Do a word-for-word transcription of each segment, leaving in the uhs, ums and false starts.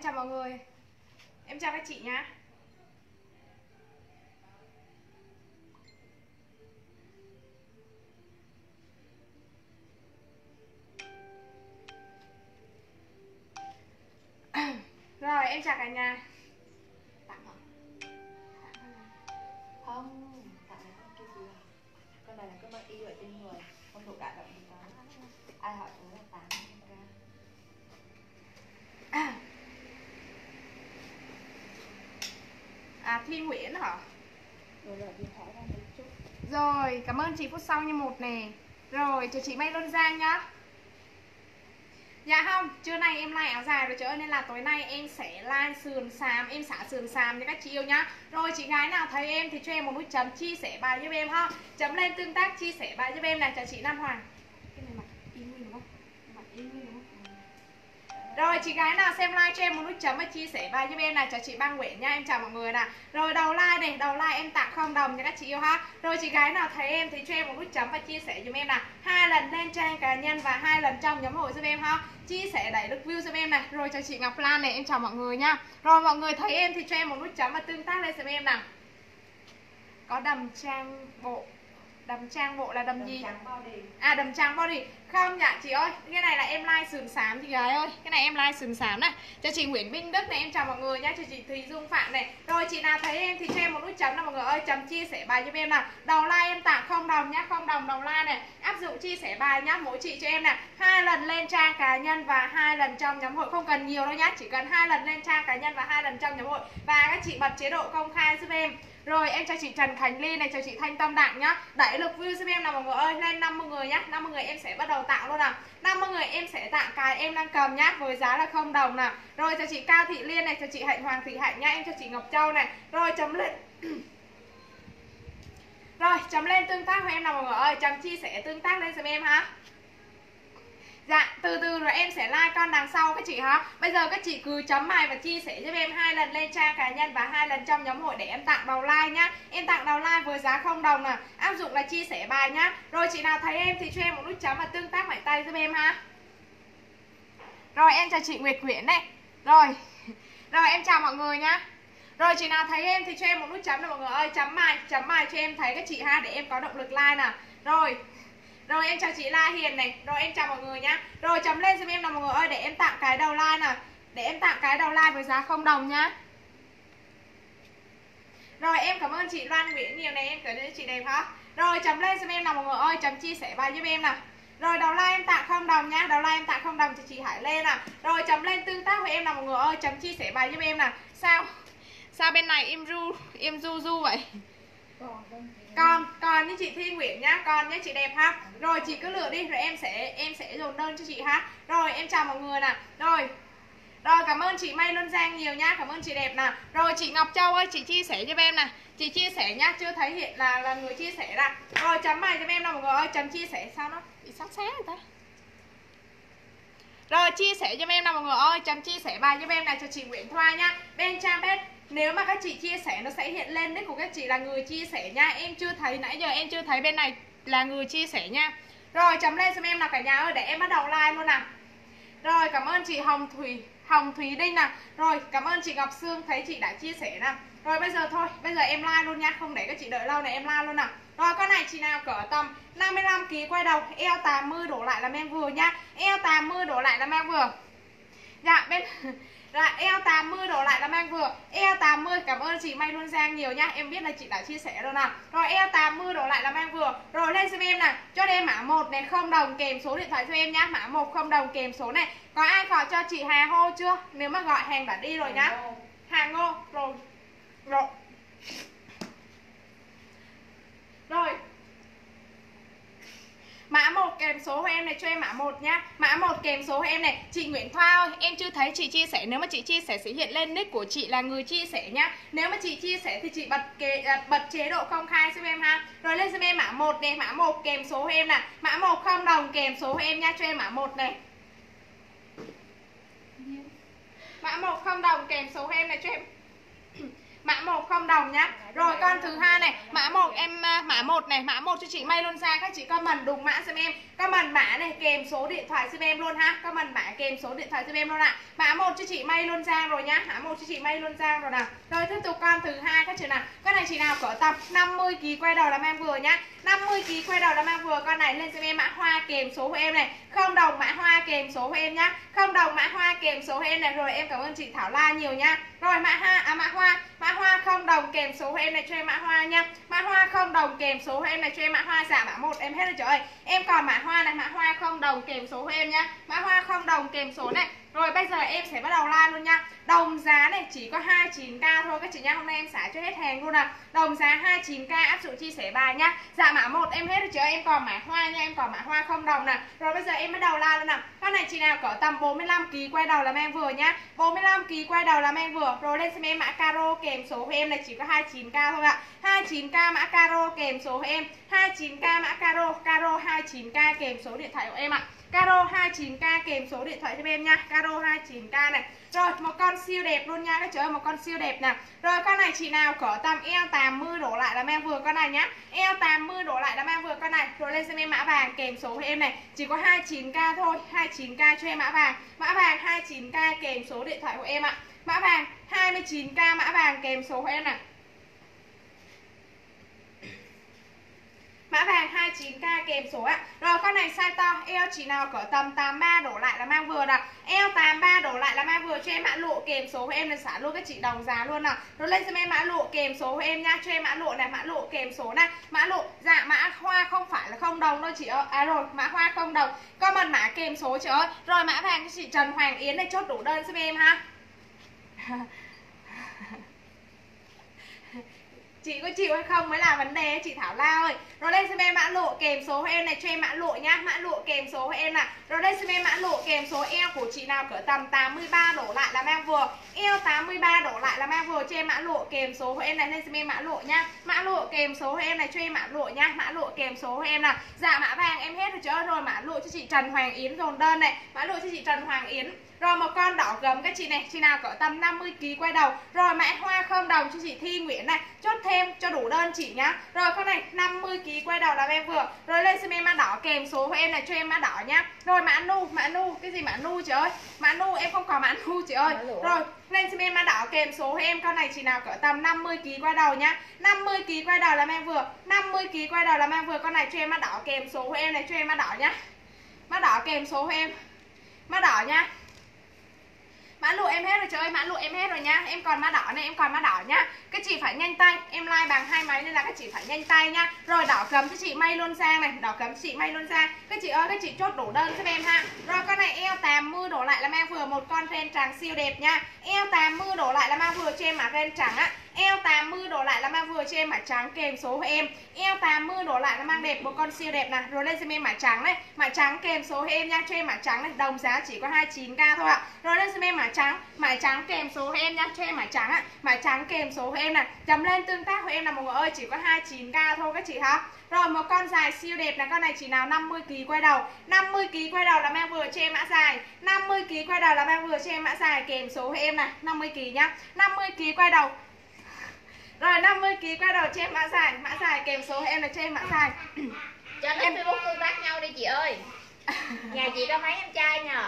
chào mọi người. Em chào các chị nhá. Rồi em chào cả nhà. Tặng không? Không, tặng này không kia gì. Con này là cái mơ y ở trên người, không thuộc đại động gì đó. Ai hỏi tôi là tặng không ra. À, à Thi Nguyễn hả? Rồi rồi đi hỏi ra một chút. Rồi, cảm ơn chị phút sau như một nè. Rồi, chào chị May Luân Giang nhá. Dạ không, trưa nay em like áo dài rồi chị ơi, nên là tối nay em sẽ like sườn xám, em xả sườn xám cho các chị yêu nhá. Rồi chị gái nào thấy em thì cho em một nút chấm chia sẻ bài giúp em ha. Chấm lên tương tác chia sẻ bài giúp em này, chào chị Nam Hoàng. Cái này mặt in nguyên đúng không? Mặt in nguyên đúng không? Rồi chị gái nào xem like cho em một nút chấm và chia sẻ bài giúp em này, chào chị Băng Nguyễn nha, em chào mọi người nè. Rồi đầu like này, đầu like em tặng không đồng cho các chị yêu ha. Rồi chị gái nào thấy em thì cho em một nút chấm và chia sẻ giúp em nè. Hai lần lên trang cá nhân và hai lần trong nhóm hội giúp em ha. Chia sẻ đẩy được view giúp em này. Rồi chào chị Ngọc Lan này, em chào mọi người nha. Rồi mọi người thấy em thì cho em một nút chấm và tương tác lên giúp em nè. Có đầm trang bộ. Đầm trang bộ là đầm, đầm gì? Trắng body. À đầm trắng body. Không dạ chị ơi, cái này là em like sườn xám chị gái ơi. Cái này em like sườn xám này. Cho chị Nguyễn Minh Đức này, em chào mọi người nhá. Cho chị Thùy Dung Phạm này. Rồi chị nào thấy em thì cho em một nút chấm nào mọi người ơi, chấm chia sẻ bài giúp em nào. Đầu like em tặng không đồng nhá, không đồng đầu like này. Áp dụng chia sẻ bài nhá, mỗi chị cho em nè. Hai lần lên trang cá nhân và hai lần trong nhóm hội, không cần nhiều đâu nhá, chỉ cần hai lần lên trang cá nhân và hai lần trong nhóm hội. Và các chị bật chế độ công khai giúp em. Rồi em chào chị Trần Khánh Ly này, chào chị Thanh Tâm Đặng nhá. Đẩy lực view giúp em nào mọi người ơi, lên năm mươi người nhá. năm mươi người em sẽ bắt đầu tặng luôn nào. năm mươi người em sẽ tặng cái em đang cầm nhá, với giá là không đồng nào. Rồi chào chị Cao Thị Liên này, chào chị Hạnh Hoàng Thị Hạnh nhá, em chào chị Ngọc Châu này. Rồi chấm lên. Rồi chấm lên tương tác của em nào mọi người ơi, chấm chia sẻ tương tác lên giúp em ha. Dạ, từ từ rồi em sẽ like con đằng sau các chị ha. Bây giờ các chị cứ chấm bài và chia sẻ giúp em hai lần lên trang cá nhân và hai lần trong nhóm hội để em tặng đầu like nhá. Em tặng đầu like với giá không đồng nè, áp dụng là chia sẻ bài nhá. Rồi chị nào thấy em thì cho em một nút chấm và tương tác mạnh tay giúp em ha. Rồi em chào chị Nguyệt Nguyễn này. Rồi. Rồi em chào mọi người nhá. Rồi chị nào thấy em thì cho em một nút chấm nè mọi người ơi, chấm bài, chấm bài cho em thấy các chị ha, để em có động lực like nè. Rồi. Rồi em chào chị La Hiền này. Rồi em chào mọi người nhá. Rồi chấm lên giúp em nào mọi người ơi, để em tặng cái đầu like nè. Để em tặng cái đầu like với giá không đồng nhá. Rồi em cảm ơn chị Loan Nguyễn nhiều này, em cảm ơn chị đẹp hả. Rồi chấm lên giúp em nào mọi người ơi, chấm chia sẻ bài giúp em nè. Rồi đầu like em tặng không đồng nhá, đầu like em tặng không đồng cho chị Hải Lê nè. Rồi chấm lên tương tác với em nào mọi người ơi, chấm chia sẻ bài giúp em nè. Sao? Sao bên này im ru, im du du vậy? Con, con với chị Thi Nguyễn nhá, con nhé chị đẹp ha. Rồi chị cứ lựa đi rồi em sẽ em sẽ dồn đơn cho chị ha. Rồi em chào mọi người nè. Rồi. Rồi cảm ơn chị May Luân Giang nhiều nhá, cảm ơn chị đẹp nè. Rồi chị Ngọc Châu ơi, chị chia sẻ cho em nè. Chị chia sẻ nhá, chưa thấy hiện là là người chia sẻ nè. Rồi chấm bài cho em nào mọi người ơi, chấm chia sẻ sao nó bị sát xé rồi ta. Rồi chia sẻ cho em nào mọi người ơi, chấm chia sẻ bài cho em này, cho chị Nguyễn Thoa nhá. Bên trang page nếu mà các chị chia sẻ nó sẽ hiện lên nick của các chị là người chia sẻ nha. Em chưa thấy, nãy giờ em chưa thấy bên này là người chia sẻ nha. Rồi chấm lên giúp em nào cả nhà ơi, để em bắt đầu like luôn nào. Rồi cảm ơn chị Hồng Thủy Hồng Thúy Đinh nè. Rồi cảm ơn chị Ngọc Sương, thấy chị đã chia sẻ nè. Rồi bây giờ thôi, bây giờ em like luôn nha, không để các chị đợi lâu này, em like luôn nào. Rồi con này chị nào cỡ tầm năm mươi lăm ki lô gam quay đầu, eo tám mươi đổ lại là em vừa nha. Eo tám mươi đổ lại là em vừa. Dạ bên Rồi eo tám mươi đổ lại là mang vừa. Eo tám mươi, cảm ơn chị May Luân Giang nhiều nhá. Em biết là chị đã chia sẻ rồi nào. Rồi eo tám mươi đổ lại là mang vừa. Rồi lên giúp em này, cho em mã một này không đồng kèm số điện thoại cho em nhá. Mã một không đồng kèm số này. Có ai gọi cho chị Hà Hô chưa? Nếu mà gọi hàng đã đi rồi nhá. Hà Ngô. Rồi. Rồi. Rồi. Mã một kèm số của em này, cho em mã một nhá. Mã một kèm số của em này. Chị Nguyễn Thoa ơi, em chưa thấy chị chia sẻ. Nếu mà chị chia sẻ sẽ hiện lên nick của chị là người chia sẻ nhá. Nếu mà chị chia sẻ thì chị bật kê, à, bật chế độ công khai giúp em ha. Rồi lên giúp em mã một này, mã một kèm số của em nè. Mã một không đồng kèm số của em nha, cho em mã một này. Mã một không đồng kèm số của em này cho em. Mã một không đồng nhá. Rồi con thứ hai này, mã một em mã một này, mã một cho chị May luôn ra, các chị comment đúng mã giùm em. Comment mã này kèm số điện thoại giùm em luôn ha. Comment mã kèm số điện thoại giùm em luôn ạ. À. Mã một cho chị May luôn ra rồi nhá. Mã một cho chị May luôn ra rồi nào. Rồi tiếp tục con thứ hai các chị nào. Con này chị nào cỡ tầm năm mươi ki lô gam quay đầu là mang vừa nhá. năm mươi ki lô gam quay đầu là mang vừa, con này lên giùm em mã hoa kèm số của em này. Không đồng mã hoa kèm số của em nhá. Không đồng mã hoa kèm số của em này. Rồi em cảm ơn chị Thảo La nhiều nha. Rồi mã hoa à mã hoa, mã hoa không đồng kèm số của em này cho em mã hoa nha. Mã hoa không đồng kèm số của em này cho em mã hoa. Dạ mã một em hết rồi trời ơi. Em còn mã hoa này, mã hoa không đồng kèm số của em nha. Mã hoa không đồng kèm số này. Rồi bây giờ em sẽ bắt đầu like luôn nha. Đồng giá này chỉ có hai mươi chín k thôi các chị nha. Hôm nay em xả cho hết hàng luôn à. Đồng giá hai mươi chín k áp dụng chia sẻ bài nhá. Dạ mã một em hết rồi chứ em còn mã hoa nha, em còn mã hoa không đồng nè. Rồi bây giờ em bắt đầu like luôn nào. Con này chị nào cỡ tầm bốn mươi lăm ki lô gam quay đầu là mang vừa nhá. bốn mươi lăm ki lô gam quay đầu là mang vừa. Rồi lên xem em mã caro kèm số của em này chỉ có hai mươi chín k thôi ạ. hai mươi chín k mã caro kèm số của em. hai mươi chín k mã caro, caro hai mươi chín k kèm số điện thoại của em ạ. Caro hai mươi chín k kèm số điện thoại cho em nha. Caro hai mươi chín k này. Rồi một con siêu đẹp luôn nha các chị ơi, một con siêu đẹp nè. Rồi con này chị nào cỡ tầm eo tám mươi đổ lại là mang vừa con này nhá. Eo tám mươi đổ lại là mang vừa con này. Rồi lên xem em mã vàng kèm số của em này. Chỉ có hai mươi chín k thôi, hai mươi chín k cho em mã vàng. Mã vàng hai mươi chín k kèm số điện thoại của em ạ. Mã vàng hai mươi chín k mã vàng kèm số của em này. Mã vàng hai mươi chín k kèm số ạ. Rồi con này size to, eo chị nào cỡ tầm tám mươi ba đổ lại là mang vừa nè. Eo tám mươi ba đổ lại là mang vừa cho em mã lụa kèm số của em là xả luôn các chị đồng giá luôn nào. Rồi lên xem em mã lụa kèm số của em nha, cho em mã lụa này, mã lụa kèm số này. Mã lụa dạ mã hoa không phải là không đồng đâu chị ơi. À rồi, mã hoa không đồng. Comment mã kèm số chị ơi. Rồi mã vàng cho chị Trần Hoàng Yến này chốt đủ đơn giúp em ha. Chị có chịu hay không mới là vấn đề chị Thảo La ơi. Rồi lên xem em mã lụa kèm số của em này, cho em mã lụa nhá. Mã lụa kèm số của em nè. Rồi lên xem em mã lụa kèm số eo của chị nào cỡ tầm tám mươi ba đổ lại là mang vừa. Eo tám mươi ba đổ lại là mang vừa cho em mã lụa kèm số của em này. Lên xem em mã lụa nhá. Mã lụa kèm số của em này, cho em mã lụa nhá. Mã lụa kèm số của em nè. Dạ mã vàng em hết rồi chứ. Rồi mã lụa cho chị Trần Hoàng Yến dồn đơn này. Mã lụa cho chị Trần Hoàng Yến. Rồi một con đỏ gấm các chị này, chị nào cỡ tầm năm mươi ki lô gam quay đầu. Rồi mã hoa không đồng cho chị Thi Nguyễn này, chốt thêm cho đủ đơn chị nhá. Rồi con này năm mươi ki lô gam quay đầu là em vừa. Rồi lên xem em mã đỏ kèm số của em này, cho em mã đỏ nhá. Rồi mã nu, mã nu, cái gì mã nu chị ơi? Mã nu em không có mã nu chị ơi. Rồi lên xem em mã đỏ kèm số của em, con này chị nào cỡ tầm năm mươi ki lô gam quay đầu nhá. năm mươi ki lô gam quay đầu là em vừa. năm mươi ki lô gam quay đầu là em vừa, con này cho em mã đỏ kèm số của em này, cho em mã đỏ nhá. Mã đỏ kèm số của em. Mã đỏ nhá. Mã lụa em hết rồi trời ơi, mã lụa em hết rồi nhá. Em còn mã đỏ này, em còn mã đỏ nhá. Các chị phải nhanh tay, em like bằng hai máy nên là các chị phải nhanh tay nhá. Rồi đỏ cấm cho chị May luôn sang này, đỏ cấm cho chị May luôn sang. Các chị ơi, các chị chốt đủ đơn giúp em ha. Rồi con này eo tám mươi đổ lại là mang vừa một con ren trắng siêu đẹp nha. Eo tám mươi đổ lại là mang vừa cho em mã ren trắng á. Eo tám mươi đổ lại là mang vừa cho em mã trắng kèm số của em. Eo tám mươi đổ lại là mang đẹp một con siêu đẹp nè. Rồi lên xem em mã trắng này, mã trắng kèm số của em nha, cho em mã trắng này, đồng giá chỉ có hai mươi chín k thôi ạ. Rồi lên xem em mã trắng, mã trắng kèm số của em nha, cho em mã trắng ạ. Mã trắng kèm số của em này, chấm lên tương tác của em là mọi người ơi, chỉ có hai mươi chín k thôi các chị ha. Rồi một con dài siêu đẹp này, con này chỉ nào năm mươi ki lô gam quay đầu. năm mươi ki lô gam quay đầu là mang vừa cho em mã dài. năm mươi ki lô gam quay đầu là mang vừa cho em mã dài kèm số của em này, năm mươi ki lô gam nhá. năm mươi ki lô gam quay đầu. Rồi năm mươi ki lô gam quay đầu cho em mã dài, mã dài kèm số của em là cho em mã dài. Cho em Facebook tương tác nhau đi chị ơi. Nhà chị có mấy em trai nhờ?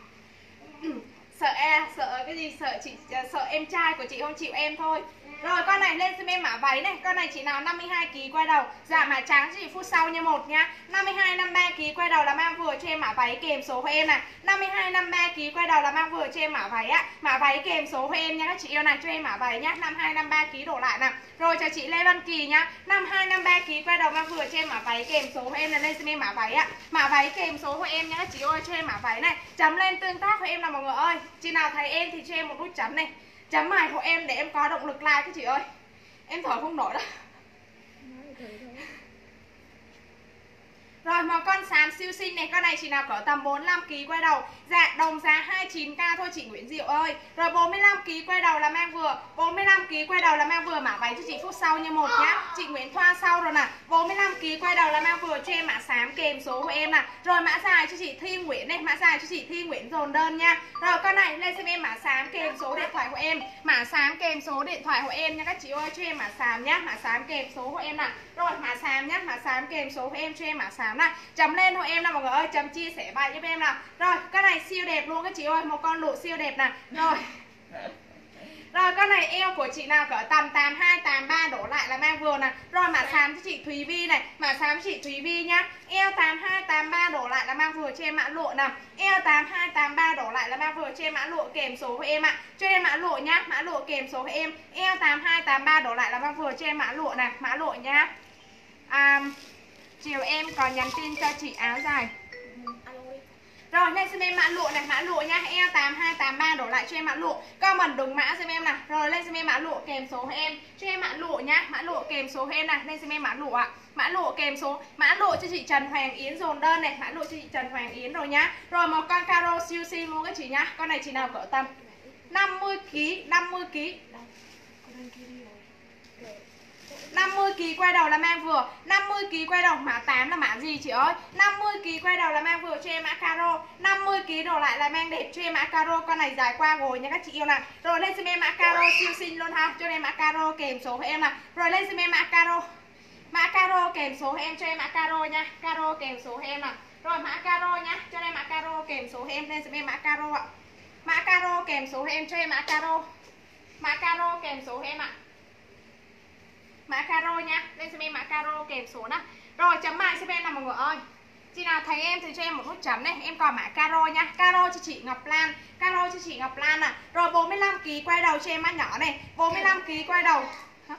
Sợ e, sợ cái gì, sợ chị sợ em trai của chị không chịu em thôi. Rồi con này lên xem em mã váy này, con này chỉ nào năm mươi hai ki lô gam quay đầu, dạ mã trắng cho chị phút sau như một nhá. năm mươi hai năm mươi ba ki lô gam quay đầu là mang vừa cho em mã váy kèm số của em này. năm mươi hai năm mươi ba ki lô gam quay đầu là mang vừa cho em mã váy á, mã váy kèm số của em nha các chị yêu này, cho em mã váy nhá. năm mươi hai năm mươi ba ki lô gam đổ lại nè. Rồi cho chị Lê Văn Kỳ nhá. năm mươi hai năm mươi ba ki lô gam quay đầu mang vừa cho em mã váy kèm số của em là lên xem em mã váy á. Mã váy kèm số của em nha các chị ơi, cho em mã váy này. Chấm lên tương tác của em là mọi người ơi. Chị nào thấy em thì cho em một nút chấm này. Chấm mày của em để em có động lực like các chị ơi. Em thở không nổi đâu. Rồi một con xám siêu xinh này, con này chỉ nào cỡ tầm bốn mươi lăm ki lô gam quay đầu. Dạ đồng giá hai mươi chín k thôi chị Nguyễn Diệu ơi. Rồi bốn mươi lăm ki lô gam quay đầu là mang vừa, bốn mươi lăm ki lô gam quay đầu là mang vừa, mã váy cho chị phút sau như một nhá. Chị Nguyễn Thoa sau rồi nè. bốn mươi lăm ki lô gam quay đầu là mang vừa cho em mã xám kèm số của em nè. Rồi mã dài cho chị Thi Nguyễn này, mã dài cho chị Thi Nguyễn dồn đơn nha. Rồi con này lên xem em mã xám kèm số điện thoại của em, mã xám kèm số điện thoại của em nha các chị ơi, cho em mã xám nhá, mã xám kèm số của em nè. Rồi mã xám nhá, mã xám kèm số của em cho em mã xám nè. Chấm lên hộ em nè mọi người ơi, chấm chia sẻ bài giúp em nè. Rồi con này siêu đẹp luôn các chị ơi, một con lụa siêu đẹp nè. Rồi rồi con này eo của chị nào cỡ tầm tám hai tám ba đổ lại là mang vừa nè. Rồi mã xám cho chị Thúy Vi này, mã xám cho chị Thúy Vi nhá. Eo tám hai tám ba đổ lại là mang vừa cho em mã lụa nè. Eo tám hai tám ba đổ lại là mang vừa cho em mã lụa kèm số của em ạ. À. Cho em mã lụa nhá, mã lụa kèm số của em. Eo tám hai tám ba đổ lại là mang vừa cho em mã lụa nè, mã lụa nhá. À, chiều em còn nhắn tin cho chị áo dài. Rồi lên xem em mã lụa này, mã lụa nha, eo tám hai tám ba đổ lại cho em mã lụa. Comment đúng mã xem em nè. Rồi lên xem em mã lụa kèm số của em. Cho em mã lụa nhá, mã lụa kèm số của em này, lên xem em mã lụa ạ. Mã lụa kèm số, mã lụa cho chị Trần Hoàng Yến dồn đơn này, mã lụa cho chị Trần Hoàng Yến rồi nhá. Rồi một con caro siêu xinh luôn các chị nhá. Con này chị nào cỡ tầm năm mươi ki lô gam, năm mươi ki lô gam. năm mươi ki lô gam quay đầu là mang vừa, năm mươi ki lô gam quay đầu mã tám là mã gì chị ơi? năm mươi ki lô gam quay đầu là mang vừa cho em mã caro, năm mươi ki lô gam đổ lại là mang đẹp cho em mã caro, con này dài qua gồi nha các chị yêu nè. Rồi lên xem em mã caro siêu xinh luôn ha, cho em mã caro kèm số của em nè. Rồi lên xem em mã caro. Mã caro kèm số của em cho em mã caro nha, caro kèm số của em nè. Rồi mã caro nhá, cho em mã caro kèm số của em, lên xem em mã caro ạ. Mã caro kèm số của em cho em mã caro. Mã caro kèm số của em ạ. Mã caro nha, lên xem em mã caro kèm số nè. Rồi chấm mại xem em nào mọi người ơi. Chị nào thấy em thì cho em một nút chấm này. Em còn mã caro nha, caro cho chị Ngọc Lan, caro cho chị Ngọc Lan à. Rồi bốn mươi lăm ki lô gam quay đầu cho em mã nhỏ này, bốn mươi lăm ki lô gam quay đầu. Hả?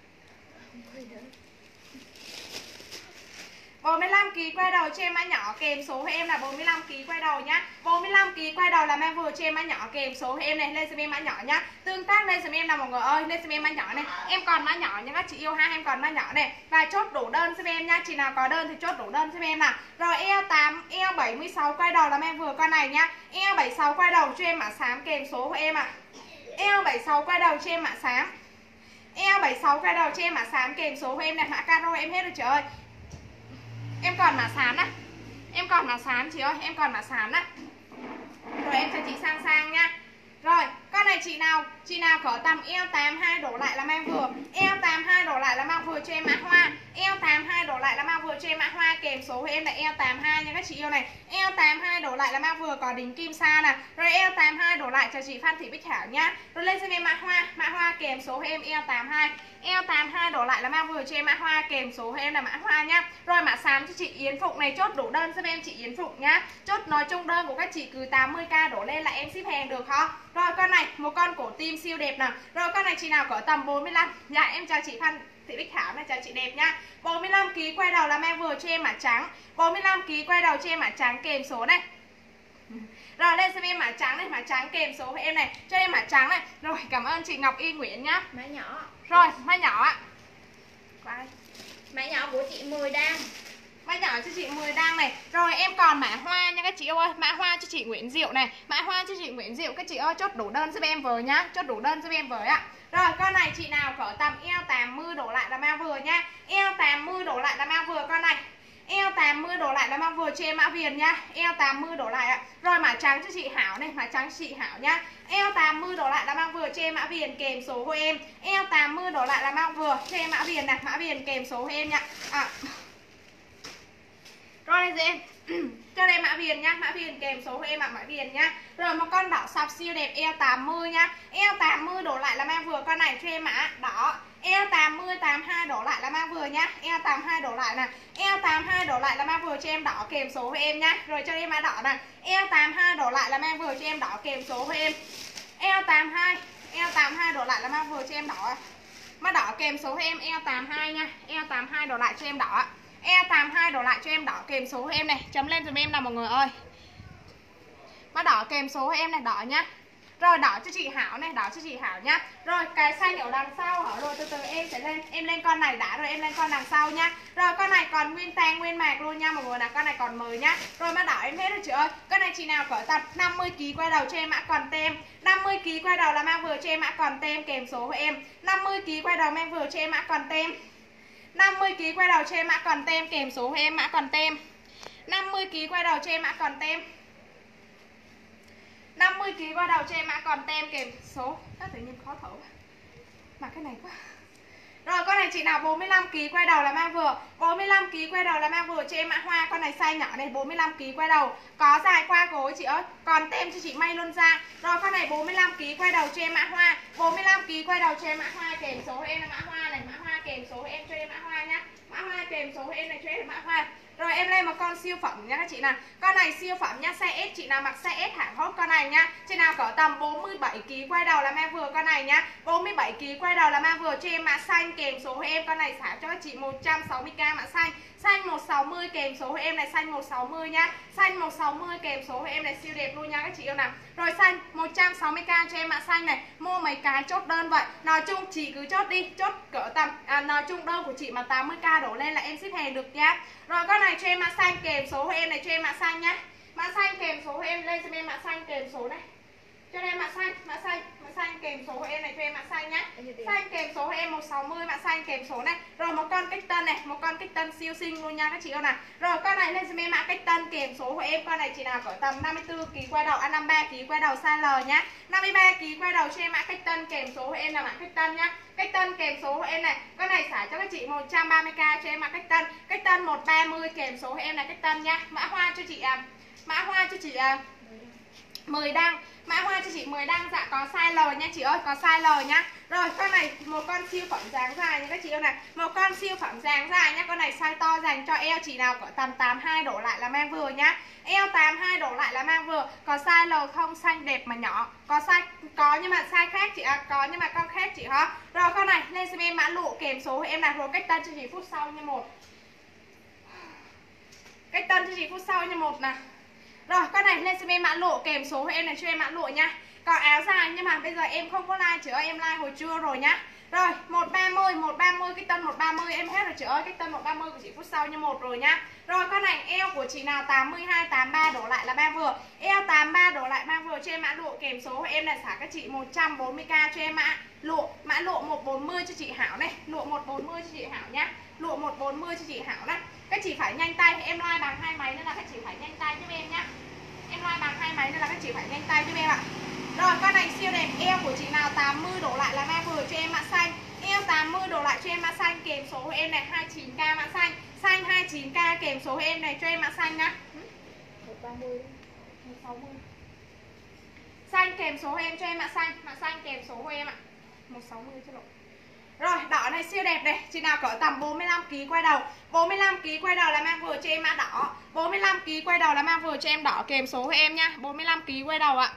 bốn mươi lăm ki lô gam quay đầu cho em mã nhỏ kèm số của em là bốn mươi lăm ki lô gam quay đầu nhá. bốn mươi lăm ki lô gam quay đầu là mang vừa cho em mã nhỏ kèm số của em này, lên xem em mã nhỏ nhá. Tương tác lên xem em nào mọi người ơi, lên xem em mã nhỏ này. Em còn mã nhỏ nha các chị yêu ha, em còn mã nhỏ này. Và chốt đủ đơn xem em nha, chị nào có đơn thì chốt đủ đơn xem em nào. Rồi eo tám, eo bảy mươi sáu quay đầu là mang vừa con này nhá. Eo bảy mươi sáu quay đầu cho em mã xám kèm số của em ạ. À. Eo bảy mươi sáu quay đầu cho em mã xám. Eo bảy mươi sáu quay đầu cho em mã xám kèm số của em này, mã caro em hết rồi trời ơi. Em còn mã xám á. Em còn mã xám chị ơi, em còn mã xám á. Rồi em cho chị sang sang nha. Rồi, con này chị nào, chị nào cỡ tầm eo tám hai đổ lại là mang vừa. Eo tám hai đổ lại là mang vừa cho em mã hoa. Eo tám hai đổ lại là mang vừa cho em mã hoa kèm số của em là eo tám hai nha các chị yêu này. Eo tám hai đổ lại là mang vừa có đính kim sa nè. Rồi eo tám hai đổ lại cho chị Phan Thị Bích Thảo nhá. Rồi lên xem em mã hoa, mã hoa kèm số của em eo tám hai. Eo tám hai đổ lại là mang vừa cho em mã hoa kèm số của em là mã hoa nhá. Rồi mã xám cho chị Yến Phụng này, chốt đủ đơn giúp em chị Yến Phụng nhá. Chốt nói chung đơn của các chị cứ tám mươi k đổ lên là em ship hàng được không? Rồi con này một con cổ tim siêu đẹp nè. Rồi con này chị nào cỡ tầm bốn mươi lăm. Dạ em chào chị Phan Thị Bích Thảo này, chào chị đẹp nha. bốn mươi lăm ki lô gam quay đầu là mang vừa cho em mã trắng. bốn mươi lăm ki lô gam quay đầu cho em mã trắng kèm số này. Rồi lên xem em mã trắng này, mã trắng kèm số của em này, cho em mã trắng này. Rồi cảm ơn chị Ngọc Y Nguyễn nhá. Mã nhỏ. Rồi mã nhỏ ạ. Mã nhỏ của chị mười đang. Mã nhỏ cho chị mười đang này. Rồi em còn mã hoa nha các chị ơi, mã hoa cho chị Nguyễn Diệu này, mã hoa cho chị Nguyễn Diệu các chị ơi, chốt đủ đơn giúp em với nhá, chốt đủ đơn giúp em với ạ. Rồi con này chị nào cỡ tầm eo tám mươi đổ lại là mang vừa nha. Eo tám mươi đổ lại là mang vừa con này. Eo tám mươi đổ lại là mang vừa cho em mã viền nha. Eo tám mươi đổ lại ạ. Rồi mã trắng cho chị Hảo này, mã trắng cho chị Hảo nhá. Eo tám mươi đổ lại là mang vừa cho em mã viền kèm số của em. Eo tám mươi đổ lại là mang vừa cho em mã viền này, mã viền kèm số của em nha. À. Rồi đây gì em. Cho em mã viền nhá, mã viền kèm số của em ạ, mã viền nhá. Rồi một con đỏ sọc siêu đẹp eo tám mươi nhá. Eo tám mươi đổ lại là mang vừa con này cho em mã đỏ. Eo tám mươi tám hai đổ lại là mang vừa nhá. Eo tám hai đổ lại nè. Eo tám hai đổ lại là mang vừa cho em đỏ kèm số của em nhá. Rồi cho em mã đỏ nè. Eo tám hai đổ lại là mang vừa cho em đỏ kèm số của em. Eo tám hai, eo tám hai đổ lại là mang vừa cho em đỏ. Mã đỏ kèm số của em eo tám hai nha. Eo tám hai đổ lại cho em đỏ. Eo tám hai đổ lại cho em đỏ kèm số của em này, chấm lên giùm em nào mọi người ơi. Mã đỏ kèm số của em này, đỏ nhá. Rồi đỏ cho chị Hảo này, đỏ cho chị Hảo nhá. Rồi cái xanh ở đằng sau hả? Rồi từ từ em sẽ lên, em lên con này đã rồi em lên con đằng sau nha. Rồi con này còn nguyên tang nguyên mạc luôn nha mọi người nè, con này còn mới nhá. Rồi mã đỏ em hết rồi chị ơi. Con này chị nào cỡ tầm năm mươi ki lô gam quay đầu cho em mã còn tem. năm mươi ki lô gam quay đầu là mang vừa cho em mã còn tem kèm số của em. năm mươi ki lô gam quay đầu mang vừa cho em mã còn tem. năm mươi ki lô gam quay đầu cho em mã còn tem kèm số của em mã còn tem. năm mươi ki lô gam quay đầu cho em mã còn tem. năm mươi ki lô gam quay đầu cho em mã còn tem kèm số. Các tự nhiên khó thở. Mà cái này quá. Rồi con này chị nào bốn mươi lăm ki lô gam quay đầu là mang vừa. bốn mươi lăm ki lô gam quay đầu là mang vừa cho em mã hoa. Con này size nhỏ này bốn mươi lăm ki lô gam quay đầu. Có dài qua gối chị ơi. Còn tem cho chị may luôn ra. Rồi con này bốn mươi lăm ki lô gam quay đầu cho em mã hoa. bốn mươi lăm ki lô gam quay đầu cho em mã hoa kèm số em là mã hoa này, mã hoa kèm số em cho em mã hoa nhá. Mã hoa kèm số em này cho em là mã hoa. Rồi em lên một con siêu phẩm nha các chị nào. Con này siêu phẩm nha, size S, chị nào mặc size S hạng hot con này nha. Chị nào cỡ tầm bốn mươi bảy ki lô gam quay đầu là mang vừa con này nhá. bốn mươi bảy ki lô gam quay đầu là mang vừa cho em mã xanh kèm số của em. Con này xả cho các chị một trăm sáu mươi k mã xanh. Xanh một trăm sáu mươi kèm số của em này, xanh một trăm sáu mươi nhá. Xanh một trăm sáu mươi kèm số của em này siêu đẹp luôn nha các chị yêu nào. Rồi xanh một trăm sáu mươi k cho em mã xanh này. Mua mấy cái chốt đơn vậy. Nói chung chị cứ chốt đi, chốt cỡ tầm à, nói chung đơn của chị mà tám mươi k đổ lên là em ship hàng được nha. Rồi con này cho em mã xanh kèm số của em này cho em mã xanh nhá. Mã xanh kèm số của em lên cho em mã xanh kèm số này. Cho em mã xanh, mã xanh, mã xanh kèm số của em này cho em mã xanh nhá. Xanh kèm số của em một trăm sáu mươi mã xanh kèm số này. Rồi một con cách tân này, một con cách tân siêu xinh luôn nha các chị ơi nào. Rồi con này lên cho em mã cách tân kèm số của em. Con này chị nào cỡ tầm năm mươi tư ki lô gam quay đầu, à năm mươi ba ki lô gam quay đầu size L nhá. năm mươi ba ki lô gam quay đầu cho em mã cách tân kèm số của em là mã cách tân nhá. Cách tân kèm số của em này. Con này xả cho các chị một trăm ba mươi k cho em mã cách tân. Cách tân một trăm ba mươi kèm số của em là cách tân nhá. Mã hoa cho chị à. Mã hoa cho chị à. mười đăng. Mã hoa cho chị mười đăng, dạ có size L nha chị ơi, có size L nhá. Rồi con này một con siêu phẩm dáng dài nha các chị ơi này. Một con siêu phẩm dáng dài nhá. Con này size to dành cho eo chị nào cỡ tầm tám mươi hai đổ lại là mang vừa nhá. Eo tám mươi hai đổ lại là mang vừa. Có size L không, xanh đẹp mà nhỏ. Có size có nhưng mà size khác chị ạ, à, có nhưng mà con khác chị hả. Rồi con này lên xem em mã lụa kèm số của em này. Rồi cách tân cho chị phút sau như một. Cách tân cho chị phút sau như một nè. Rồi con này lên xem em mã lụa kèm số của em này cho em mã lụa nha. Còn áo dài nhưng mà bây giờ em không có like chị ơi, em like hồi trưa rồi nhá. Rồi một ba mươi, một ba mươi cái tân một ba mươi em hết rồi chị ơi, cái tân một ba mươi của chị phút sau như một rồi nhá. Rồi con này eo của chị nào tám mươi hai, tám mươi ba đổ lại là mang vừa. Eo tám mươi ba đổ lại mang vừa cho em mã lụa kèm số của em này xả các chị một trăm bốn mươi k cho em mã lụa, mã lụa một trăm bốn mươi cho chị Hảo này, lụa một trăm bốn mươi cho chị Hảo nhá. Lụa một trăm bốn mươi cho chị Hảo này. Các chị phải nhanh tay, em like bằng hai máy nên là các chị phải nhanh tay giúp em nhá. Em like bằng hai máy nên là các chị phải nhanh tay giúp em ạ. Rồi con này siêu đẹp, eo của chị nào tám mươi đổ lại là mang vừa cho em mã xanh. Eo tám mươi đổ lại cho em mã xanh kèm số của em này hai mươi chín k mã xanh. Xanh hai mươi chín k kèm số của em này cho em mã xanh nhá. một trăm ba mươi, một trăm sáu mươi. Xanh kèm số của em cho em mã xanh, mã xanh kèm số của em ạ. một trăm sáu mươi chứ lộn. Rồi đỏ này siêu đẹp này. Chị nào cỡ tầm bốn mươi lăm ki lô gam quay đầu, bốn mươi lăm ki lô gam quay đầu là mang vừa cho em mã đỏ. bốn mươi lăm ki lô gam quay đầu là mang vừa cho em đỏ kèm số của em nha. bốn mươi lăm ki lô gam quay đầu ạ.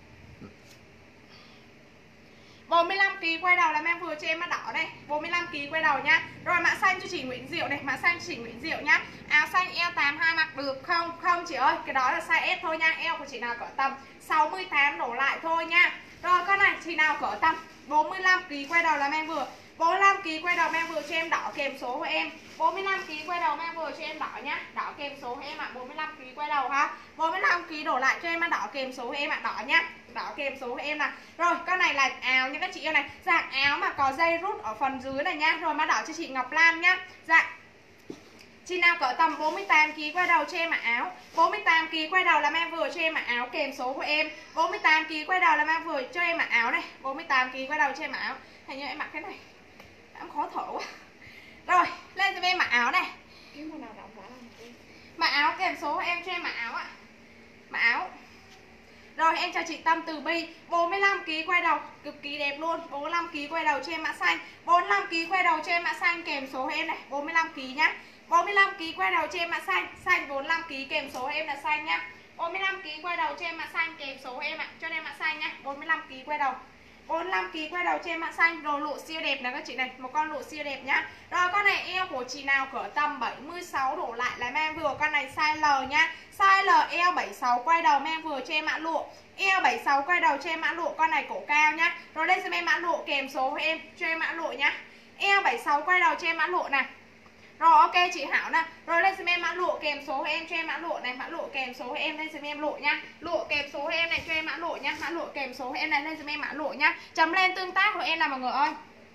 bốn mươi lăm ki lô gam quay đầu là mang vừa cho em mã đỏ đây. bốn mươi lăm ki lô gam quay đầu nhá. Rồi mã xanh cho chị Nguyễn Diệu này, mã xanh cho chị Nguyễn Diệu nhá. Áo xanh eo tám mươi hai mặc được không? Không chị ơi, cái đó là size S thôi nha. Eo của chị nào cỡ tầm sáu mươi tám đổ lại thôi nha. Rồi con này chị nào cỡ tầm bốn mươi lăm ki lô gam quay đầu là mang vừa. bốn mươi lăm ki lô gam quay đầu mang vừa cho em đỏ kèm số của em. bốn mươi lăm ki lô gam quay đầu mang vừa cho em đỏ nhá. Đỏ kèm số của em ạ. À. bốn mươi lăm ki lô gam quay đầu ha. bốn mươi lăm ki lô gam đổ lại cho em đỏ kèm số của em ạ. À. Đỏ nhá. Đỏ kèm số của em nè. Rồi con này là áo nha các chị yêu này. Dạng áo mà có dây rút ở phần dưới này nhá. Rồi mã đỏ cho chị Ngọc Lan nhá. Dạng chị nào cỡ tầm bốn mươi tám ki lô gam quay đầu cho em mặc áo. bốn mươi tám ki lô gam quay đầu là mang vừa cho em mặc áo kèm số của em. bốn mươi tám ki lô gam quay đầu là mang vừa cho em mặc áo này. bốn mươi tám ki lô gam quay đầu cho em mặc áo. Hình như em mặc cái này em khó thở quá. Rồi lên cho em mặc áo này. Mặc áo kèm số của em cho em mặc áo ạ. Mặc áo. Rồi em chào chị Tâm Từ Bi. bốn mươi lăm ki lô gam quay đầu cực kỳ đẹp luôn. bốn mươi lăm ki lô gam quay đầu cho em mã xanh. bốn mươi lăm ki lô gam quay đầu cho em mã xanh kèm số của em này. bốn mươi lăm ki lô gam nhá. bốn mươi lăm ki lô gam quay đầu cho em mã xanh. Xanh bốn mươi lăm ki lô gam kèm số của em là xanh nhá. bốn mươi lăm ki lô gam quay đầu cho em mã xanh kèm số của em ạ. Cho em mã xanh nhá. bốn mươi lăm ki lô gam quay đầu. bốn mươi lăm ki lô gam quay đầu trên mã xanh. Đồ lụa siêu đẹp này các chị này, một con lụa siêu đẹp nhá. Rồi con này eo của chị nào cỡ tầm bảy mươi sáu đổ lại là mang vừa. Con này size L nhá. Size L eo bảy mươi sáu quay đầu mang vừa trên mã lụa. Eo bảy mươi sáu quay đầu trên mã lụa, con này cổ cao nhá. Rồi đây sẽ em mã lụa kèm số em trên mã lụa nhá. Eo bảy mươi sáu quay đầu trên mã lụa này. Rồi ok chị Hảo nè. Rồi lên xem em mã lụa kèm số em cho em mã lụa này, mã lụa kèm số em lên xem em lụa nha. Lụa kèm số em này cho em mã lụa nha, mã lụa kèm số em này lên xem em mã lụa nha. Chấm lên tương tác của em là mọi người ơi.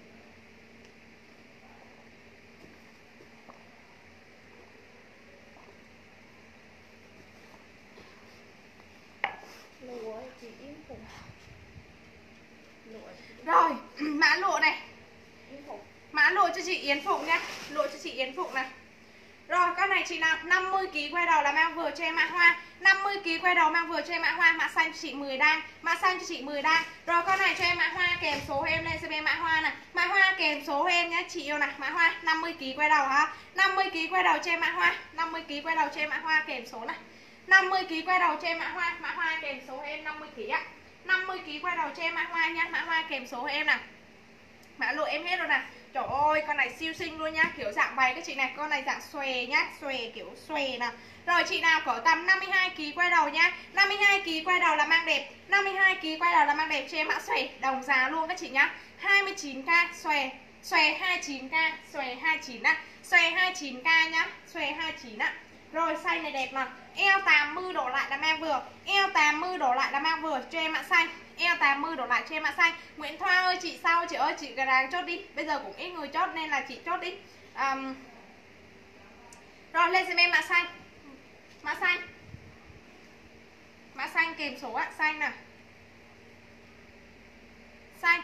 Rồi, mã lụa này. Mã lụa cho chị Yến Phụng nha. Lụa cho chị Yến Phụng này. Rồi con này chị nào năm mươi ki lô gam quay đầu là mang vừa cho em mã hoa. năm mươi ki lô gam quay đầu mang vừa cho em mã hoa. Mã xanh cho chị mười đan. Mã xanh cho chị mười đan. Rồi con này cho em mã hoa kèm số em lên xem em mã hoa này. Mã hoa kèm số em nhá chị yêu này. Mã hoa năm mươi ki lô gam quay đầu hả? năm mươi ki lô gam quay đầu cho em mã hoa. năm mươi ki lô gam quay đầu cho em mã hoa kèm số này. năm mươi ki lô gam quay đầu cho em mã hoa. Mã hoa kèm số em năm mươi ki lô gam ạ. năm mươi ki lô gam quay đầu cho em mã hoa nhá. Mã hoa kèm số em nè. Mã lụa em hết rồi nè. Trời ơi con này siêu xinh luôn nhá. Kiểu dạng bày các chị này. Con này dạng xòe nhá. Xòe kiểu xòe nè. Rồi chị nào cỡ tầm năm mươi hai ki lô gam quay đầu nhá. năm mươi hai ki lô gam quay đầu là mang đẹp. năm mươi hai ki lô gam quay đầu là mang đẹp cho em mã xòe. Đồng giá luôn các chị nhá. hai mươi chín k xòe. Xòe hai mươi chín k. Xòe hai mươi chín á. Xòe hai mươi chín k nhá. Xòe hai mươi chín á. Rồi xanh này đẹp mà. Eo tám mươi đổ lại là mang vừa. Eo tám mươi đổ lại là mang vừa cho em mã xanh. Eo tám mươi đổ lại cho em mã xanh. Nguyễn Thoa ơi chị sau chị ơi chị gà chốt đi. Bây giờ cũng ít người chốt nên là chị chốt đi. um... Rồi lên xem em mã xanh. Mã xanh. Mã xanh kèm số ạ. Xanh nè. Xanh.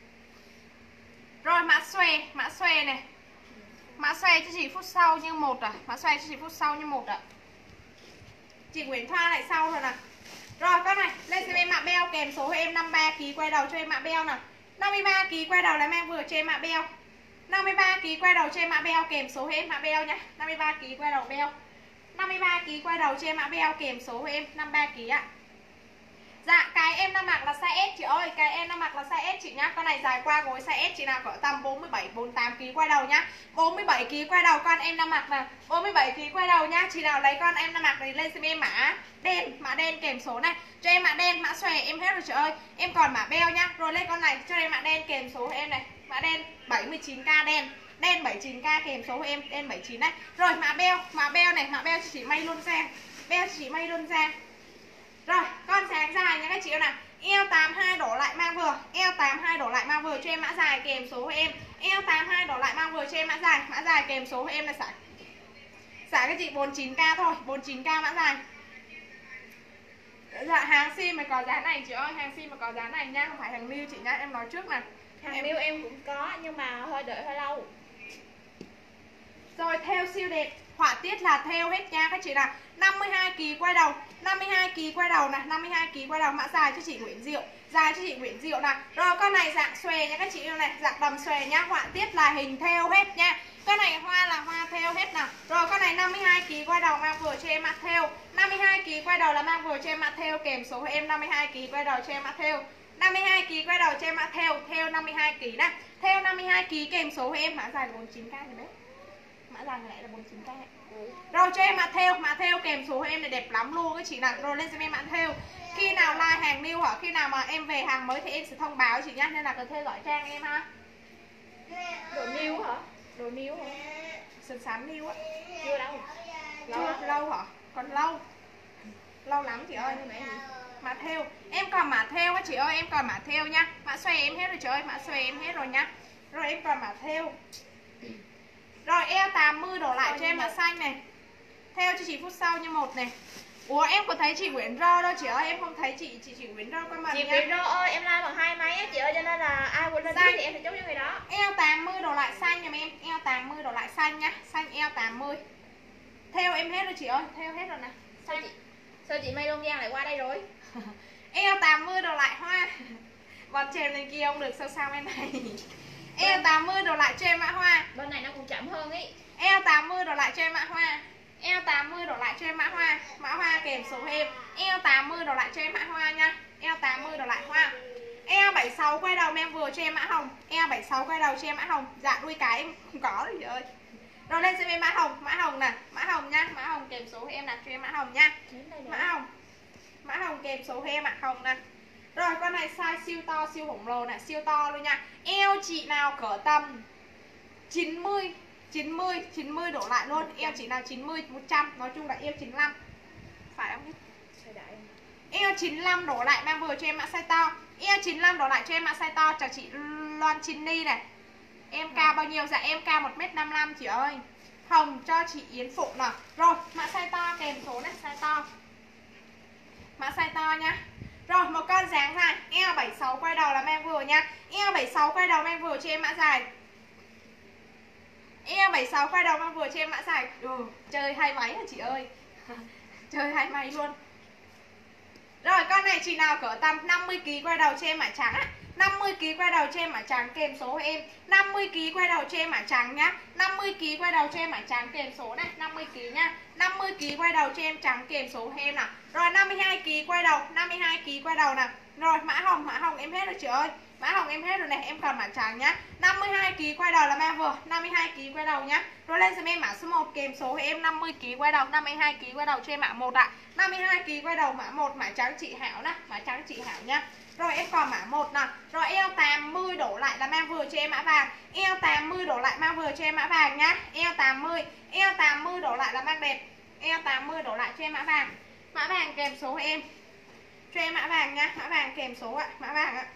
Rồi mã xòe. Mã xòe này. Mã xòe cho chị phút sau như một à. Mã xòe cho chị phút sau như một ạ. Chị Nguyễn Thoa lại sau rồi nè. Rồi con này lên xem em mã beo kèm số em năm mươi ba ki lô gam quay đầu cho em mã beo nè. năm mươi ba ki lô gam quay đầu là mang vừa cho em mã beo. năm mươi ba ki lô gam quay đầu cho em mã beo kèm số em mã beo nha. năm mươi ba ki lô gam quay đầu beo. năm mươi ba ki lô gam quay đầu cho em mã beo kèm số em năm mươi ba ki lô gam ạ. Dạ cái em đang mặc là size S chị ơi. Cái em đang mặc là size S chị nhá. Con này dài qua gối size S chị nào cỡ tầm bốn mươi bảy bốn mươi tám ki lô gam quay đầu nhá. bốn mươi bảy ki lô gam quay đầu con em đang mặc nè. bốn mươi bảy ki lô gam quay đầu nhá. Chị nào lấy con em đang mặc thì lên xem em mã đen. Mã đen kèm số này. Cho em mã đen, mã xòe em hết rồi chị ơi. Em còn mã beo nhá. Rồi lên con này cho em mã đen kèm số em này. Mã đen bảy mươi chín k đen. Đen bảy mươi chín k kèm số em. Đen bảy mươi chín đấy. Rồi mã beo. Mã beo này. Mã beo cho chị may luôn ra. Beo cho chị may luôn ra. Rồi, con sáng dài nha các chị ơi nào. Eo tám mươi hai đổ lại mang vừa. Eo tám mươi hai đổ lại mang vừa cho em mã dài kèm số của em. Eo tám mươi hai đổ lại mang vừa cho em mã dài. Mã dài kèm số của em là xả. Xả các chị bốn mươi chín k thôi, bốn mươi chín k mã dài. Dạ hàng sim mà có giá này chị ơi, hàng sim mà có giá này nha, không phải hàng new chị nhá, em nói trước nè. Hàng em... new em cũng có nhưng mà hơi đợi hơi lâu. Rồi theo siêu đẹp. Họa tiết là theo hết nha các chị nào. năm mươi hai ki lô gam quay đầu. năm mươi hai ki lô gam quay đầu nè. năm mươi hai ki lô gam quay đầu. Mã dài cho chị Nguyễn Diệu. Dài cho chị Nguyễn Diệu nè. Rồi con này dạng xòe nha các chị yêu này. Dạng đầm xòe nhá. Họa tiết là hình theo hết nha. Con này hoa là hoa theo hết nè. Rồi con này năm mươi hai ki lô gam quay đầu mang vừa cho em mã theo. năm mươi hai ki lô gam quay đầu là mang vừa cho em mã theo kèm số của em năm mươi hai ki lô gam quay đầu cho em mã theo. năm mươi hai ki lô gam quay đầu cho em mã theo. Theo năm mươi hai ki lô gam nè. Theo năm mươi hai ki lô gam kèm số của em. Mã dài là bốn mươi chín k rồi đấy. Mã dài này là bốn mươi chín k. Rồi cho em mã theo, mã theo kèm số của em này đẹp lắm luôn các chị nào. Rồi lên xem em mã theo. Khi nào like hàng new hả? Khi nào mà em về hàng mới thì em sẽ thông báo chị nhá. Nên là cần theo dõi trang em ha. Đồ new hả? Đồ new hả? Sườn xám new á. Chưa đâu. Lâu Chưa à? Lâu hả? Còn lâu. Lâu lắm chị ơi. Mã theo. Em còn mã theo á chị ơi, em còn mã theo nha. Mã xòe em hết rồi chị ơi, mã xòe em hết rồi nha. Rồi em còn mã theo. Rồi eo tám mươi đổ lại cho em mã xanh này. Theo cho chị phút sau như một này. Ủa em có thấy chị Nguyễn Rơ đâu chị ơi, em không thấy chị chị chị Nguyễn Rơ qua mặt chị nha. Nguyễn Rơ ơi, em like bằng hai máy á chị ơi, cho nên là ai quên lên thì em sẽ chốt cho người đó. Eo tám mươi đổ lại xanh giùm em, eo tám mươi đổ lại xanh nha, xanh eo tám mươi. Theo em hết rồi chị ơi, theo hết rồi nè. Sao chị Sao chị Mai Long Giang lại qua đây rồi? Eo tám mươi đổ lại hoa. Bọn chèm lên kia không được sao sao em này. Eo tám mươi đổ lại cho em mã hoa. Bên này nó cũng chậm hơn ý. Eo tám mươi đổ lại cho em mã hoa. Eo tám mươi đổ lại cho em mã hoa. Mã hoa kèm số em. Eo tám mươi đổ lại cho em mã hoa nha. Eo tám mươi đổ lại hoa. eo bảy sáu quay đầu em vừa cho em mã hồng. eo bảy sáu quay đầu cho em mã hồng. Dạ đuôi cái em không có rồi chị ơi. Rồi lên xem em mã hồng, mã hồng nè, mã hồng nha, mã hồng kèm số em đặt cho em mã hồng nha. Mã hồng. Mã hồng kèm số em ạ, hồng nè. Rồi con này size siêu to, siêu khổng lồ nè, siêu to luôn nha. Eo chị nào cỡ tầm chín mươi, chín mươi, chín mươi đổ lại luôn. Eo chị nào chín mươi, một trăm, nói chung là eo chín mươi lăm. Phải không? Eo chín mươi lăm đổ lại mang vừa cho em mã size to. Eo chín mươi lăm đổ lại cho em mã size to. Chào chị Loan Chinny này. Em cao bao nhiêu? Dạ em cao một mét năm mươi lăm chị ơi. Hồng cho chị Yến Phụng nào. Rồi, mã size to kèm số này, size to. Mã size to nha. Rồi, một con dáng dài, eo bảy sáu quay đầu là mang vừa nha. eo bảy sáu quay đầu mang vừa cho em mã dài. eo bảy sáu quay đầu mang vừa cho em mã dài. Ừ, chơi hai máy hả chị ơi. Chơi hai máy luôn. Rồi, con này chị nào cỡ tầm năm mươi ki lô gam quay đầu cho em mã trắng á. năm mươi ki lô gam quay đầu cho em mã trắng kèm số của em. năm mươi ki lô gam quay đầu cho em mã trắng nhá. năm mươi ki lô gam quay đầu cho em mã trắng kèm số này, năm mươi ki lô gam nha. năm mươi ki lô gam quay đầu cho em trắng kèm số của em nào. Rồi năm mươi hai ki lô gam quay đầu, năm mươi hai ki lô gam quay đầu nè. Rồi mã hồng, mã hồng em hết rồi chị ơi. Mã hồng em hết rồi này, em còn mã trắng nhá. năm mươi hai ki lô gam quay đầu là mang vừa, năm mươi hai ki lô gam quay đầu nhá. Rồi lên giùm em mã số một kèm số của em năm mươi ki lô gam quay đầu, năm mươi hai ki lô gam quay đầu cho em mã một ạ. năm mươi hai ki lô gam quay đầu mã một, mã trắng chị Hảo nè, mã trắng chị Hảo nhá. Rồi em còn mã một nè. Rồi eo tám mươi đổ lại là mang vừa cho em mã vàng. Eo tám mươi đổ lại mang vừa cho em mã vàng nhá. Eo tám mươi, eo tám mươi đổ lại là mang đẹp. Eo tám mươi đổ lại cho em mã vàng. Mã vàng kèm số của em. Cho em mã vàng nha, mã vàng kèm số ạ, mã vàng ạ.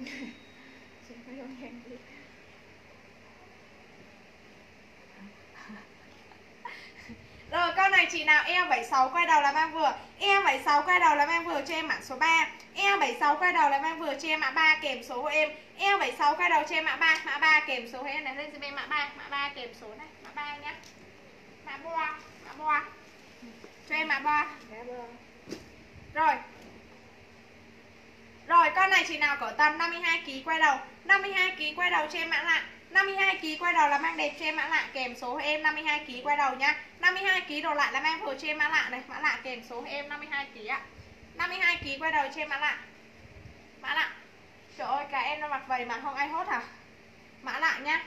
Rồi con này chị nào eo bảy sáu quay đầu là mang vừa. Eo bảy sáu quay đầu là mang vừa cho em mã số ba. Eo bảy sáu quay đầu là mang vừa cho em mã ba kèm số của em. Eo bảy sáu quay đầu cho em mã ba, mã ba kèm số của em này, lên cho em mã ba, mã ba kèm số này, mã ba nhá. Mã boa, mã boa. Cho em mã boa. Rồi. Rồi con này chị nào cỡ tầm năm mươi hai ki lô gam quay đầu, năm mươi hai ki lô gam quay đầu cho em mã lạ. năm mươi hai ki lô gam quay đầu là mang đẹp cho em mã lạ kèm số của em năm mươi hai ki lô gam quay đầu nhá. năm mươi hai ki lô gam đồ lại là mang vừa cho em mã lạ này, mã lạ kèm số của em năm mươi hai ki lô gam ạ. năm mươi hai ki lô gam quay đầu cho em mã lạ. Mã lạ. Trời ơi cả em nó mặc vậy mà không ai hốt hả? Mã lạ nhá.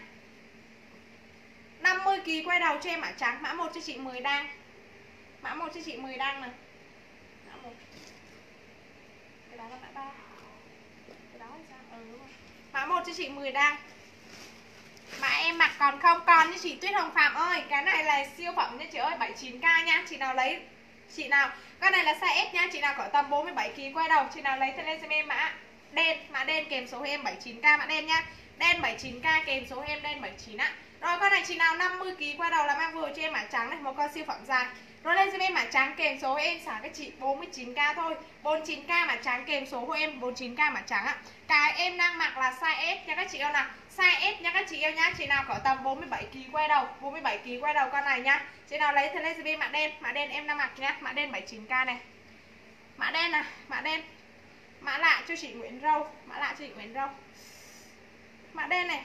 năm mươi ki lô gam quay đầu cho em mã trắng, mã một cho chị mười đang. Mã một cho chị mười đang này. Mã một. Cái đó là mã ba. Cái đó là sao? Ừ đúng rồi. Mã một cho chị mười đang. Mà em mặc còn không còn như chị Tuyết Hồng Phạm ơi. Cái này là siêu phẩm nha chị ơi, bảy mươi chín k nha. Chị nào lấy, chị nào, cái này là size S nha. Chị nào cỡ tầm bốn mươi bảy ki lô gam quay đầu, chị nào lấy thì lên cho em mã đen. Mã đen kèm số em bảy mươi chín k, mã đen nha. Đen bảy mươi chín k kèm số em đen bảy mươi chín ạ. Rồi con này chị nào năm mươi ki lô gam quay đầu là mang vừa cho em mã trắng này, một con siêu phẩm dài. Rồi lên cho em mã trắng kèm số em xả các chị bốn mươi chín k thôi. bốn mươi chín k mã trắng kèm số của em bốn mươi chín k mã trắng ạ. Cái em đang mặc là size S nha các chị yêu nào. Size S nha các chị yêu nhá. Chị nào cỡ tầm bốn mươi bảy ki lô gam quay đầu, bốn mươi bảy ki lô gam quay đầu con này nhá. Chị nào lấy thì lên cho em mã đen, mã đen em đang mặc nhá, mã đen bảy mươi chín k này. Mã đen này, mã đen. Mã lạ cho chị Nguyễn Râu, mã lạ cho chị Nguyễn Râu. Mã đen này.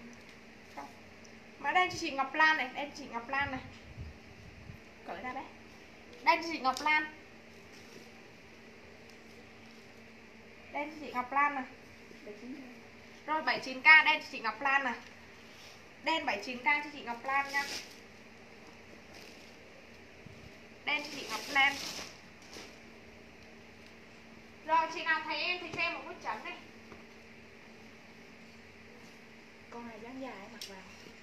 Mã đen cho chị Ngọc Lan này, đen cho chị Ngọc Lan này. Cởi ra đấy. Đen cho chị Ngọc Lan. Đen cho chị Ngọc Lan này. Rồi bảy mươi chín k đen cho chị Ngọc Lan này. Đen bảy mươi chín k cho chị Ngọc Lan nha. Đen cho chị Ngọc Lan. Rồi chị nào thấy em thì cho em một nút chấm đi. Con này dáng dài mặc vào.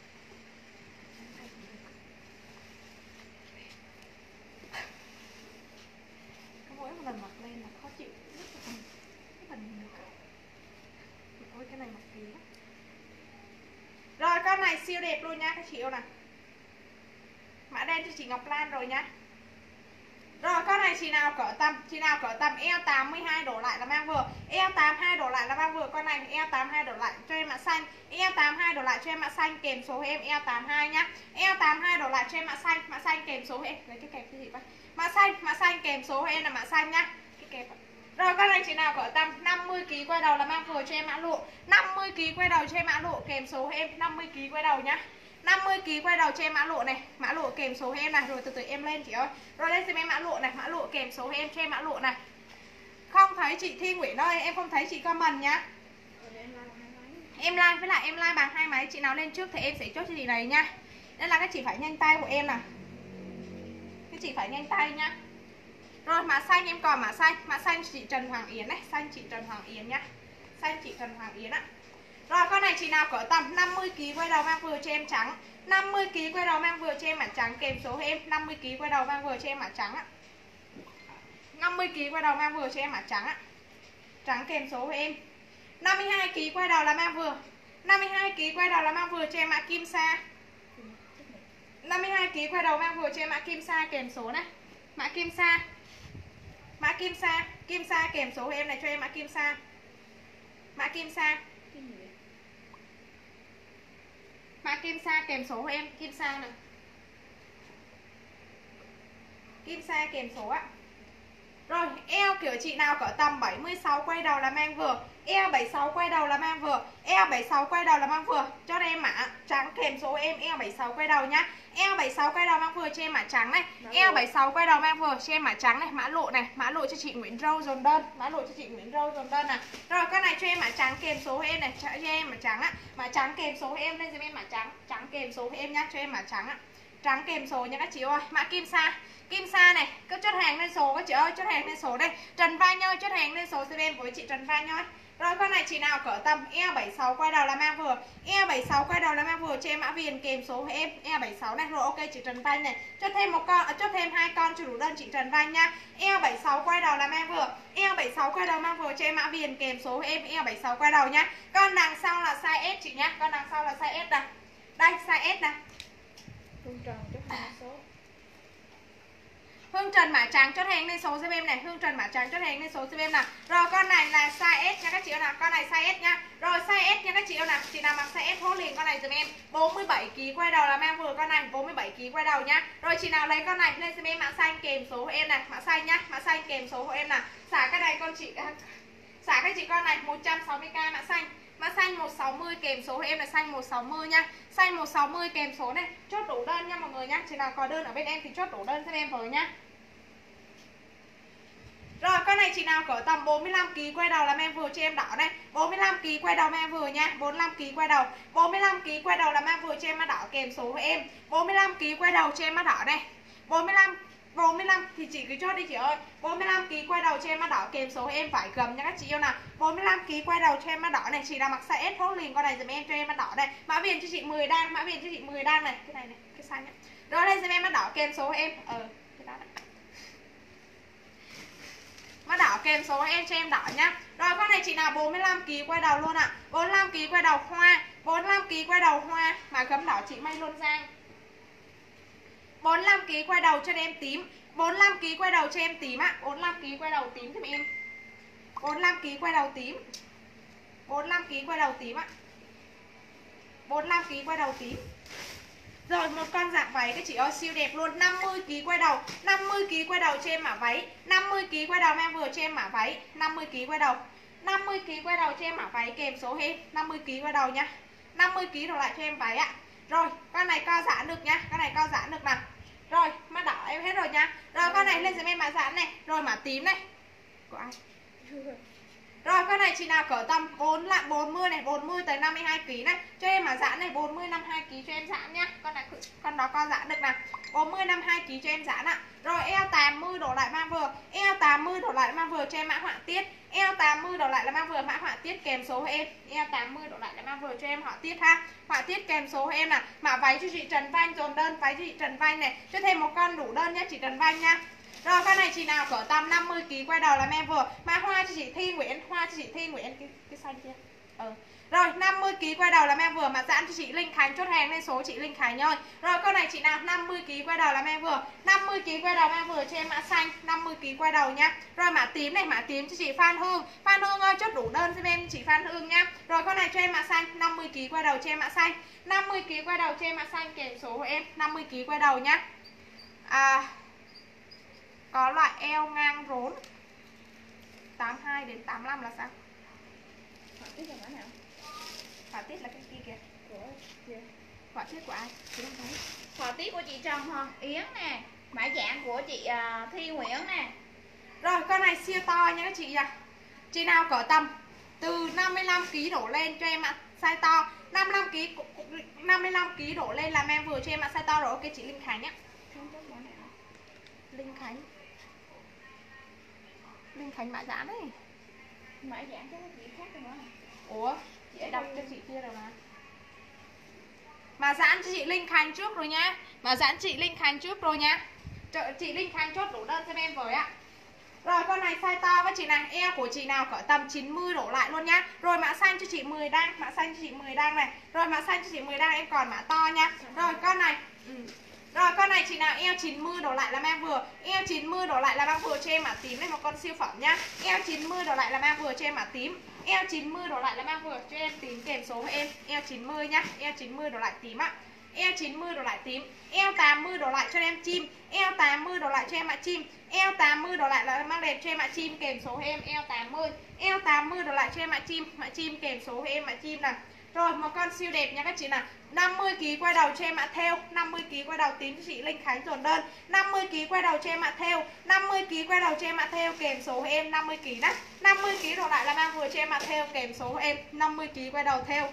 Cái mỗi một lần mặc lên là khó chịu. Cái phần được. Ôi cái này mặc kỳ lắm. Rồi con này siêu đẹp luôn nha các chị yêu này. Mã đen cho chị Ngọc Lan rồi nhá. Rồi con này chị nào cỡ tầm, chị nào cỡ tầm eo tám mươi hai đổ lại là mang vừa. Eo tám mươi hai đổ lại là mang vừa. Con này eo tám mươi hai đổ lại cho em mã xanh. Eo tám mươi hai đổ lại cho em mã xanh kèm số em eo tám mươi hai nhá. Eo tám mươi hai đổ lại cho em mã xanh, mã xanh kèm số em. Lấy cái kẹp cái gì vậy? Mã xanh, mã xanh kèm số em là mã xanh nhá. Cái kẹp. Rồi con này chị nào cỡ tầm năm mươi ki lô gam quay đầu là mang vừa cho em mã lụa. năm mươi ki lô gam quay đầu cho em mã lụa kèm số em năm mươi ki lô gam quay đầu nhá. năm mươi ki lô gam quay đầu cho em mã lụa này, mã lụa kèm số em này, rồi từ từ em lên chị ơi. Rồi lên xem em mã lụa này, mã lụa kèm số em cho em mã lụa này. Không thấy chị Thi Nguyễn ơi, em không thấy chị comment nhá. Em like với lại em like bằng hai máy, chị nào lên trước thì em sẽ chốt cho chị này nha. Nên là các chị phải nhanh tay của em nè. Các chị phải nhanh tay nha. Rồi mã xanh em còn mã xanh, mã xanh chị Trần Hoàng Yến này, xanh chị Trần Hoàng Yến nhá. Xanh chị Trần Hoàng Yến ạ. Rồi con này chị nào cỡ tầm năm mươi ki lô gam quay đầu mang vừa cho em trắng. năm mươi ki lô gam quay đầu mang vừa cho em mã trắng kèm số em, năm mươi ki lô gam quay đầu mang vừa cho em mã trắng ạ. năm mươi ki lô gam quay đầu mang vừa cho em mã trắng ạ. Trắng kèm số em. năm mươi hai ki lô gam quay đầu là mang vừa. năm mươi hai ki lô gam quay đầu là mang vừa cho em mã kim sa. năm mươi hai ki lô gam quay đầu mang vừa cho em mã kim sa kèm số này. Mã kim sa. Mã kim sa, kim sa kèm số em này cho em mã kim sa. Mã kim sa. Mã kim sa kèm số em, kim sa này. Kim sa kèm số ạ. Rồi, eo kiểu chị nào cỡ tầm bảy mươi sáu quay đầu là mang vừa. Eo bảy mươi sáu quay đầu là mang vừa. Eo bảy mươi sáu quay đầu là mang vừa. Cho em mã trắng kèm số em eo bảy mươi sáu quay đầu nhá. Eo bảy mươi sáu quay đầu mang vừa cho em mã trắng này. Eo bảy mươi sáu quay đầu mang vừa cho em mã trắng này, mã lộ này, mã lộ cho chị Nguyễn Râu dồn đơn, mã lộ cho chị Nguyễn Râu dồn đơn này. Rồi con này cho em mã trắng kèm số em này, cho em mã trắng á. Mã trắng kèm số em lên giùm em mã trắng, trắng kèm số em nhá, cho em mã trắng á. Trắng kèm số nha các chị ơi. Mã kim sa. Kim sa này, cứ chốt hàng lên số các chị ơi, chốt hàng lên số đây. Trần Vai Nhơi chốt hàng lên số giùm em với chị Trần Vai Nhơi. Rồi con này chị nào cỡ tầm eo bảy mươi sáu quay đầu là mang vừa. Eo bảy mươi sáu quay đầu là mang vừa cho em mã viền kèm số em eo bảy mươi sáu này. Rồi ok chị Trần Vai này. Chốt thêm một con, chốt thêm hai con cho đủ đơn chị Trần Vai nha. Eo bảy mươi sáu quay đầu là mang vừa. Eo bảy mươi sáu quay đầu mang vừa cho em mã viền kèm số em eo bảy mươi sáu quay đầu nhá. Con đằng sau là size S chị nhá. Con đằng sau là size S này. Đây size S này. Hương Trần chốt hai số. Hương Trần mã trắng chốt hàng lên số giúp em này. Hương Trần mã trắng chốt hàng lên số giúp em nào. Rồi con này là size S nha các chị ơi nào. Con này size S nha. Rồi size S nha các chị ơi nào. Chị nào mặc size S hốt liền con này giúp em. bốn mươi bảy ki lô gam quay đầu là mang vừa con này. bốn mươi bảy ki lô gam quay đầu nhá. Rồi chị nào lấy con này lên giúp em mã xanh kèm số của em này. Mã xanh nhá. Mã xanh kèm số của em nào. Xả cái này con chị xả cái chị con này một trăm sáu mươi k mã xanh. Mã xanh một trăm sáu mươi kèm số của em là xanh một trăm sáu mươi nha. Xanh một trăm sáu mươi kèm số này. Chốt đủ đơn nha mọi người nhá. Chị nào có đơn ở bên em thì chốt đủ đơn cho em với nhá. Rồi con này chị nào cỡ tầm bốn mươi lăm ki lô gam quay đầu là em vừa cho em đỏ này. bốn mươi lăm ki lô gam quay đầu em vừa nha. bốn mươi lăm ki lô gam quay đầu. bốn mươi lăm ki lô gam quay đầu là em vừa cho em mã đỏ kèm số của em. bốn mươi lăm ki lô gam quay đầu cho em mã đỏ này. bốn mươi lăm bốn mươi lăm thì chị cứ chốt đi chị ơi. bốn mươi lăm ki lô gam quay đầu cho em mã đỏ kèm số em phải gầm nha các chị yêu nào. bốn mươi lăm ki lô gam quay đầu cho em mã đỏ này, chị nào mặc size S hốt liền con này giùm em cho em mã đỏ này. Mã viền cho chị mười đang, mã viền cho chị mười đang này, cái này này, cái xanh này. Rồi đây giùm em mã đỏ kèm số em. Ờ cái đó này. Mã đỏ kèm số em cho em đỏ nhá. Rồi con này chị nào bốn mươi lăm ki lô gam quay đầu luôn ạ. À. bốn mươi lăm ki lô gam quay đầu hoa, bốn mươi lăm ki lô gam quay đầu hoa mà gấm đỏ chị may luôn Giang. bốn mươi lăm ki lô gam quay đầu cho em tím. bốn mươi lăm ki lô gam quay đầu cho em tím ạ. À. bốn mươi lăm ki lô gam quay đầu tím thì em. bốn mươi lăm ki lô gam quay đầu tím. bốn mươi lăm ki lô gam quay đầu tím ạ. À. bốn mươi lăm ki lô gam quay đầu tím. Rồi một con dạng váy các chị ơi siêu đẹp luôn. năm mươi ki lô gam quay đầu. năm mươi ki lô gam quay đầu cho em mã váy. năm mươi ki lô gam quay đầu em vừa cho em mã váy. năm mươi ki lô gam quay đầu. năm mươi ki lô gam quay đầu cho em mã váy kèm số em. năm mươi ki lô gam quay đầu nha. năm mươi ki lô gam đổ lại cho em váy ạ. Rồi con này co giãn được nha. Con này co giãn được nào. Rồi mã đỏ em hết rồi nha. Rồi con này lên giùm em mã giãn này. Rồi mã tím này. Của ai? Rồi con này chị nào cỡ tầm bốn lạng bốn mươi này, bốn mươi tới năm mươi hai ki lô gam này. Cho em mà giãn này bốn mươi năm mươi hai ki lô gam cho em giãn nhá. Con này con đó con giãn được nào. bốn mươi năm mươi hai ki lô gam cho em giãn ạ. Rồi eo tám mươi đổ lại mang vừa. Eo tám mươi đổ lại mang vừa cho em mã họa tiết. Eo tám mươi đổ lại là mang vừa mã họa tiết kèm số của em. Eo tám mươi đổ lại là mang vừa cho em họa tiết ha. Họa tiết kèm số của em nè. Mã váy cho chị Trần Văn dồn đơn, váy cho chị Trần Văn này. Cho thêm một con đủ đơn nhá chị Trần Văn nha. Rồi con này chị nào cỡ tầm năm mươi ki lô gam quay đầu là em vừa. Mã hoa cho chị Thi Nguyễn, hoa cho chị Thi Nguyễn cái cái xanh kia. Ừ. Rồi năm mươi ki lô gam quay đầu là em vừa, mã giãn cho chị Linh Khánh chốt hàng lên số chị Linh Khánh ơi. Rồi con này chị nào năm mươi ki lô gam quay đầu là em vừa. năm mươi ki lô gam quay đầu em vừa cho em mã xanh, năm mươi ki lô gam quay đầu nhá. Rồi mã tím này, mã tím cho chị Phan Hương. Phan Hương ơi chốt đủ đơn giúp em chị Phan Hương nhá. Rồi con này cho em mã xanh, năm mươi ki lô gam quay đầu cho em mã xanh. năm mươi ki lô gam quay đầu cho em mã xanh kèm số của em, năm mươi ki lô gam quay đầu nhá. À có loại eo ngang rốn tám mươi hai đến tám mươi lăm là sao? Họa tiết là mã nào? Họa tiết là cái kia kìa. Của kìa. Họa tiết của ai? Chị không thấy. Họa tiết của chị Trần Hoàng Yến nè. Mã dạng của chị uh, Thi Nguyễn nè. Rồi con này siêu to nha các chị nha. Chị nào cỡ tầm từ năm mươi lăm ki lô gam đổ lên cho em ạ. size to. năm mươi lăm ki lô gam năm mươi lăm ki lô gam đổ lên làm em vừa cho em ạ, size to rồi. Ok chị Linh Khánh nhé. Linh Khánh. Linh Khánh mã giãn ấy. Mã giãn chắc gì khác rồi mà. Ủa, chị đọc cho chị kia rồi mà. Mà giãn cho chị Linh Khánh trước rồi nhá. Mà giãn chị Linh Khánh trước rồi nhá. Chị Linh Khánh chốt đủ đơn cho em với ạ. Rồi con này size to các chị này, eo của chị nào cỡ tầm chín mươi đổ lại luôn nhá. Rồi mã xanh cho chị mười đăng, mã xanh cho chị mười đăng này. Rồi mã xanh cho chị mười đăng, em còn mã to nha. Rồi con này. Ừ. Rồi con này chị nào eo chín mươi đổ lại là mang vừa. Eo chín mươi đổ lại là mang vừa cho em mã tím này, một con siêu phẩm nhá. Eo chín mươi đổ lại là mang vừa cho em mã tím. Eo chín mươi đổ lại là mang vừa cho em tím kèm số của em. Eo chín mươi nhá. Eo chín mươi đổ lại tím ạ. Eo chín mươi đổ lại tím. Eo tám mươi đổ lại cho em chim. Eo tám mươi đổ lại cho em mã chim. Eo tám mươi đổ lại là mang đẹp cho em mã chim kèm số của em. Eo tám mươi. Eo tám mươi đổ lại cho em mã chim, mã chim kèm số của em mã chim này. Rồi một con siêu đẹp nha các chị nào. năm mươi ki lô gam quay đầu cho em mã theo, năm mươi ki lô gam quay đầu tím cho chị Linh Khánh dồn đơn. năm mươi ki lô gam quay đầu cho em mã theo, năm mươi ki lô gam quay đầu cho em mã theo kèm số của em năm mươi ki lô gam đó. năm mươi ki lô gam đổ lại là mang vừa cho em mã theo kèm số của em năm mươi ki lô gam quay đầu theo.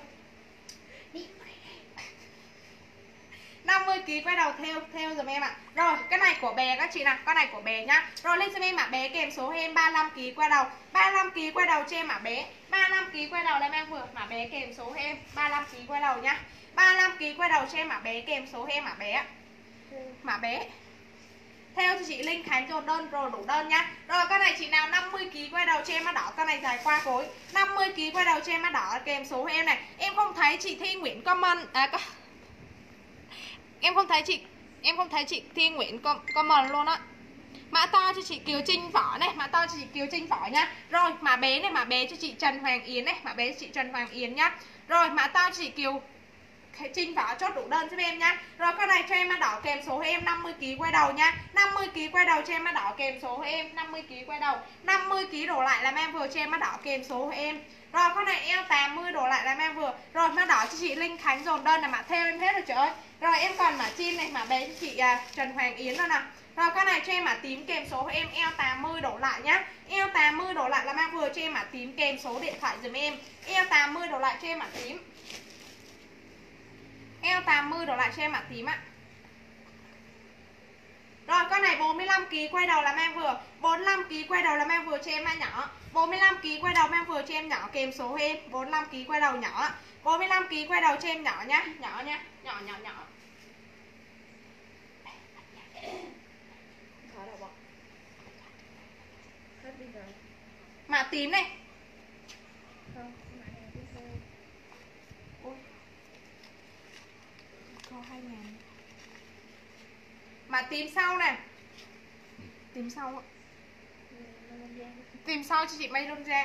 năm mươi ki lô gam quay đầu theo theo giùm em ạ. Rồi, cái này của bé các chị nào, con này của bé nhá. Rồi lên giùm em mã bé kèm số em ba mươi lăm ki lô gam quay đầu. ba mươi lăm ki lô gam quay đầu cho em mã bé. ba mươi lăm ki lô gam quay đầu là em vừa mã bé kèm số em ba mươi lăm ki lô gam quay đầu nhá. ba mươi lăm ki lô gam quay đầu cho em mã bé kèm số em mã bé. Mã bé. Theo cho chị Linh Khánh dồn đơn rồi đủ đơn nhá. Rồi con này chị nào năm mươi ki lô gam quay đầu cho em mã đỏ, con này dài qua gối. năm mươi ki lô gam quay đầu cho em mã đỏ kèm số em này. Em không thấy chị Thi Nguyễn comment à có... Em không thấy chị Em không thấy chị Thi Nguyễn comment luôn á. Mã to cho chị Kiều Trinh Võ này, mã to cho chị Kiều Trinh Võ nhá. Rồi mã bé này, mã bé cho chị Trần Hoàng Yến này, mã bé cho chị Trần Hoàng Yến nhá. Rồi mã to cho chị Kiều Trinh Võ chốt đủ đơn giúp em nhá. Rồi con này cho em mã đỏ kèm số của em năm mươi ki lô gam quay đầu nhá. năm mươi ki lô gam quay đầu cho em mã đỏ kèm số của em năm mươi ki lô gam quay đầu. năm mươi ki lô gam đổ lại là em vừa cho em mã đỏ kèm số của em. Rồi con này eo tám mươi đổ lại là em vừa. Rồi mã đỏ cho chị Linh Khánh dồn đơn là mã theo em hết rồi trời ơi. Rồi em còn mã chim này, mã bé cho chị à, Trần Hoàng Yến rồi nào. Rồi con này cho em mã tím kèm số của em eo tám mươi đổ lại nhá. Eo tám mươi đổ lại là mang vừa cho em mã tím kèm số điện thoại giùm em. Eo tám mươi đổ lại cho em mã tím. Eo tám mươi đổ lại cho em mã tím ạ. Rồi con này bốn mươi lăm ki lô gam quay đầu là mang vừa. bốn mươi lăm ki lô gam quay đầu là mang vừa cho em mã nhỏ. bốn mươi lăm ki lô gam quay đầu mang vừa cho em nhỏ kèm số của em. bốn mươi lăm ki lô gam quay đầu nhỏ. bốn mươi lăm ki lô gam quay đầu cho em nhỏ nhá, nhỏ nha, nhỏ nhỏ nhỏ. Mã tím này. Không, mã này là tiếp theo. Ôi. Có hai ngàn. Mã tím sau này. Tím sau ạ. Tìm sau cho chị Mây Đơn Giang.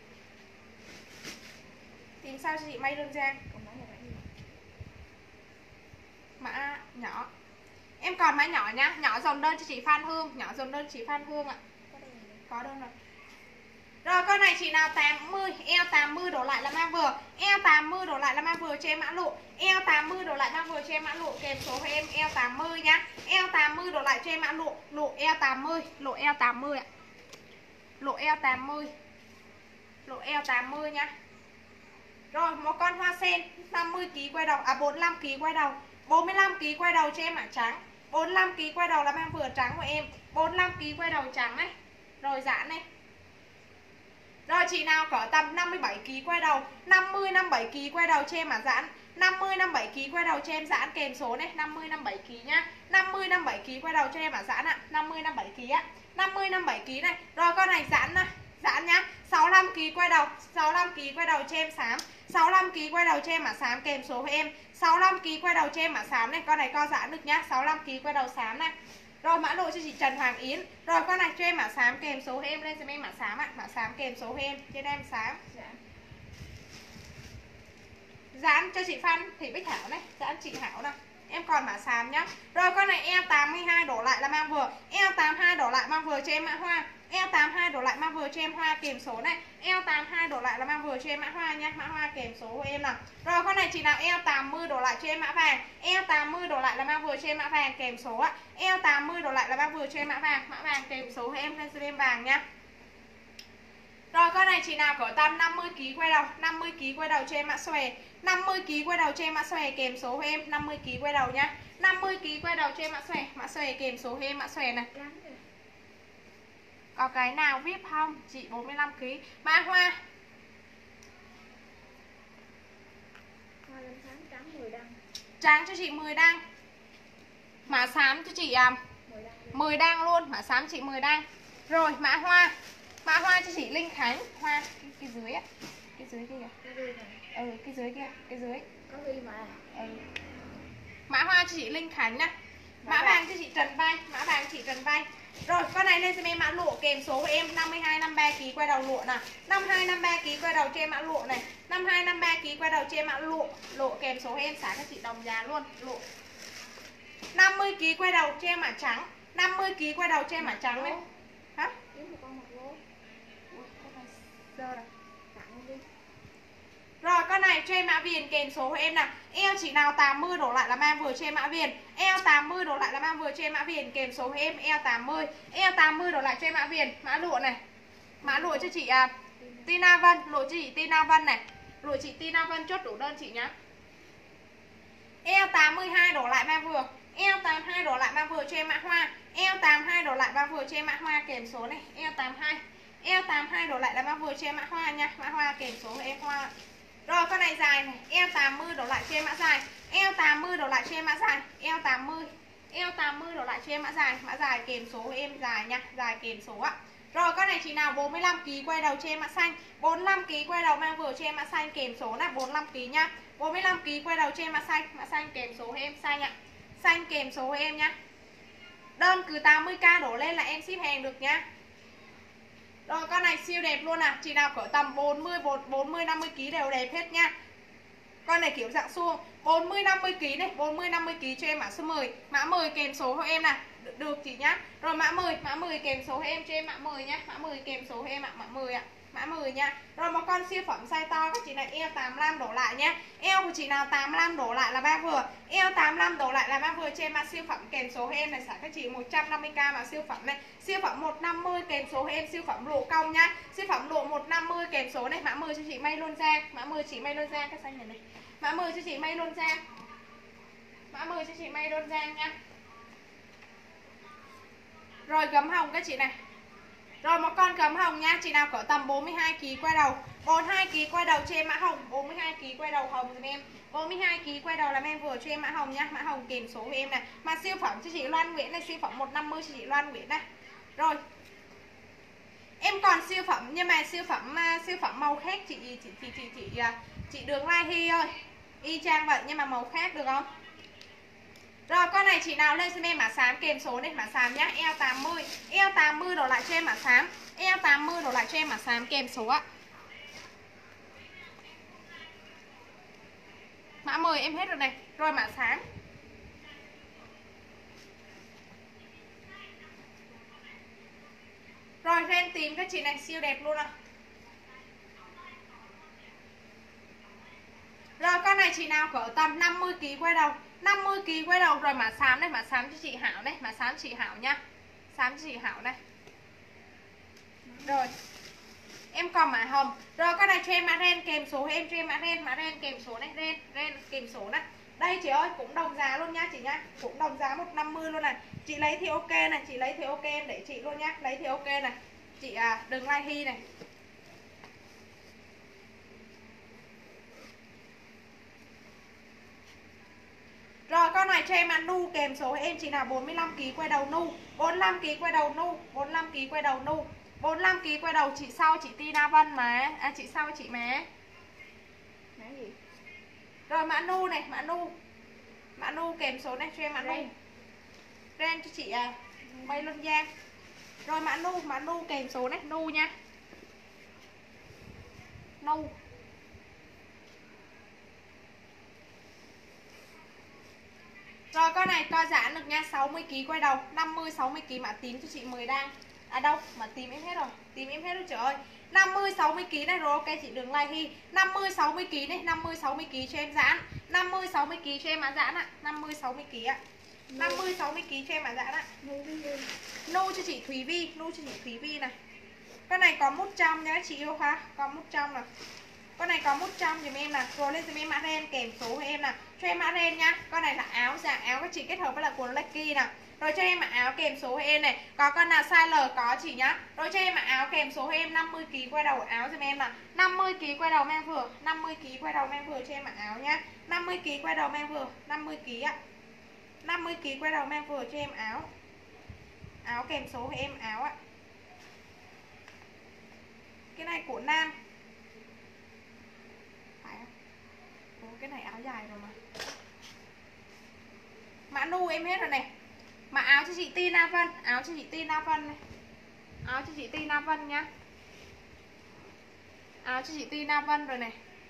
Tìm sau cho chị Mây Đơn Giang. Mã nhỏ. Em còn mã nhỏ nhá. Nhỏ dồn đơn cho chị Phan Hương. Nhỏ dồn đơn chị Phan Hương ạ. Có đơn rồi. Rồi con này chị nào tám mươi, eo tám mươi đổ lại là mang vừa. Eo tám mươi đổ lại là mang vừa cho em mã lụ. Eo tám mươi đổ lại mang vừa cho em mã lụ kèm số của em eo tám mươi nhá. Eo tám mươi đổ lại cho em mã lụ, lụ eo tám mươi, lụ eo tám mươi ạ. Lụ eo tám mươi. Lụ eo tám mươi nhá. Rồi một con hoa sen năm mươi ki lô gam quay đầu, à bốn mươi lăm ki lô gam quay đầu. bốn mươi lăm ki lô gam quay đầu cho em mã trắng. bốn mươi lăm ki lô gam quay đầu là mang vừa trắng của em. bốn mươi lăm ki lô gam quay đầu trắng này. Rồi giãn này. Rồi chị nào có tầm năm mươi bảy ki lô gam quay đầu, năm mươi năm mươi bảy ki lô gam quay đầu cho em mà giãn. năm mươi năm mươi bảy ki lô gam quay đầu cho em giãn kèm số này, năm mươi năm mươi bảy ki lô gam nhá. năm mươi năm mươi bảy ki lô gam quay đầu cho em mà giãn ạ, năm mươi năm mươi bảy ki lô gam á. năm mươi năm mươi bảy ki lô gam này. Rồi con này giãn này, giãn nhá. sáu mươi lăm ki lô gam quay đầu, sáu mươi lăm ki lô gam quay đầu cho em xám. sáu mươi lăm ki lô gam quay đầu cho em mà xám kèm số của em. sáu mươi lăm ki lô gam quay đầu cho em mà xám này, con này co giãn được nhá. sáu mươi lăm ki lô gam quay đầu xám này. Rồi mã lộ cho chị Trần Hoàng Yến. Rồi con này cho em mã xám kèm số em lên cho em mã xám ạ, mã xám kèm số em trên em xám. Giãn cho chị Phan Thị Bích Thảo này, giãn chị Hảo này. Em còn mã xám nhá. Rồi con này eo tám mươi hai đổ lại là mang vừa. Eo tám mươi hai đổ lại mang vừa cho em mã hoa. Eo tám mươi hai đổ lại mang vừa cho em hoa kèm số này. Eo tám mươi hai đổ lại là mang vừa cho em mã hoa nha, mã hoa kèm số của em nào. Rồi con này chị nào eo tám mươi đổ lại cho em mã vàng. Eo tám mươi đổ lại là mang vừa cho em mã vàng kèm số ạ. Eo tám mươi đổ lại là mang vừa cho em mã vàng, mã vàng kèm số của em lên cho em vàng nha. Rồi con này chị nào cỡ tầm năm mươi ki lô gam quay đầu, năm mươi ki lô gam quay đầu cho em mã xòe, năm mươi ki lô gam quay đầu cho em mã xòe kèm số của em, năm mươi ki lô gam quay đầu nhá. năm mươi ki lô gam quay đầu cho em mã xòe, mã xòe kèm số của em mã xòe này. Có cái nào vê i pê không? Chị bốn mươi lăm ki lô gam. Mã hoa. Hoa lên sáng trắng mười đăng. Trắng cho chị mười đăng. Mã xám cho chị um, mười đăng luôn, mã xám chị mười đăng. Rồi mã hoa. Mã hoa cho chị Linh Khánh. Hoa cái, cái dưới á. Cái dưới kia kìa. Ừ, cái dưới kia, cái dưới. Có ghi mà. Ừ. Mã hoa cho chị Linh Khánh nè. Mã vàng cho chị Trần Vai, mã vàng cho chị Trần Vai. Rồi, con này lên cho em mã lụa kèm số của em năm mươi hai năm mươi ba ki lô gam quay đầu lụa nè. năm mươi hai năm mươi ba ki lô gam quay đầu cho em mã lụa này. năm mươi hai năm mươi ba ki lô gam quay đầu cho em mã lụa, lụa kèm số của em xả các chị đồng giá luôn, lụa. năm mươi ki lô gam quay đầu cho em mã trắng, năm mươi ki lô gam quay đầu cho em mã trắng này. Hả? Rồi con này cho em mã viền kèm số của em nè. Eo chị nào tám mươi đổ lại là mang vừa cho em mã viền. Eo tám mươi đổ lại là mang vừa cho em mã viền kèm số của em eo tám mươi. Eo tám mươi đổ lại cho em mã viền, mã lụa này. Mã lụa cho chị à, Tina Vân, lụa cho chị Tina Vân này. Lụa chị Tina Vân chốt đủ đơn chị nhá. Eo tám mươi hai đổ lại mang vừa. Eo tám mươi hai đổ lại mang vừa cho em mã hoa. Eo tám mươi hai đổ lại mang vừa cho em mã hoa kèm số này. Eo tám mươi hai. Eo tám mươi hai đổ lại là mang vừa cho em mã hoa nha. Mã hoa kèm số của em hoa. Rồi con này dài này, eo tám mươi đổ lại cho em mã dài. Eo tám mươi đổ lại cho em mã dài. Eo tám mươi. Eo tám mươi đổ lại cho em mã dài, mã dài kèm số của em dài nha, dài kèm số ạ. Rồi con này chị nào bốn mươi lăm ki lô gam quay đầu cho em mã xanh, bốn mươi lăm ki lô gam quay đầu mang vừa cho em mã xanh kèm số là bốn mươi lăm ki lô gam nha. bốn mươi lăm ki lô gam quay đầu cho em mã xanh, mã xanh kèm số của em xanh ạ. Xanh kèm số của em nha. Đơn cứ tám mươi k đổ lên là em ship hàng được nha. Rồi con này siêu đẹp luôn à. Chị nào cỡ tầm bốn mươi, bốn mươi, năm mươi ki lô gam đều đẹp hết nha. Con này kiểu dạng suông bốn mươi, năm mươi ki lô gam này, bốn mươi, năm mươi ki lô gam cho em mã số mười. Mã mười kèm số của em nè. Được, được chị nhá. Rồi mã mười, mã mười kèm số của em cho em mã mười nhá. Mã mười kèm số của em ạ, mã mười ạ. Mã mười nha. Rồi một con siêu phẩm size to các chị này eo tám mươi lăm đổ lại nhá. Eo của chị nào tám mươi lăm đổ lại là ba vừa. Eo tám mươi lăm đổ lại là ba vừa cho em mã siêu phẩm kèm số của em này xả các chị một trăm năm mươi k mã siêu phẩm này. Siêu phẩm một trăm năm mươi kèm số của em siêu phẩm lộ cong nhá. Siêu phẩm lộ một trăm năm mươi kèm số này, mã mười cho chị May Luân Giang, mã mười chị May Luân Giang cái xanh này này. Mã mười cho chị May Luân Giang. Mã mười cho chị May Luân Giang nha. Rồi gấm hồng các chị này. Rồi một con gấm hồng nha, chị nào cỡ tầm bốn mươi hai ki lô gam quay đầu, bốn mươi hai ki lô gam quay đầu cho em mã hồng, bốn mươi hai ki lô gam quay đầu hồng giùm em. bốn mươi hai ki lô gam quay đầu làm em vừa cho em mã hồng nha, mã hồng kèm số của em này. Mà siêu phẩm cho chị Loan Nguyễn này, siêu phẩm một trăm năm mươi cho chị Loan Nguyễn này. Rồi. Em còn siêu phẩm nhưng mà siêu phẩm siêu phẩm màu khác chị chị chị chị chị chị, chị Đường Lai Hy ơi. Y chang vậy nhưng mà màu khác được không? Rồi con này chị nào lên xem em mã xám kèm số này, mã xám nhá, eo tám mươi. Eo tám mươi đổ lại cho em mã xám. Eo tám mươi đổ lại cho em mã xám kèm số ạ. Mã mười em hết rồi này. Rồi mã xám. Rồi ren tím các chị này siêu đẹp luôn à. Rồi con này chị nào cỡ tầm năm mươi ki lô gam quay đầu, năm mươi ki lô gam quay đầu. Rồi mã xám đây, mã xám cho chị Hảo này, mã xám chị Hảo nha. Xám cho chị Hảo này. Rồi. Em còn mã hồng. Rồi con này cho em mã ren kèm số, em cho em mã ren, mã ren kèm số này, ren, ren kèm số này. Đây chị ơi, cũng đồng giá luôn nha chị nha. Cũng đồng giá một trăm năm mươi luôn này. Chị lấy thì ok này, chị lấy thì ok em để chị luôn nhá. Lấy thì ok này. Chị à, Đường Lai Hy này. Rồi con này cho em ăn nu kèm số em chị nào bốn mươi lăm ki lô gam quay đầu nu, bốn mươi lăm ki lô gam quay đầu nu, bốn mươi lăm ki lô gam quay đầu nu, bốn mươi lăm ki lô gam quay đầu chị sau chị Tina Vân mà, à chị sau chị má. Mã gì? Rồi mã nu này, mã nu. Mã nu kèm số này cho em mã nu. Ren cho chị à, May Luân Giang. Rồi mã nu, mã nu kèm số này, nu nha. Nu. Rồi con này co giãn được nha, sáu mươi ki lô gam quay đầu, năm mươi sáu mươi ki lô gam mã tím cho chị mười đang. À đâu, mã tím em hết rồi, tím em hết rồi trời ơi. năm mươi sáu mươi ki lô gam này rồi ok chị Đường Lai Hy. năm mươi sáu mươi ki lô gam này, năm mươi sáu mươi ki lô gam cho em giãn. năm mươi sáu mươi ki lô gam cho em mã giãn ạ, năm mươi sáu mươi ki lô gam ạ. năm mươi sáu mươi ki lô gam cho em mã giãn ạ. Nu cho chị Thúy Vi, nu cho chị Thúy Vi này. Con này có mút trong nha các chị yêu ha, có mút trong nè. Con này có mút trong giùm em nè, rồi lên giùm em mã ren kèm số của em nè. Cho em mã ren nha. Con này là áo dạng áo các chị kết hợp với là quần legging nè. Rồi cho em mã áo kèm số của em này. Có con nào size L có chị nhá. Rồi cho em mã áo kèm số của em năm mươi ki lô gam quay đầu áo giùm em nè. năm mươi ki lô gam quay đầu mang vừa, năm mươi ki lô gam quay đầu mang vừa cho em mã áo nha. năm mươi ki lô gam quay đầu mang vừa, năm mươi ki lô gam á. năm mươi ki lô gam quay đầu mang vừa cho em áo. Áo kèm số của em áo ạ. Cái này của nam. Phải không? Ủa, cái này áo dài rồi mà. Mã nu em hết rồi này. Mã áo cho chị Tina Vân, áo cho chị Tina Vân này. Áo cho chị Tina Vân nhá. Áo cho chị Tina Vân rồi này.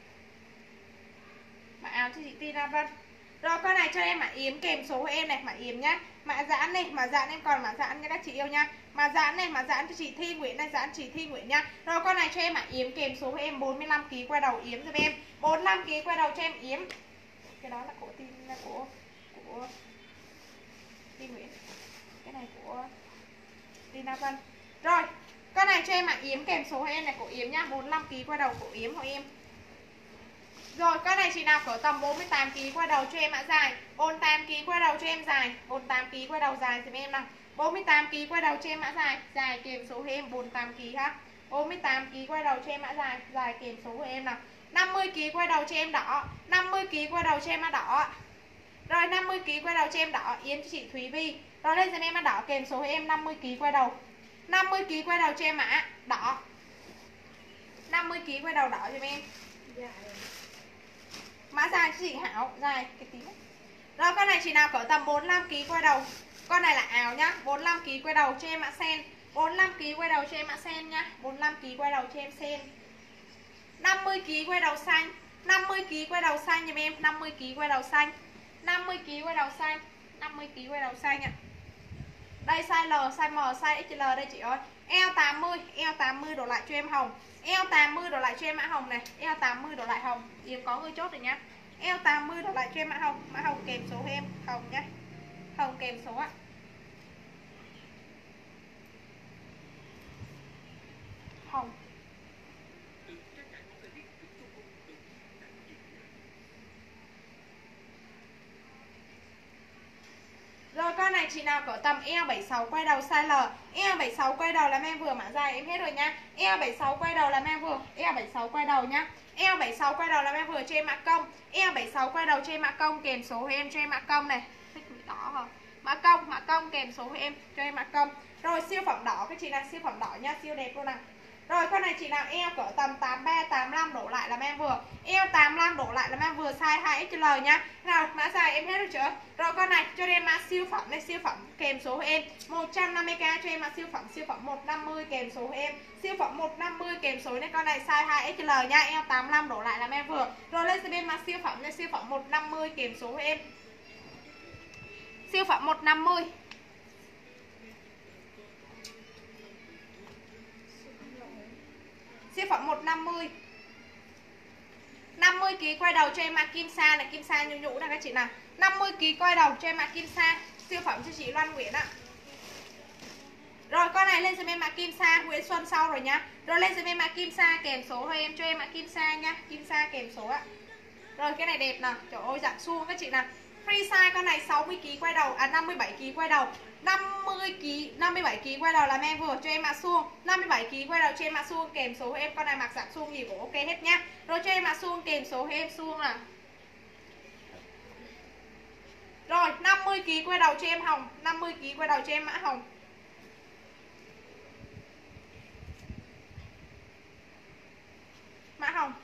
Mã áo cho chị Tina Vân. Rồi con này cho em mã yếm kèm số của em này, mã yếm nhá. Mã giãn này, mã giãn em còn mã giãn nha các chị yêu nha. Mã giãn này, mã giãn cho chị Thi Nguyễn này, giãn chị Thi Nguyễn nha. Rồi con này cho em mã yếm kèm số của em bốn mươi lăm ki lô gam quay đầu yếm giùm em. bốn mươi lăm ki lô gam quay đầu cho em yếm. Cái đó là của tin là của của Thi Nguyễn. Cái này của Tina Vân. Rồi, con này cho em mã yếm kèm số của em này, của yếm nhá, bốn mươi lăm ki lô gam quay đầu của yếm của em. Rồi, con này chị nào cỡ tầm bốn mươi tám ki lô gam quay đầu cho em mã dài, bốn mươi tám ki lô gam quay đầu cho em dài, bốn mươi tám ki lô gam quay đầu dài giùm em nào. bốn mươi tám ki lô gam quay đầu cho em mã dài, dài kèm số của em bốn mươi tám ki lô gam ha. bốn mươi tám ki lô gam quay đầu cho em mã dài, dài kèm số của em nào. năm mươi ki lô gam quay đầu cho em đỏ, năm mươi ki lô gam quay đầu cho em mã đỏ. Rồi năm mươi ki lô gam quay đầu cho em đỏ, yếm cho chị Thúy Vi. Rồi lên giùm em mã đỏ kèm số của em năm mươi ki lô gam quay đầu. năm mươi ki lô gam quay đầu cho em mã đỏ. năm mươi ki lô gam quay đầu đỏ giùm em. Dạ. Mã dài cho chị Hảo, dài cái tí. Rồi con này chị nào cỡ tầm bốn mươi lăm ki lô gam quay đầu. Con này là áo nhá, bốn mươi lăm ki lô gam quay đầu cho em mã sen. bốn mươi lăm ki lô gam quay đầu cho em mã sen nhá, bốn mươi lăm ki lô gam quay đầu cho em sen. năm mươi ki lô gam quay đầu xanh, năm mươi ki lô gam quay đầu xanh giùm em, năm mươi ki lô gam quay đầu xanh. năm mươi ki lô gam quay đầu xanh, năm mươi ki lô gam quay đầu xanh ạ. Đây size L, size M, size ích lờ đây chị ơi. Eo tám mươi, eo tám mươi đổ lại cho em hồng. Eo tám mươi đổ lại cho em mã hồng này, eo tám mươi đổ lại hồng. Yếm có người chốt rồi nhá. Eo tám mươi đổ lại cho em mã hồng, mã hồng kèm số em, hồng nhá. Hồng kèm số ạ. Hồng. Rồi con này chị nào cỡ tầm eo bảy mươi sáu quay đầu size L, eo bảy mươi sáu quay đầu là em vừa mã dài em hết rồi nha. eo bảy mươi sáu quay đầu là em vừa, eo bảy mươi sáu quay đầu nhá. eo bảy mươi sáu quay đầu là em vừa cho em mã công, eo bảy mươi sáu quay đầu cho em mã công kèm số của em cho em mã công này. Thích đỏ hả? Mã công, mã công kèm số của em cho em mã công. Rồi siêu phẩm đỏ các chị là siêu phẩm đỏ nha, siêu đẹp luôn nào. Rồi con này chị nào eo cỡ tầm tám mươi ba, tám mươi lăm đổ lại là em vừa. Eo tám mươi lăm đổ lại là em vừa size hai ích lờ nhá. Nào, mã dài em hết rồi chưa? Rồi con này cho em mã siêu phẩm đây, siêu phẩm kèm số của em một trăm năm mươi k cho em mã siêu phẩm, siêu phẩm một trăm năm mươi kèm số của em. Siêu phẩm một trăm năm mươi kèm số này, con này size hai ích lờ nha, eo tám mươi lăm đổ lại là em vừa. Rồi lên xem mã siêu phẩm đây, siêu phẩm một trăm năm mươi kèm số của em. Siêu phẩm một trăm năm mươi. Siêu phẩm một trăm năm mươi. năm mươi ki lô gam quay đầu cho em mã kim sa này, kim sa nhũ nhũ này các chị nào. năm mươi ki lô gam quay đầu cho em mã kim sa, siêu phẩm cho chị Loan Nguyễn ạ. Rồi con này lên cho em mã kim sa, Nguyễn Xuân sau rồi nhá. Rồi lên cho em mã kim sa kèm số thôi em, cho em mã kim sa nhá, kim sa kèm số ạ. Rồi cái này đẹp nào, trời ơi dạng suông các chị nào. Free size con này sáu mươi ki lô gam quay đầu, à năm mươi bảy ki lô gam quay đầu. năm mươi ki lô gam, năm mươi bảy ki lô gam quay đầu là em vừa cho em mã suông, năm mươi bảy ki lô gam quay đầu cho em mã suông kèm số em, con này mặc dạng suông gì cũng ok hết nhá. Rồi cho em mã suông kèm số em suông là. Rồi năm mươi ki lô gam quay đầu cho em hồng, năm mươi ki lô gam quay đầu cho em mã hồng. Mã hồng.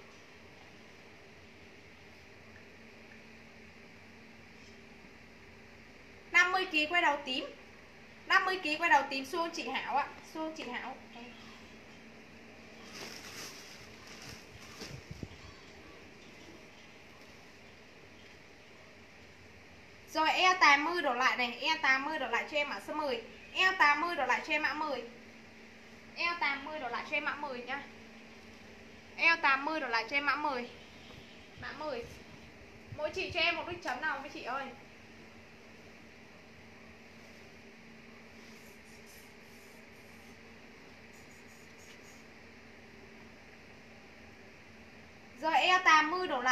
năm mươi ki lô gam quay đầu tím. năm mươi ki lô gam quay đầu tím suông chị Hảo ạ, suông chị Hảo. Rồi eo tám mươi đổ lại này, eo tám mươi đổ lại cho em mã số mười. Eo tám mươi đổ lại cho em mã mười. Eo tám mươi đổ lại cho em mã mười nhá. Eo tám mươi đổ lại cho em mã mười. Mã mười. Mỗi chị cho em một đích chấm nào với chị ơi.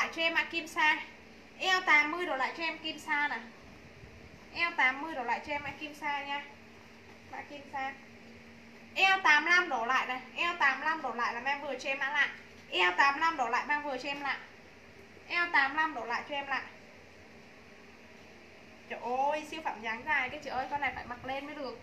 lại cho em mã kim sa. Eo tám mươi đổ lại cho em kim sa nè. Eo tám mươi đổ lại cho em mã kim sa nha. Mã kim sa. Eo tám mươi lăm đổ lại này, eo tám mươi lăm đổ lại là mang vừa cho em mã lại. Eo tám mươi lăm đổ lại mang vừa cho em lại. Eo tám mươi lăm đổ lại cho em lại. Trời ơi, siêu phẩm dáng dài cái chị ơi, con này phải mặc lên mới được.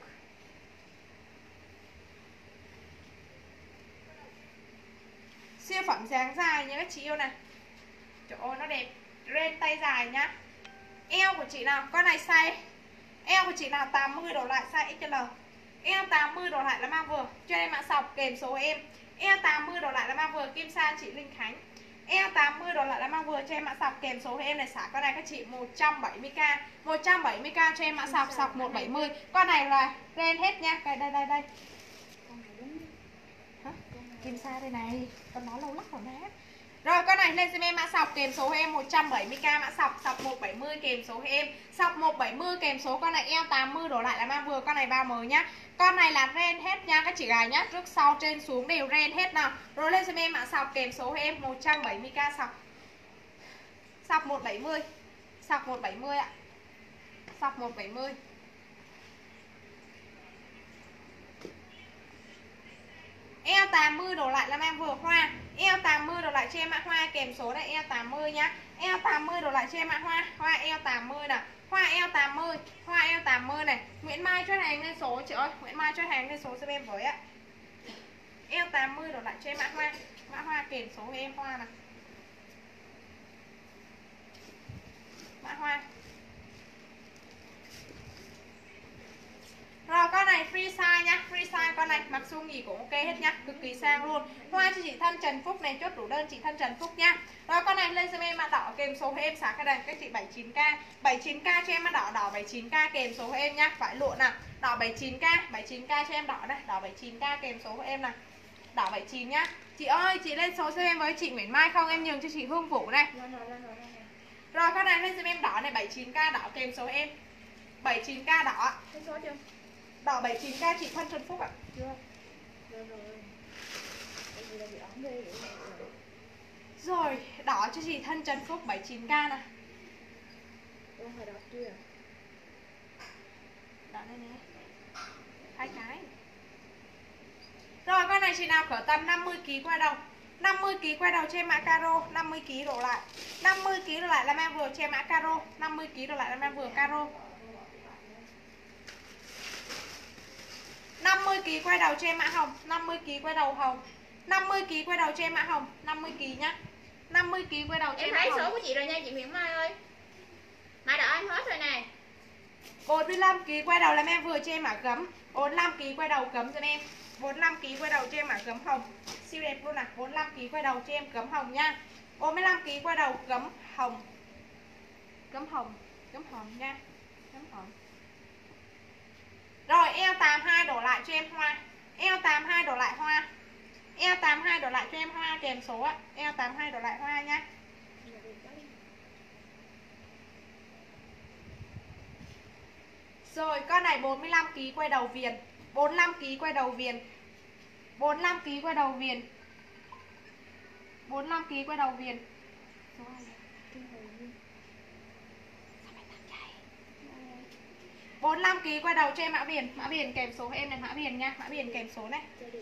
Siêu phẩm dáng dài nha các chị yêu này. Trời ơi nó đẹp. Ren tay dài nhá. Eo của chị nào, con này size eo của chị nào tám mươi đổ lại size ích lờ. Eo tám mươi đổ lại là mang vừa cho em mã sọc kèm số em. Eo tám mươi đổ lại là mang vừa kim sa chị Linh Khánh. Eo tám mươi đổ lại là mang vừa cho em mã sọc kèm số em này, xả con này các chị một trăm bảy mươi k. một trăm bảy mươi k cho em mã sọc sọc một trăm bảy mươi. Con này là ren hết nha. Đây đây đây đây. Hả? Kim sa đây này, con nó lâu lắc rồi má. Rồi con này lên xem em mã sọc kèm số em một trăm bảy mươi k, mã sọc sọc một trăm bảy mươi kèm số em. Sọc một trăm bảy mươi kèm số, con này eo tám mươi đổ lại là mang vừa, con này ba M nhá. Con này là ren hết nha các chị gái nhá, trước sau trên xuống đều ren hết nào. Rồi lên xem em mã sọc kèm số em một trăm bảy mươi k sọc. Sọc một trăm bảy mươi. Sọc một trăm bảy mươi ạ. Sọc một trăm bảy mươi. Eo tám mươi đổ lại là mang vừa hoa. Eo tám mươi đổ lại cho em mã hoa kèm số đây, eo tám mươi nhá. Eo tám mươi đổ lại cho em mã hoa, hoa eo tám mươi nè. Hoa eo tám mươi, hoa eo tám mươi này. Nguyễn Mai chốt hàng lên số chị ơi, Nguyễn Mai chốt hàng lên số giúp em với ạ. Eo tám mươi đổ lại cho em mã hoa, mã hoa kèm số em hoa này. Mã hoa. Rồi con này free size nhá, free size con này mặc xung gì cũng ok hết nhá, cực kỳ sang luôn. Hoa cho chị Thân Trần Phúc này, chốt đủ đơn chị Thân Trần Phúc nhá. Rồi con này lên xem em mã đỏ kèm số em, xả cái này các chị bảy mươi chín k. bảy mươi chín k cho em mã đỏ, đỏ bảy mươi chín k kèm số em nhá, phải lụa nào. Đỏ bảy mươi chín k, bảy mươi chín k cho em đỏ này, đỏ bảy mươi chín k kèm số của em này. Đỏ bảy mươi chín nhá. Chị ơi, chị lên số xem em với chị Nguyễn Mai không, em nhường cho chị Hương Vũ này. Rồi con này lên xem em đỏ này, bảy mươi chín k đỏ kèm số em. bảy mươi chín k đỏ. Cái số chưa? Đỏ bảy mươi chín k chị Thân Trần Phúc ạ. Chưa. Rồi rồi. Đây là bị ống ghê vậy. Rồi, đỏ cho chị Thân Trần Phúc bảy mươi chín k nè. Ủa hồi đọc chưa? Đỏ đây nè. Hai cái. Rồi con này chị nào cỡ tầm năm mươi ki qua đầu. năm mươi ki quay đầu cho em mã caro, năm mươi ki đổ lại. năm mươi ki đổ lại là mang vừa cho em mã caro, năm mươi ki đổ lại là mang vừa caro. năm mươi ki quay đầu cho em mã hồng, năm mươi ki quay đầu hồng. năm mươi ki quay đầu cho em mã hồng, năm mươi ki nhá. năm mươi ki quay đầu cho em, em mã thấy hồng. số của chị rồi nha chị Nguyễn Mai ơi. Mã đỏ em hết rồi nè. bốn mươi lăm ki quay đầu là em vừa cho em mã gấm. bốn mươi lăm ki quay đầu gấm cho em. bốn mươi lăm ki quay đầu cho em mã gấm hồng. Siêu đẹp luôn nè, bốn mươi lăm ki quay đầu cho em gấm hồng nha. bốn mươi lăm ki quay đầu gấm hồng. Gấm hồng, gấm hồng nha. Gấm hồng. Rồi eo tám mươi hai đổ lại cho em hoa. Eo tám mươi hai đổ lại hoa. Eo tám mươi hai đổ lại cho em hoa kèm số ạ. Eo tám mươi hai đổ lại hoa nha. Rồi con này bốn mươi lăm ki quay đầu viền. bốn mươi lăm ki quay đầu viền. bốn mươi lăm ki quay đầu viền. bốn mươi lăm ki quay đầu viền. bốn mươi lăm ki quay đầu cho em mã viền, mã viền kèm số em này, mã viền nha, mã viền kèm số này.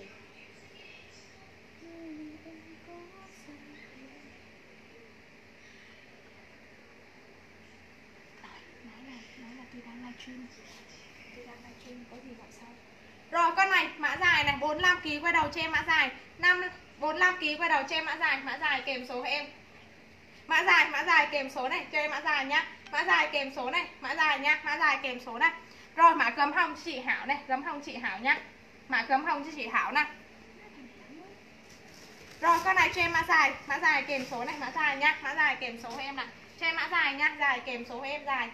Rồi con này mã dài này, bốn mươi lăm ki quay đầu cho em mã dài, năm bốn mươi lăm ki quay đầu cho em mã dài, mã dài kèm số em. Mã dài, mã dài kèm số này, cho em mã dài nhá. Mã dài kèm số này, mã dài nha, mã dài kèm số này. Rồi mã gấm hồng chị Hảo này, gấm hồng chị Hảo nhá. Mã gấm hồng cho chị Hảo này. Rồi con này cho em mã dài, mã dài kèm số này, mã dài nhá, mã dài kèm số em này. Cho em mã dài nhá, dài kèm số em dài.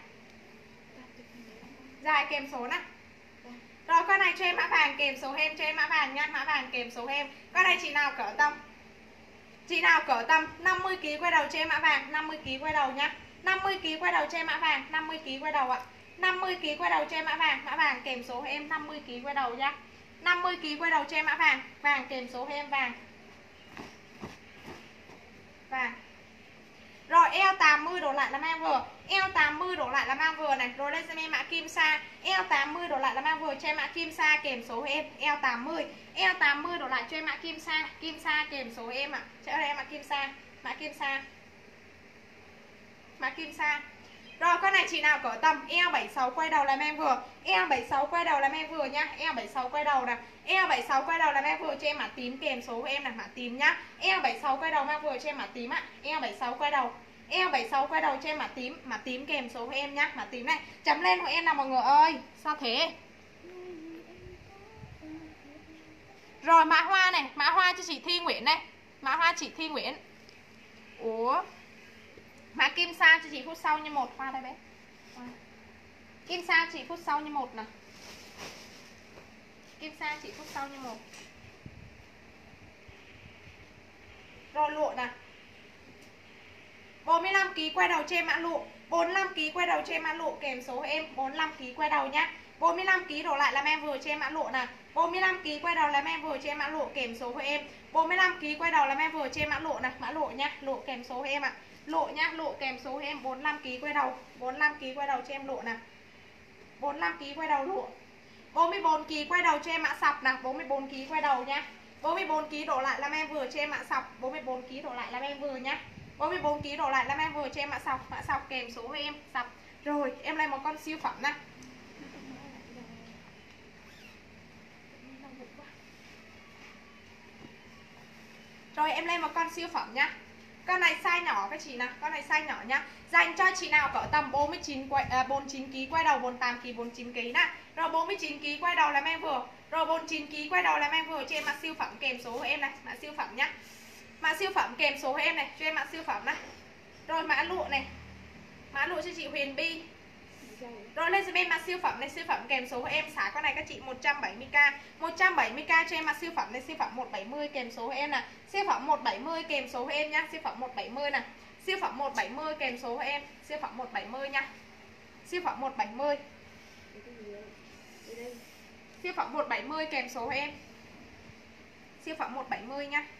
Dài kèm số này. Rồi con này cho em mã vàng kèm số em, cho em mã vàng nhá, mã vàng kèm số em. Con này chị nào cỡ tầm Chị nào cỡ tầm năm mươi ki quay đầu cho em mã vàng, năm mươi ki quay đầu nhá. năm mươi ki quay đầu cho em mã vàng, năm mươi ki quay đầu ạ. năm mươi ki quay đầu cho em mã vàng, mã vàng kèm số em, năm mươi ki quay đầu nhá. năm mươi ki quay đầu cho em mã vàng, vàng kèm số em vàng. Vàng. Rồi eo tám mươi đổ lại là mang vừa. Eo tám mươi đổ lại là mang vừa này. Rồi lên xem em mã kim sa. Eo tám mươi đổ lại là mang vừa cho em mã kim sa kèm số em. Eo tám mươi. Eo tám mươi đổ lại cho em mã kim sa. Kim sa kèm số em ạ. À. Cho em mã kim sa. Mã kim sa. Mã kim sa. Rồi con này chị nào cỡ tầm eo bảy mươi sáu quay đầu là em vừa. Eo bảy mươi sáu quay đầu là em vừa nhá. Eo bảy mươi sáu quay đầu nè. Eo bảy mươi sáu quay đầu là em vừa cho em mã tím kèm số của em là mã tím nhá. Eo bảy mươi sáu quay đầu em vừa cho em mã tím ạ. Eo bảy mươi sáu quay đầu. Eo bảy mươi sáu quay đầu cho em mã tím, mã tím kèm số của em nhá. Mã tím này. Chấm lên của em nào mọi người ơi. Sao thế? Rồi mã hoa này, mã hoa cho chị Thi Nguyễn đây. Mã hoa chị Thi Nguyễn. Ủa. Mã kim sa cho chị phút sau như một hoa đây bé. Kim sa chị phút sau như một nè. Kim sa chị phút sau như một. Rồi lụa nè. bốn mươi lăm ki lô gam quay đầu trên mã lụa. bốn mươi lăm ki lô gam quay đầu trên mã lụa kèm số em bốn mươi lăm ki lô gam quay đầu nhá. bốn mươi lăm ki lô gam đổ lại làm em vừa trên mã lụa nè. bốn mươi lăm ki lô gam quay đầu làm em vừa trên mã lụa kèm số của em. bốn mươi lăm ki lô gam quay đầu làm em vừa trên mã lụa nè, mã lụa nhá, lụa kèm số của em ạ. À. Lụa nhá, lụa kèm số của em bốn mươi lăm ki lô gam quay đầu, bốn mươi lăm ki lô gam quay đầu cho em lụa nè. bốn mươi lăm ki lô gam quay đầu lụa. bốn mươi bốn ki lô gam quay đầu cho em mã sọc nè, bốn mươi bốn ki lô gam quay đầu nhá. bốn mươi bốn ki lô gam đổ lại làm em vừa cho em mã sọc, bốn mươi bốn ki lô gam đổ lại làm em vừa nhá. bốn mươi bốn ki lô gam đổ lại làm em vừa cho em mã sọc, mã sọc kèm số của em, sọc. Rồi, em lấy một con siêu phẩm nè. Rồi em lên một con siêu phẩm nhá. Con này size nhỏ các chị nào, con này size nhỏ nhá. Dành cho chị nào cỡ tầm bốn mươi chín quay à, bốn mươi chín ki lô gam quay đầu, bốn mươi tám ki lô gam, bốn mươi chín ki lô gam nè. Rồi bốn mươi chín ki lô gam quay đầu là em vừa. Rồi bốn mươi chín ki lô gam quay đầu là em vừa cho em mã siêu phẩm kèm số của em này, mã siêu phẩm nhá. Mã siêu phẩm kèm số của em này, cho em mã siêu phẩm này. Rồi mã lụa này. Mã lụa cho chị Huyền Bi. Rồi lên cho em mã siêu phẩm này, siêu phẩm kèm số của em xả con này các chị một trăm bảy mươi k. một trăm bảy mươi k cho em mã siêu phẩm này, siêu phẩm một trăm bảy mươi kèm số của em nè. Siêu phẩm một trăm bảy mươi kèm số của em nhá, siêu phẩm một trăm bảy mươi nè. Siêu phẩm một trăm bảy mươi kèm số của em, siêu phẩm một trăm bảy mươi nha. Siêu phẩm một trăm bảy mươi. Siêu phẩm một trăm bảy mươi kèm số của em. Siêu phẩm một trăm bảy mươi nha.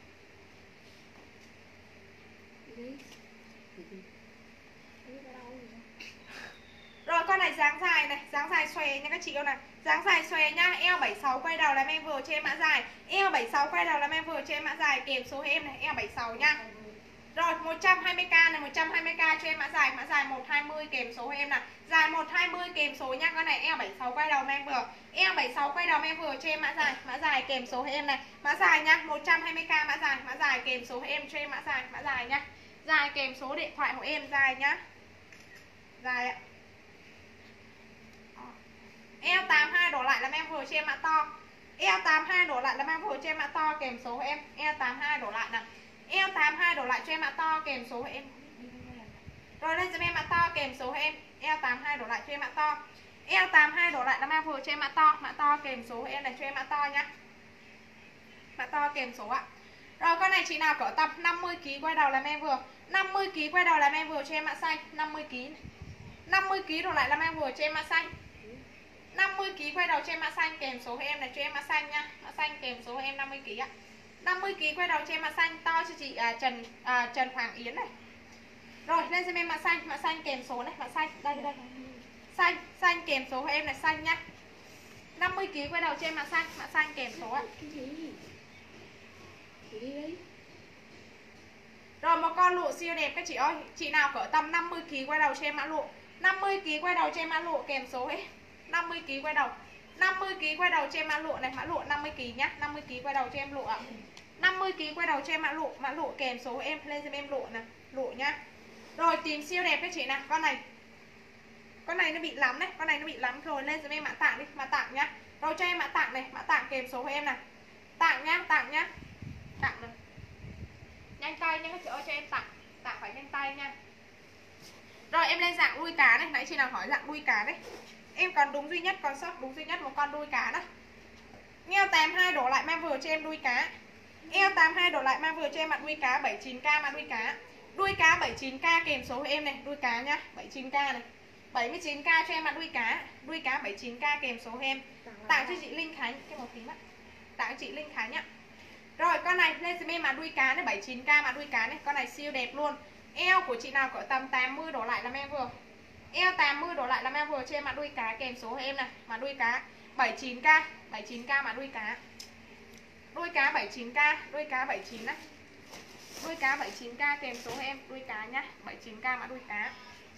Rồi con này dáng dài này, dáng dài xòe nha các chị yêu này. Dáng dài xòe nhá, eo bảy mươi sáu quay đầu làm em vừa cho em mã dài. Eo bảy mươi sáu quay đầu làm em vừa cho em mã dài kèm số em này, eo bảy mươi sáu nha. Rồi một trăm hai mươi k này, một trăm hai mươi k cho em mã dài, mã dài một trăm hai mươi kèm số em nè. Dài một trăm hai mươi kèm số nha, con này eo bảy mươi sáu quay đầu em vừa. Eo bảy mươi sáu quay đầu em vừa cho em mã dài, mã dài kèm số em này. Mã dài nha, một trăm hai mươi k mã dài, mã dài kèm số em cho em mã dài, mã dài nhá. Dài kèm số điện thoại của em dài nhá. Dài ạ. Eo tám mươi hai đổ lại là em vừa cho em mã to. Eo tám mươi hai đổ lại là em vừa cho em mã to kèm số của em. Eo tám mươi hai đổ lại nè. Eo tám mươi hai đổ lại cho em mã to kèm số của em. Rồi lên cho em mã to kèm số của em. Eo tám mươi hai đổ lại cho em mã to. Eo tám mươi hai đổ lại là em vừa cho em mã to, mã to kèm số của em này cho em mã to nhá. Mã to kèm số ạ. Rồi con này chị nào cỡ tầm năm mươi ki lô gam quay đầu là em vừa. năm mươi ki lô gam quay đầu là em vừa cho em mã xanh, năm mươi ki lô gam. năm mươi ki lô gam đổ lại là em vừa cho em mã xanh. năm mươi ki lô gam quay đầu cho em mã xanh kèm số của em này cho em mã xanh nha. Mã xanh kèm số của em năm mươi ki lô gam ạ. năm mươi ki lô gam quay đầu cho em mã xanh to cho chị à, Trần à, Trần Hoàng Yến này. Rồi lên cho em mã xanh, mã xanh kèm số này, mã xanh đây đây. Xanh, xanh kèm số của em này xanh nhá. năm mươi ki lô gam quay đầu cho em mã xanh, mã xanh kèm số ạ. Rồi một con lụa siêu đẹp các chị ơi. Chị nào cỡ tầm năm mươi ki lô gam quay đầu cho em mã lụa. năm mươi ki lô gam quay đầu cho em mã lụa kèm số ấy. năm mươi ki lô gam quay đầu. năm mươi ki lô gam quay đầu cho em mã lụa này, mã lụa năm mươi ki lô gam nhá. năm mươi ki lô gam quay đầu cho em lụa ạ. năm mươi ki lô gam quay đầu cho em mã lụa, mã lụa kèm số em lên cho em lụa nè, lụa nhá. Rồi tìm siêu đẹp các chị nào. Con này. Con này nó bị lắm đấy, con này nó bị lắm rồi lên cho em mã tặng đi, mã tặng nhá. Rồi cho em mã tặng này, mã tặng kèm số của em này. Tặng nhá, tặng nhá. Tặng rồi. Nhanh tay nha các chị ơi, cho em tặng. Tặng phải nhanh tay nha. Rồi em lên dạng đuôi cá này, nãy chị nào hỏi dạng đuôi cá đấy. Em còn đúng duy nhất, còn sót đúng duy nhất một con đuôi cá đó. Eo tám mươi hai đổ lại mang vừa cho em đuôi cá. Eo tám mươi hai đổ lại mang vừa cho em mặt đuôi cá bảy mươi chín k mặt đuôi cá. Đuôi cá bảy mươi chín k kèm số của em này, đuôi cá nhá, bảy mươi chín k này. bảy mươi chín k cho em mặt đuôi cá, đuôi cá bảy mươi chín k kèm số của em. Tặng cho chị Linh Khánh cái màu tím á. Tặng cho chị Linh Khánh nhá. Rồi con này lên cho em mặt đuôi cá này bảy mươi chín k mặt đuôi cá này, con này siêu đẹp luôn. Eo của chị nào cỡ tầm tám mươi đổ lại làm em vừa. Eo tám mươi đổ lại làm em vừa cho em mã đuôi cá kèm số em này, mã đuôi cá bảy mươi chín k, bảy mươi chín k mã đuôi cá. Đuôi cá bảy mươi chín k, đuôi cá bảy mươi chín đấy. Đuôi cá bảy mươi chín k kèm số em, đuôi cá nhá, bảy mươi chín k mã đuôi cá.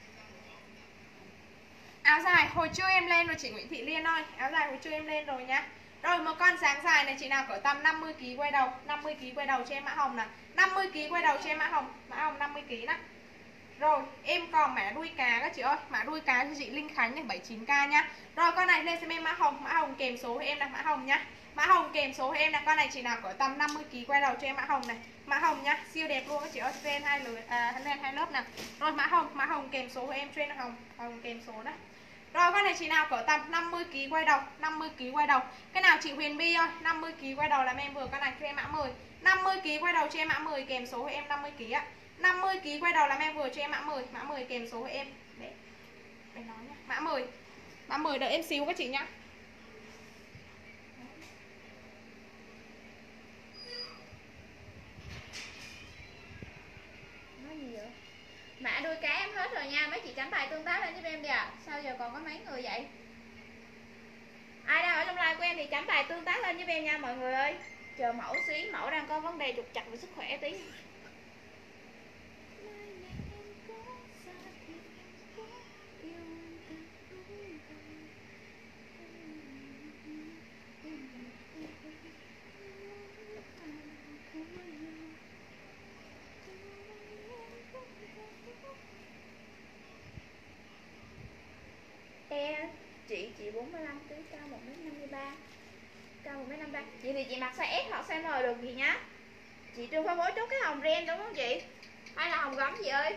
Áo dài hồi trưa em lên rồi chị Nguyễn Thị Liên ơi, áo dài hồi trưa em lên rồi nhá. Rồi một con dáng dài này chị nào cỡ tầm năm mươi ki lô gam quay đầu, năm mươi ki lô gam quay đầu cho em mã hồng nè, năm mươi ki lô gam quay đầu cho em mã hồng, mã hồng năm mươi ki lô gam đó. Rồi, em còn mã đuôi cá các chị ơi, mã đuôi cá cho chị Linh Khánh này bảy mươi chín k nhá. Rồi con này lên xem em mã hồng, mã hồng kèm số em là mã hồng nhá. Mã hồng kèm số em là con này chị nào cỡ tầm năm mươi ki lô gam quay đầu cho em mã hồng này, mã hồng nhá, siêu đẹp luôn các chị ơi, ren hai lưỡi à ren hai lớp nè. Rồi mã hồng, mã hồng kèm số em ren hồng, hồng kèm số đó. Rồi con này chị nào cỡ tầm năm mươi ki lô gam quay đầu, năm mươi ki lô gam quay đầu. Cái nào chị Huyền Bi ơi, năm mươi ki lô gam quay đầu làm em vừa con này cho em mã mười. năm mươi ki lô gam quay đầu cho em mã mười kèm số em năm mươi ki lô gam á. năm mươi ki lô gam quay đầu làm em vừa cho em mã mười, mã mười kèm số em. Để để nói nhá. Mã mười. Mã mười đợi em xíu các chị nhá. Nói gì vậy? Mã đuôi cá em hết rồi nha, mấy chị chấm bài tương tác lên giúp em đi ạ. À. Sao giờ còn có mấy người vậy? Ai đang ở trong live của em thì chấm bài tương tác lên giúp em nha mọi người ơi. Chờ mẫu xí, mẫu đang có vấn đề trục trặc về sức khỏe tí. E chị chị bốn mươi lăm ký, cao một mét năm mươi ba, cao một mét năm mươi ba. Chị thì chị mặc size S hoặc size M được gì nhá. Chị chưa phân phối chốt cái hồng ren đúng không chị? Hay là hồng gấm chị ơi?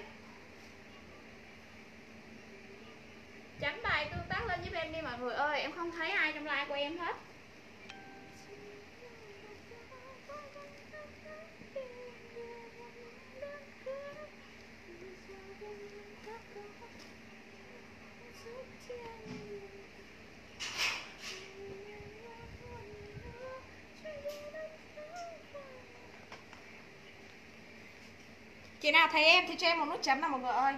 Chấm bài tương tác lên giúp em đi mọi người ơi, em không thấy ai trong like của em hết. Chị nào thấy em thì cho em một nút chấm nào mọi người ơi.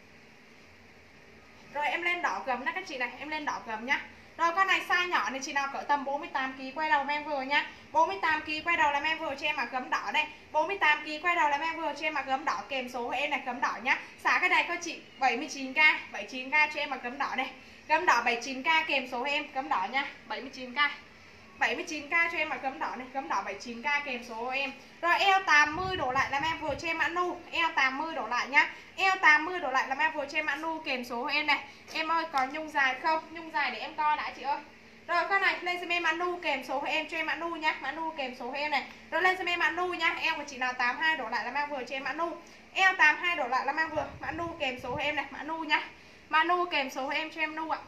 Rồi em lên đỏ gấm đó các chị này, em lên đỏ gấm nhá. Rồi con này size nhỏ này chị nào cỡ tầm bốn mươi tám ki lô gam quay đầu em vừa nhá. bốn mươi tám ki lô gam quay đầu làm em vừa cho em mặc gấm đỏ đây. bốn mươi tám ki lô gam quay đầu làm em vừa cho em mặc gấm đỏ kèm số của em này, gấm đỏ nhá. Xả cái này có chị bảy mươi chín k, bảy mươi chín k cho em mặc gấm đỏ đây. Gấm đỏ bảy mươi chín k kèm số của em, gấm đỏ nha, bảy mươi chín k. bảy mươi chín k cho em mặc gấm đỏ này, gấm đỏ bảy mươi chín k kèm số của em. Rồi eo tám mươi đổ lại làm em vừa cho em mã nu, eo tám mươi đổ lại nhá. Eo tám mươi đổ lại làm em vừa cho em mã nu kèm số của em này. Em ơi có nhung dài không? Nhung dài để em coi đã chị ơi. Rồi con này lên xem em mã nu kèm số của em cho em mã nu nhá, mã nu kèm số của em này. Rồi lên xem em mã nu nhá, eo của chị nào tám mươi hai đổ lại làm em vừa cho em mã nu. Eo tám mươi hai đổ lại làm em vừa, mã nu kèm số của em này, mã nu nhá. Mã nu kèm số của em cho em nu ạ.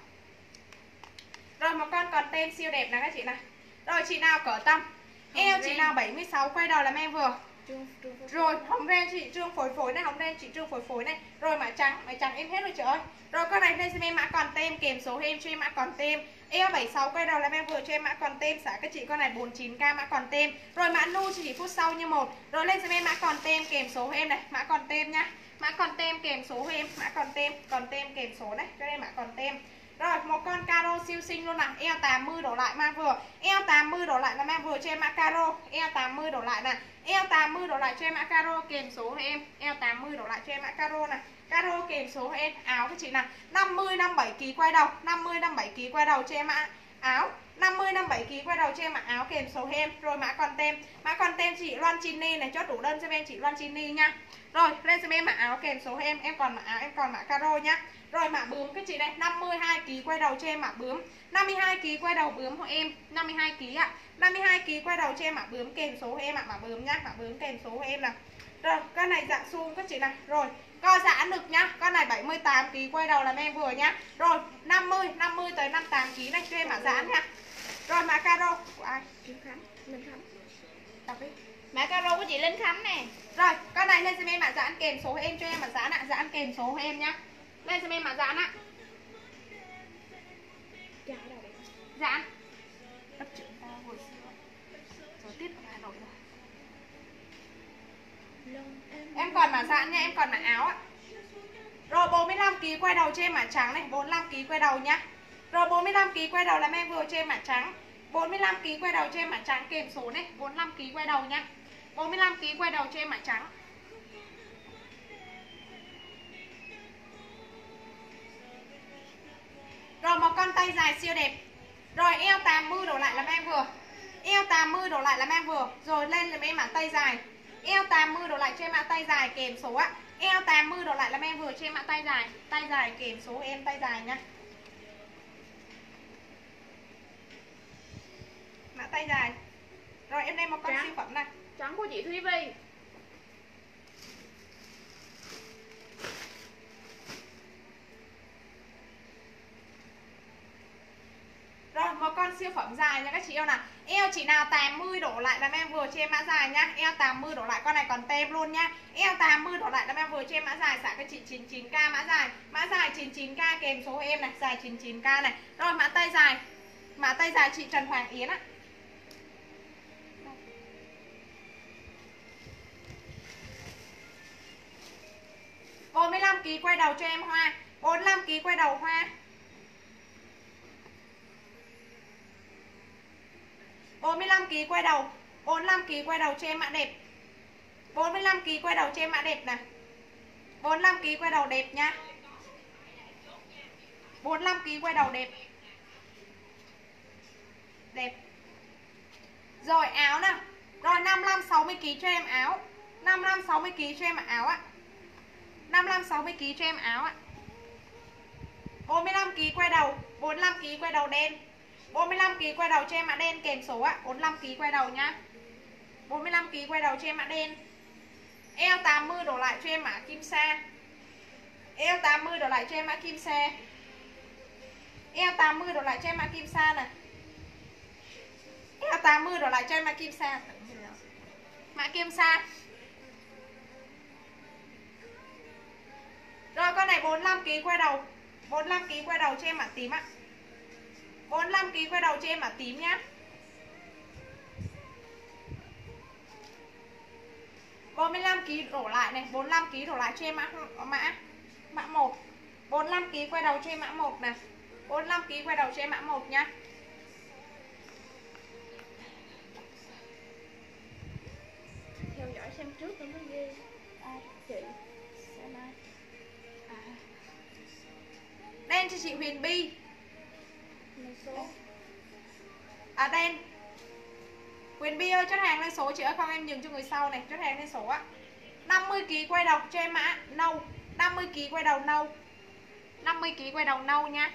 Rồi một con còn tên siêu đẹp nè các chị này. Rồi chị nào cỡ tầm eo chị nào bảy mươi sáu quay đầu làm em vừa. Rồi hồng ren chị Trương phối phối này, hồng ren chị Trương phối phối này. Rồi mã trắng, mã trắng em hết rồi chị ơi. Rồi con này lên xem em mã còn tem kèm số em cho em mã còn tem. Eo bảy mươi sáu quay đầu làm em vừa cho em mã còn tem, xả các chị con này bốn mươi chín k mã còn tem. Rồi mã nu chỉ phút sau như một. Rồi lên xem em mã còn tem kèm số em này, mã còn tem nhá. Mã còn tem kèm số em, mã còn tem, còn tem kèm số này, cho em mã còn tem. Rồi một con caro siêu xinh luôn nè, eo tám mươi đổ lại mang vừa. Eo tám mươi đổ lại là mang vừa cho em mã caro, eo tám mươi đổ lại nè. Eo tám mươi đổ lại cho em mã caro kèm số này em, eo tám mươi đổ lại cho em mã caro nè. Caro kèm số em, áo các chị nào năm mươi năm mươi bảy ki lô gam quay đầu, năm mươi năm mươi bảy ki lô gam quay đầu cho em mã áo. năm mươi năm mươi bảy ki lô gam quay đầu cho em mã áo kèm số em. Rồi mã còn tem, mã còn tem chị Loan Chini này, chốt đủ đơn cho em chị Loan Chini nha. Rồi lên xem em mã áo kèm số em, em còn mã áo, em còn mã caro nhá. Rồi mã bướm các chị này, năm mươi hai ki lô gam quay đầu cho em mã bướm. năm mươi hai ki lô gam quay đầu bướm của em, năm mươi hai ki lô gam ạ. năm mươi hai ki lô gam quay đầu cho em mã bướm kèm số của em ạ, mã bướm nhá, mã bướm kèm số của em nè. Rồi con này dạng suông các chị này. Rồi co giãn được nhá. Con này bảy mươi tám ki lô gam quay đầu làm em vừa nhá. Rồi năm mươi, năm mươi tới năm mươi tám ki lô gam này cho em mã giãn nha. Rồi mã caro của ai? Linh Khánh, Linh Khánh. Đọc đi. Mã caro của chị Linh Khánh nè. Rồi con này lên xem em mã giãn kèm số của em cho em mã giãn ạ, giãn kèm số của em nhá. Lên xem em mã giãn ạ. Giãn. Đất trưởng ta hồi xưa. Rồi tiết ở Hà Nội rồi. Em còn mã dạn nha, em còn mã áo ạ. Rồi bốn mươi lăm ki lô gam quay đầu cho em mã trắng này, bốn mươi lăm ki lô gam quay đầu nhá. Rồi bốn mươi lăm ki lô gam quay đầu là em vừa cho em mã trắng. bốn mươi lăm ki lô gam quay đầu cho em mã trắng kèm số này, bốn mươi lăm ki lô gam quay đầu nhá. bốn mươi lăm ki lô gam quay đầu cho em mã trắng. Rồi một con tay dài siêu đẹp. Rồi eo tám mươi đổ lại làm em vừa. Eo tám mươi đổ lại làm em vừa. Rồi lên làm em mã tay dài. Eo tám mươi đổ lại cho em mã tay dài kèm số á. Eo tám mươi đổ lại làm em vừa cho em mã tay dài. Tay dài kèm số em tay dài nhá. Mã tay dài. Rồi em đem một con siêu phẩm này. Trắng của chị Thúy Vi. Rồi một con siêu phẩm dài nha các chị yêu nào. Eo chị nào tám mươi đổ lại làm em vừa cho em mã dài nhá. Eo tám mươi đổ lại con này còn tem luôn nhá. Eo tám mươi đổ lại làm em vừa cho em mã dài xả các chị chín mươi chín k mã dài. Mã dài chín mươi chín k kèm số em này, dài chín mươi chín k này. Rồi mã tay dài. Mã tay dài chị Trần Hoàng Yến á. bốn mươi lăm ki lô gam quay đầu cho em hoa. bốn mươi lăm ki lô gam quay đầu hoa. bốn mươi lăm ki lô gam quay đầu. bốn mươi lăm ki lô gam quay đầu cho em mã đẹp. bốn mươi lăm ki lô gam quay đầu cho em mã đẹp nè. bốn mươi lăm ki lô gam quay đầu đẹp nha. bốn mươi lăm ki lô gam quay đầu đẹp. Đẹp. Rồi áo nè. Rồi năm mươi lăm sáu mươi ki lô gam cho em áo. năm mươi lăm sáu mươi ki lô gam cho em áo ạ. năm mươi lăm sáu mươi ki lô gam cho em áo ạ. bốn mươi lăm ki lô gam quay đầu. bốn mươi lăm ki lô gam quay đầu đen. bốn mươi lăm ki lô gam quay đầu cho em mã đen kèm số ạ. bốn mươi lăm ki lô gam quay đầu nhá. bốn mươi lăm ki lô gam quay đầu cho em mã đen. Eo tám mươi đổ lại cho em mã kim sa. Eo tám mươi đổ lại cho em mã kim sa. Eo tám mươi đổ lại cho em mã kim sa nè. Eo tám mươi đổ lại cho em mã kim sa. Mã kim sa. Rồi con này bốn mươi lăm ki lô gam quay đầu. bốn mươi lăm ki lô gam quay đầu cho em mã tím ạ. bốn mươi lăm ki lô gam quay đầu cho em mã tím nhá. bốn mươi lăm ki lô gam đổ lại này, bốn mươi lăm ki lô gam đổ lại cho em mã mã mã một. bốn mươi lăm ki lô gam quay đầu cho em mã một này. bốn mươi lăm ki lô gam quay đầu cho em mã một nhá. Theo dõi xem trước tôi mới ghê. Ai chị? Xem ai? À. Đen cho chị Huyền Bi. Số. À đen. Huyền Bi ơi chốt hàng lên số chị ơi, không em nhường cho người sau này, chốt hàng lên số á. năm mươi ki lô gam quay đầu cho em mã nâu. năm mươi ki lô gam quay đầu nâu. năm mươi ki lô gam quay đầu nâu nha.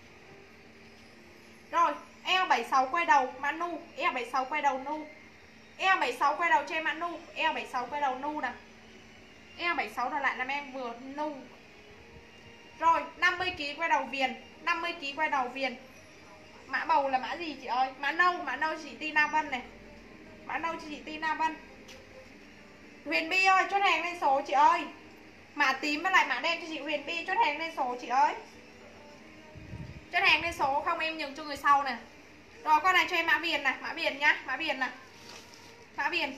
Rồi, eo bảy mươi sáu quay đầu mã nu, eo bảy mươi sáu quay đầu nu. Eo bảy mươi sáu quay đầu cho em mã nu, eo bảy mươi sáu quay đầu nu nè. Eo bảy mươi sáu đổ lại làm em vừa nu. Rồi, năm mươi ki lô gam quay đầu viền, năm mươi ki lô gam quay đầu viền. Mã bầu là mã gì chị ơi? Mã nâu, mã nâu chị Tina Vân này. Mã nâu cho chị Tina Vân. Huyền Bi ơi, chốt hàng lên số chị ơi. Mã tím với lại mã đen cho chị Huyền Bi, chốt hàng lên số chị ơi. Chốt hàng lên số không em nhường cho người sau nè. Rồi con này cho em mã viền này, mã viền nhá, mã viền này. Mã viền.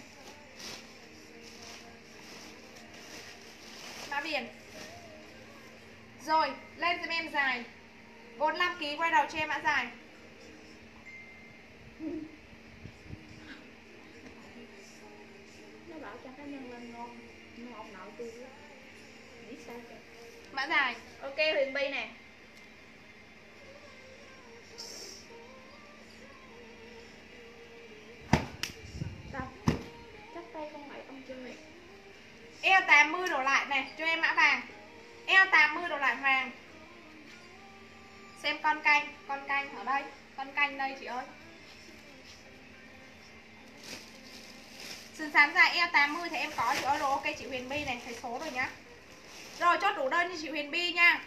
Mã viền. Rồi, lên giùm em dài. bốn mươi lăm ki lô gam quay đầu cho em mã dài. Nó bảo cho cá nhân lên ngon. Ngon nội tôi á. Nghĩ sao kìa. Mã dài. Ok Huyền Bi nè. Đâu? Chắc tay không phải ông chơi. Eo tám mươi đổ lại này, cho em mã vàng. Eo tám mươi đổ lại vàng. Xem con canh, con canh ở đây, con canh đây chị ơi. Sườn xám dài eo tám mươi thì em có chị ơi. Rồi ok chị Huyền Bi này, thấy số rồi nhá. Rồi chốt đủ đơn cho chị Huyền Bi nha.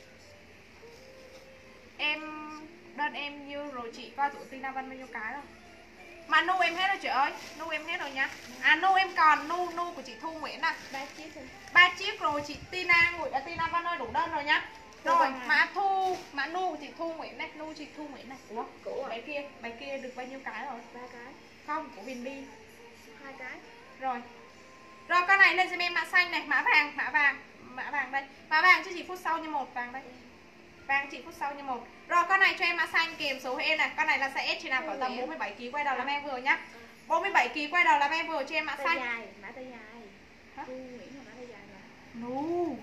Em đơn em như rồi chị coi tủ Tina Vân bao nhiêu cái rồi. Mà nu em hết rồi chị ơi, nu em hết rồi nhá. À nu em còn nu nu của chị Thu Nguyễn à. Ba chiếc thôi. Ba chiếc rồi chị Tina Nguyễn, à, Tina Vân ơi đủ đơn rồi nhá. Rồi mã Thu, mã nu của chị Thu Nguyễn này, nu chị Thu Nguyễn này. Ủa, của bé kia, bé kia được bao nhiêu cái rồi? Ba cái. Không, của Huyền Bi Hai cái. rồi. Rồi con này lên giùm em mã xanh này, mã vàng, mã vàng, mã vàng đây. Mã vàng cho chị phút sau như một, vàng đây. Vàng chị phút sau như một. Rồi con này cho em mã xanh kèm số em này. Con này là size S chị nào có tầm bốn mươi bảy ki lô gam quay đầu làm em vừa nhá. bốn mươi bảy ki lô gam quay đầu làm em vừa cho em mã xanh. Dài, mã tay dài. Hả? Nguyễn là mã tay dài rồi. Nu.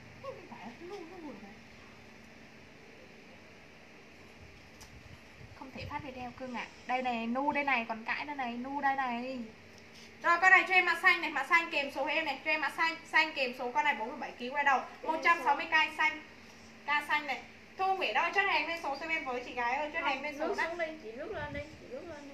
Không thể phát video cưng ạ. À. Đây này, nu đây này, còn cãi đây này, nu đây này. Rồi con này cho em mã xanh này, mã xanh kèm số em này, cho em mã xanh, xanh kèm số con này bốn mươi bảy ki lô gam quay đầu, một trăm sáu mươi k xanh. K xanh này. Thu Nguyễn ơi, chốt hàng lên số xem em với chị gái ơi, chốt hàng lên số đấy. Xuống đi, chị rút lên đi, chị rút lên đi.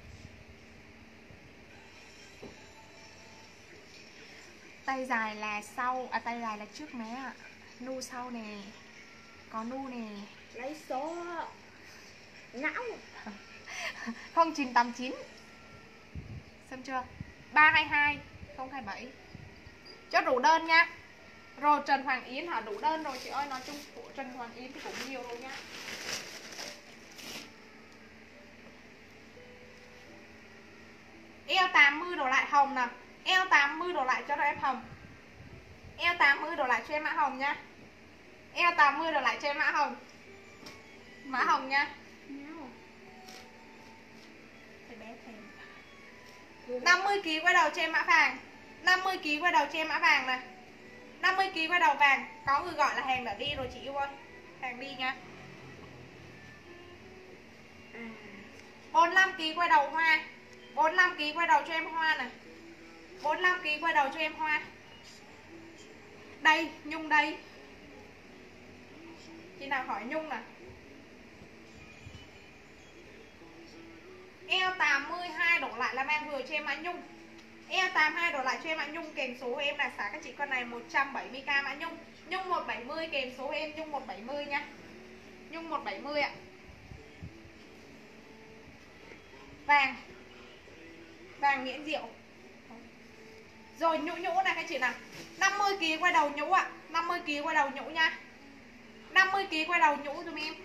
Tay dài là sau, à tay dài là trước mé ạ. Nu sau nè. Có nu nè. Lấy số não không chín tám chín. Xem chưa? ba hai hai không hai bảy. Chốt đủ đơn nha. Rồi Trần Hoàng Yến hả? Đủ đơn rồi chị ơi, nói chung của Trần Hoàng Yến thì cũng nhiều rồi nha. Eo tám mươi đổ lại hồng nè. Eo tám mươi đổ lại cho em hồng. Eo tám mươi đổ lại cho em mã hồng nha. Eo tám mươi đổ lại cho em mã hồng. Mã hồng nha. năm mươi ki lô gam quay đầu cho em mã vàng. năm mươi ki lô gam quay đầu cho em mã vàng nè. năm mươi ki lô gam quay đầu vàng. Có người gọi là hàng đã đi rồi chị yêu ơi. Hàng đi nha. bốn mươi lăm ki lô gam quay đầu hoa. bốn mươi lăm ki lô gam quay đầu cho em hoa nè. bốn mươi lăm ki lô gam quay đầu cho em hoa. Đây, nhung đây. Chị nào hỏi nhung nè. Eo tám mươi hai đổ lại là mang vừa cho em mã nhung. Eo tám mươi hai đổ lại cho em mã nhung kèm số em là xả các chị con này một trăm bảy mươi k mã nhung. Nhung một trăm bảy mươi kèm số em nhung một trăm bảy mươi nha. Nhung một trăm bảy mươi ạ. Vàng. Vàng Nguyễn Diệu. Rồi nhũ nhũ này các chị nào. năm mươi ki lô gam quay đầu nhũ ạ. năm mươi ki lô gam quay đầu nhũ nha. năm mươi ki lô gam quay đầu nhũ dùm em.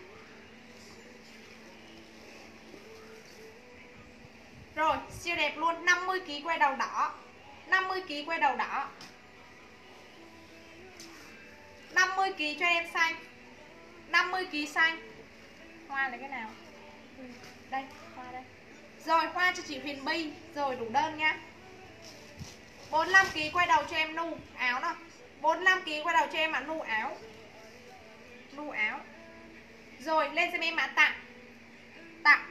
Rồi, siêu đẹp luôn, năm mươi ki lô gam quay đầu đỏ. năm mươi ki lô gam quay đầu đỏ. năm mươi ki lô gam cho em xanh. năm mươi ki lô gam xanh. Hoa là cái nào? Đây, hoa đây. Rồi, hoa cho chị Huyền Bi. Rồi, đủ đơn nha. bốn mươi lăm ki lô gam quay đầu cho em nu áo nào. bốn mươi lăm ki lô gam quay đầu cho em ạ, nu áo. Nu áo. Rồi, lên xem em mã tặng. Tặng.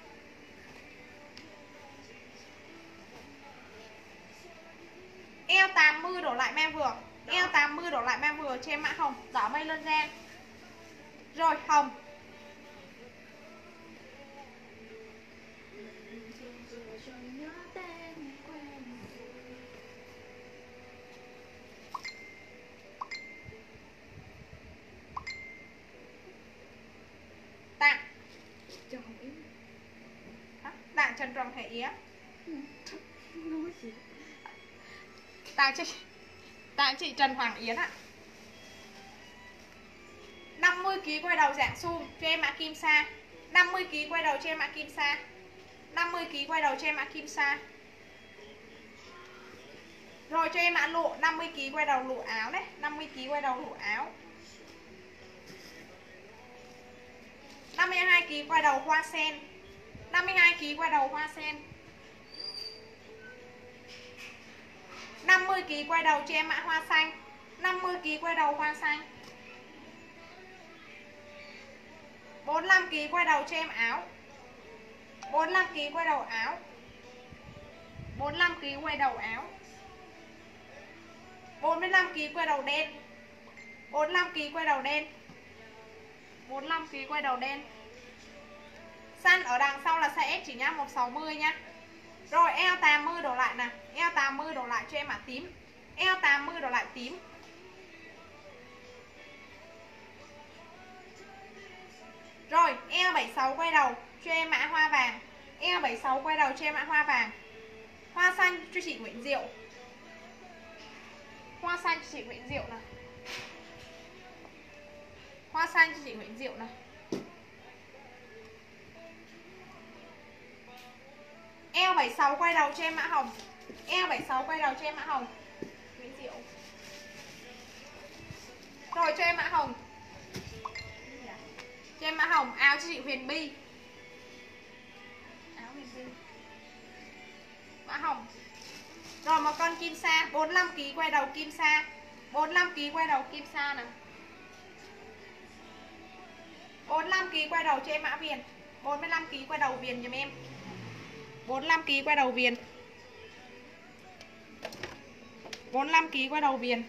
Eo tám mươi đổ lại mang vừa. Eo tám mươi đổ lại mang vừa cho em mã hồng. Đỏ mây lân giang. Rồi, hồng. Tặng. Tặng Trần Trọng Thể Yến. Tặng chị Tặng chị Trần Hoàng Yến ạ. năm mươi ki lô gam quay đầu dạng suông cho em mã Kim Sa. năm mươi ki lô gam quay đầu cho em mã Kim Sa. năm mươi ki lô gam quay đầu cho em mã Kim Sa. Rồi cho em mã lụa năm mươi ki lô gam quay đầu lụa áo đấy, năm mươi ki lô gam quay đầu lụa áo. năm mươi hai ki lô gam quay đầu hoa sen. năm mươi hai ki lô gam quay đầu hoa sen. năm mươi ki lô gam quay đầu cho em mã hoa xanh. năm mươi ki lô gam quay đầu hoa xanh. bốn mươi lăm ki lô gam quay đầu cho em áo. bốn mươi lăm ki lô gam quay đầu áo. bốn mươi lăm ki lô gam quay đầu áo. bốn mươi lăm ki lô gam quay đầu đen. bốn mươi lăm ki lô gam quay đầu đen. bốn mươi lăm ki lô gam quay đầu đen. Xanh ở đằng sau là size S chỉ nhá, một trăm sáu mươi nhá. Rồi eo tám mươi đổ lại nè, eo tám mươi đổ lại cho em mã tím. Eo tám mươi đổ lại tím. Rồi, eo bảy mươi sáu quay đầu cho em mã hoa vàng. Eo bảy mươi sáu quay đầu cho em mã hoa vàng. Hoa xanh cho chị Nguyễn Diệu. Hoa xanh cho chị Nguyễn Diệu nè. Hoa xanh cho chị Nguyễn Diệu nè. Eo bảy mươi sáu quay đầu cho em mã hồng. Eo bảy sáu quay đầu cho em mã hồng. Nguyễn Diệu. Rồi cho em mã hồng. Cho em mã hồng, áo cho chị Huyền Bi. Áo Huyền Bi. Mã hồng. Rồi một con kim sa bốn mươi lăm ki lô gam quay đầu kim sa. bốn mươi lăm ki lô gam quay đầu kim sa nè. bốn mươi lăm ki lô gam quay đầu cho em mã viền. bốn mươi lăm ki lô gam quay đầu viền giùm em. bốn mươi lăm ki lô gam quay đầu viền. bốn mươi lăm ki lô gam quay đầu viền.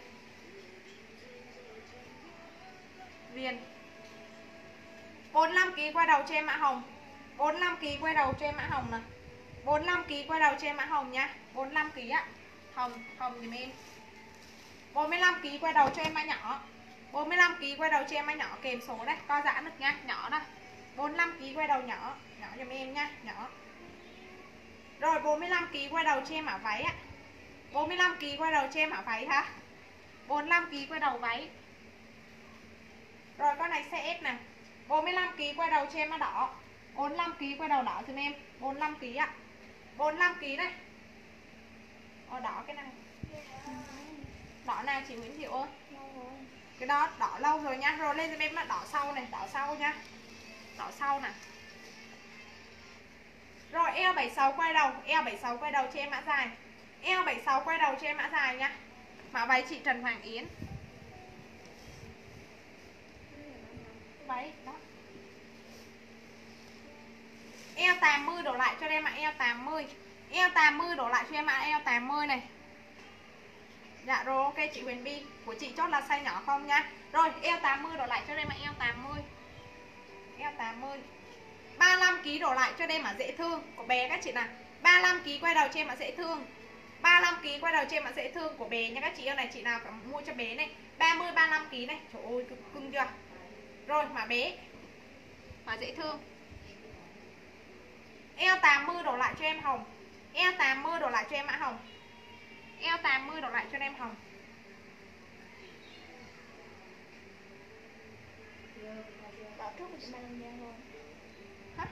Viền. bốn mươi lăm ki lô gam quay đầu cho em mã hồng. bốn mươi lăm ki lô gam quay đầu cho em mã hồng nè. bốn mươi lăm ki lô gam quay đầu cho em mã hồng nha. bốn mươi lăm ki lô gam á. Hồng, hồng giùm em. bốn mươi lăm ki lô gam quay đầu cho em mã nhỏ. bốn mươi lăm ki lô gam quay đầu cho em mã nhỏ kèm số đây, co giãn được nha, nhỏ đây. bốn mươi lăm ki lô gam quay đầu nhỏ, nhỏ giùm em nha, nhỏ. Rồi bốn mươi lăm ki lô gam quay đầu cho em mã váy á. bốn mươi lăm ki lô gam quay đầu cho em mã váy ha. bốn mươi lăm ki lô gam quay đầu váy. Rồi con này size S nè. bốn mươi lăm ki lô gam quay đầu cho em mã đỏ. bốn mươi lăm ki lô gam quay đầu đỏ giùm em, bốn mươi lăm ki lô gam á. bốn mươi lăm ki lô gam đây. Ờ, đỏ cái này. Đỏ nào chị Nguyễn Thiệu ơi? Cái đó đỏ lâu rồi nha. Rồi lên cho em là đỏ sau này, đỏ sau nha. Đỏ sau nè. Rồi eo bảy sáu quay đầu, eo bảy sáu quay đầu cho em mã dài. Eo bảy sáu quay đầu cho em mã dài nha. Mã váy chị Trần Hoàng Yến. Váy đó. Eo tám mươi đổ lại cho em mã eo tám mươi. Eo tám mươi đổ lại cho em mã eo tám mươi này. Dạ rồi ok chị Huyền Bi. Của chị chốt là size nhỏ không nha. Rồi eo tám mươi đổ lại cho em mã eo tám mươi. Eo tám mươi. ba mươi lăm ki lô gam đổ lại cho em mã dễ thương của bé các chị nào. ba mươi lăm ki lô gam quay đầu cho em mã dễ thương. ba mươi lăm ki lô gam quay đầu cho em mã dễ thương của bé nha các chị. Eo này chị nào cũng mua cho bé này. ba mươi ba mươi lăm ki lô gam này. Trời ơi cưng chưa. Rồi mã bé. Mã dễ thương. Eo tám mươi đổ lại cho em hồng. Eo tám mươi đổ lại cho em mã hồng. Eo tám mươi đổ lại cho em hồng. Đỏ trước của chị Mai Long Giang luôn. Hả?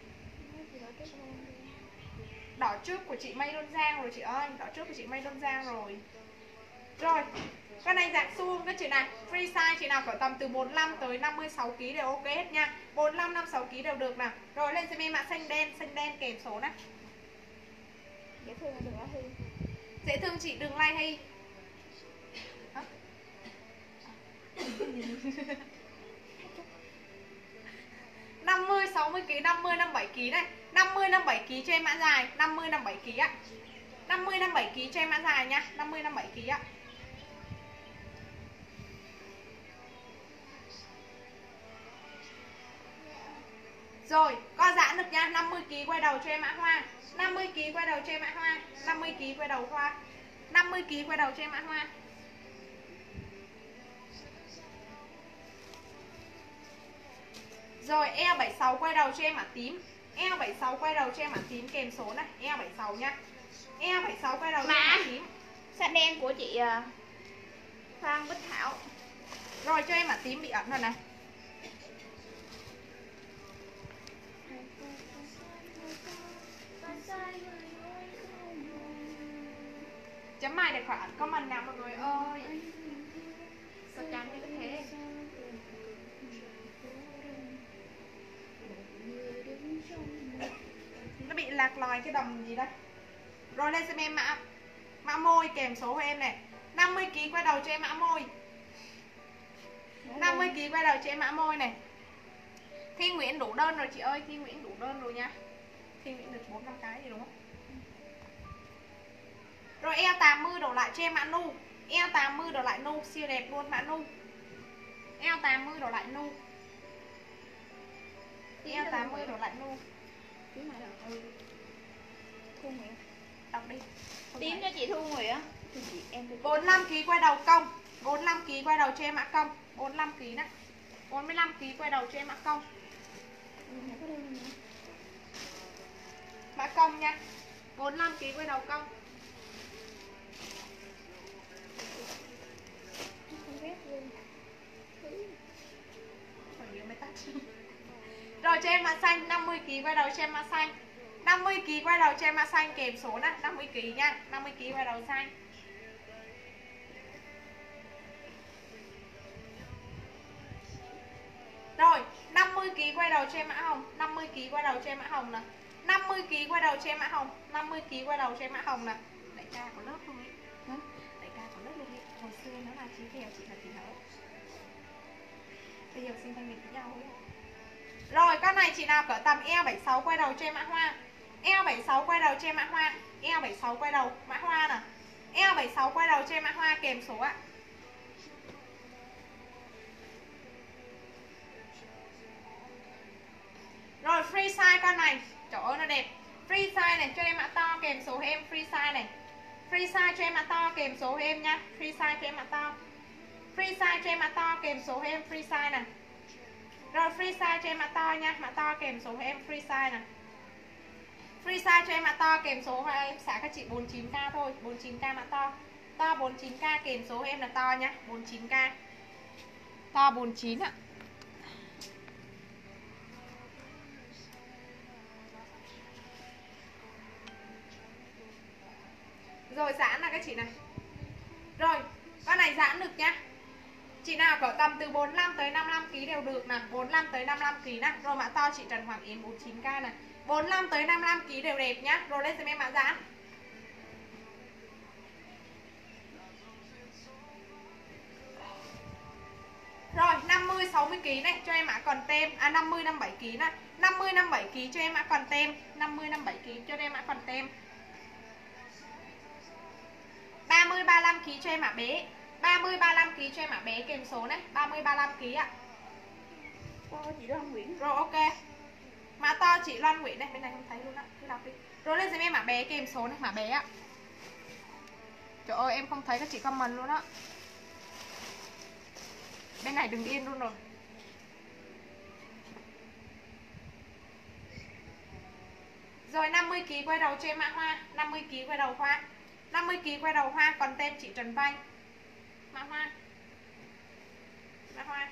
Đỏ trước của chị May Luân Giang rồi chị ơi. Đỏ trước của chị May Luân Giang rồi. Rồi con này dạng suông các chị nào. Free size chị nào cỡ tầm từ bốn mươi lăm tới năm mươi sáu ki lô gam đều ok hết nha. bốn mươi lăm, năm mươi sáu ki lô gam đều được nè. Rồi lên xem em mã xanh đen. Xanh đen kèm số này. Dễ thương đừng có Hy. Dễ thương chị đừng like Hy. năm mươi, sáu mươi ki lô gam, năm mươi, năm mươi bảy ki lô gam này. năm mươi, năm mươi bảy ki lô gam cho em mã dài. năm mươi, năm mươi bảy ki lô gam á. năm mươi, năm mươi bảy ki lô gam cho em mã dài nha. năm mươi, năm mươi bảy ki lô gam á. Rồi, co giãn được nha. năm mươi ki lô gam quay đầu cho em mã hoa. năm mươi ki lô gam quay đầu cho em mã hoa. năm mươi ki lô gam quay đầu hoa. năm mươi ki lô gam quay đầu cho em mã hoa. Rồi eo bảy sáu quay đầu cho em mã tím. Eo bảy sáu quay đầu cho em mã tím kèm số này. Eo bảy sáu nha. Eo bảy sáu quay đầu cho em mã tím. Xanh đen của chị Phan Bích Thảo. Rồi cho em mã tím bị ẩn rồi này. Chấm mày để khỏi ẩn comment nào mọi người ơi. Sao trắng như thế. Nó bị lạc lòi cái đầm gì đây. Rồi lên xem em mã mã môi kèm số của em này. năm mươi ki lô gam quay đầu cho em mã môi. năm mươi ki lô gam quay đầu cho em mã môi này. Thi Nguyễn đủ đơn rồi chị ơi. Thi Nguyễn đủ đơn rồi nha. Thi Nguyễn được bốn năm cái gì đúng không? Rồi eo tám mươi đổ lại cho em mã nu. Eo tám mươi đổ lại nu. Siêu đẹp luôn mã nu. Eo tám mươi đổ lại nu. Eo tám mươi đổ lại nu. Ừ. Thu Nguyễn. Đọc đi. Tím cho chị Thu Nguyễn. Thì chị em bốn mươi lăm ki lô gam quay đầu công. bốn mươi lăm ki lô gam quay đầu cho em mã công. bốn mươi lăm ki lô gam đấy. bốn mươi lăm ki lô gam quay đầu cho em mã công. Mã công nha. bốn mươi lăm ki lô gam quay đầu công. Rồi cho em mã xanh. năm mươi ki lô gam quay đầu cho em mã xanh. năm mươi ki lô gam quay đầu cho em mã xanh kèm số nè, năm mươi ki lô gam nha, năm mươi ki lô gam quay đầu xanh. Rồi, năm mươi ki lô gam quay đầu cho em mã hồng, năm mươi ki lô gam quay đầu cho em mã hồng nè. năm mươi ki lô gam quay đầu cho em mã hồng, năm mươi ki lô gam quay đầu cho em mã hồng nè. Đại ca có lớp không ấy? Hả? Đại ca có lớp luôn ấy. Hồi xưa nó là chị kèo, chị là chị hở. Bây giờ sinh thanh mình với nhau ấy. Rồi, con này chị nào cỡ tầm eo bảy mươi sáu quay đầu cho em mã hoa. Eo bảy mươi sáu quay đầu cho em mã hoa. Eo bảy mươi sáu quay đầu mã hoa nè. Eo bảy mươi sáu quay đầu cho em mã hoa kèm số ạ. Rồi free size con này, trời ơi nó đẹp. Free size này cho em mã to kèm số em, free size này. Free size cho em mã to kèm số em nha. Free size cho em mã to. Free size cho em mã to kèm số em, free size này. Rồi free size cho em mã to nha, mã to kèm số em, free size này. Free size cho em mã to kèm số em xả các chị bốn mươi chín k thôi, bốn mươi chín k mã to. To bốn mươi chín k kèm số em là to nha, bốn mươi chín k. To bốn mươi chín ạ. Rồi giãn là các chị này. Rồi, con này giãn được nha. Chị nào cỡ tầm từ bốn mươi lăm tới năm mươi lăm ki lô gam đều được nè, bốn mươi lăm tới năm mươi lăm ki lô gam nè. Rồi mã to chị Trần Hoàng Yến bốn mươi chín k nè. bốn mươi lăm tới năm mươi lăm ki lô gam đều đẹp nhá. Rồi lên giùm em mã giãn. Rồi năm mươi sáu mươi ki lô gam này cho em mã còn tem. À năm mươi năm mươi bảy ki lô gam nè. năm mươi năm mươi bảy ki lô gam cho em mã còn tem. năm mươi năm mươi bảy ki lô gam cho em mã còn tem. ba mươi ba mươi lăm ki lô gam cho em mã bé. ba mươi ba mươi lăm ki lô gam cho em mã bé kèm số này, ba mươi ba mươi lăm ki lô gam ạ. To chị Loan Nguyễn. Rồi ok. Mã to chị Loan Nguyễn này, bên này không thấy luôn á. Cứ đọc đi. Rồi lên giùm em mã bé kèm số này, mã bé ạ. Trời ơi em không thấy các chị comment luôn á. Bên này đừng yên luôn rồi. Rồi năm mươi ki lô gam quay đầu cho em mã hoa, năm mươi ki lô gam quay đầu hoa. năm mươi ki lô gam quay đầu hoa còn tem chị Trần Vanh. Mã hoa. Mã hoa.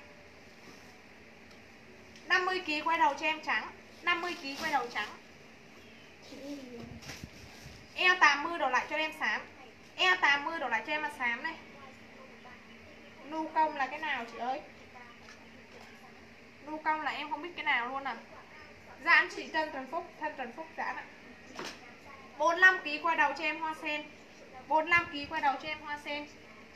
năm mươi ki lô gam quay đầu cho em trắng, năm mươi ki lô gam quay đầu trắng. Eo tám mươi đổ lại cho em xám. Eo tám mươi đổ lại cho em là xám này. Nu công là cái nào chị ơi? Nu công là em không biết cái nào luôn à. Giãn chị Trần Trần Phúc, thân Trần Phúc giãn ạ. bốn mươi lăm ki lô gam quay đầu cho em hoa sen. bốn mươi lăm ki lô gam quay đầu cho em hoa sen.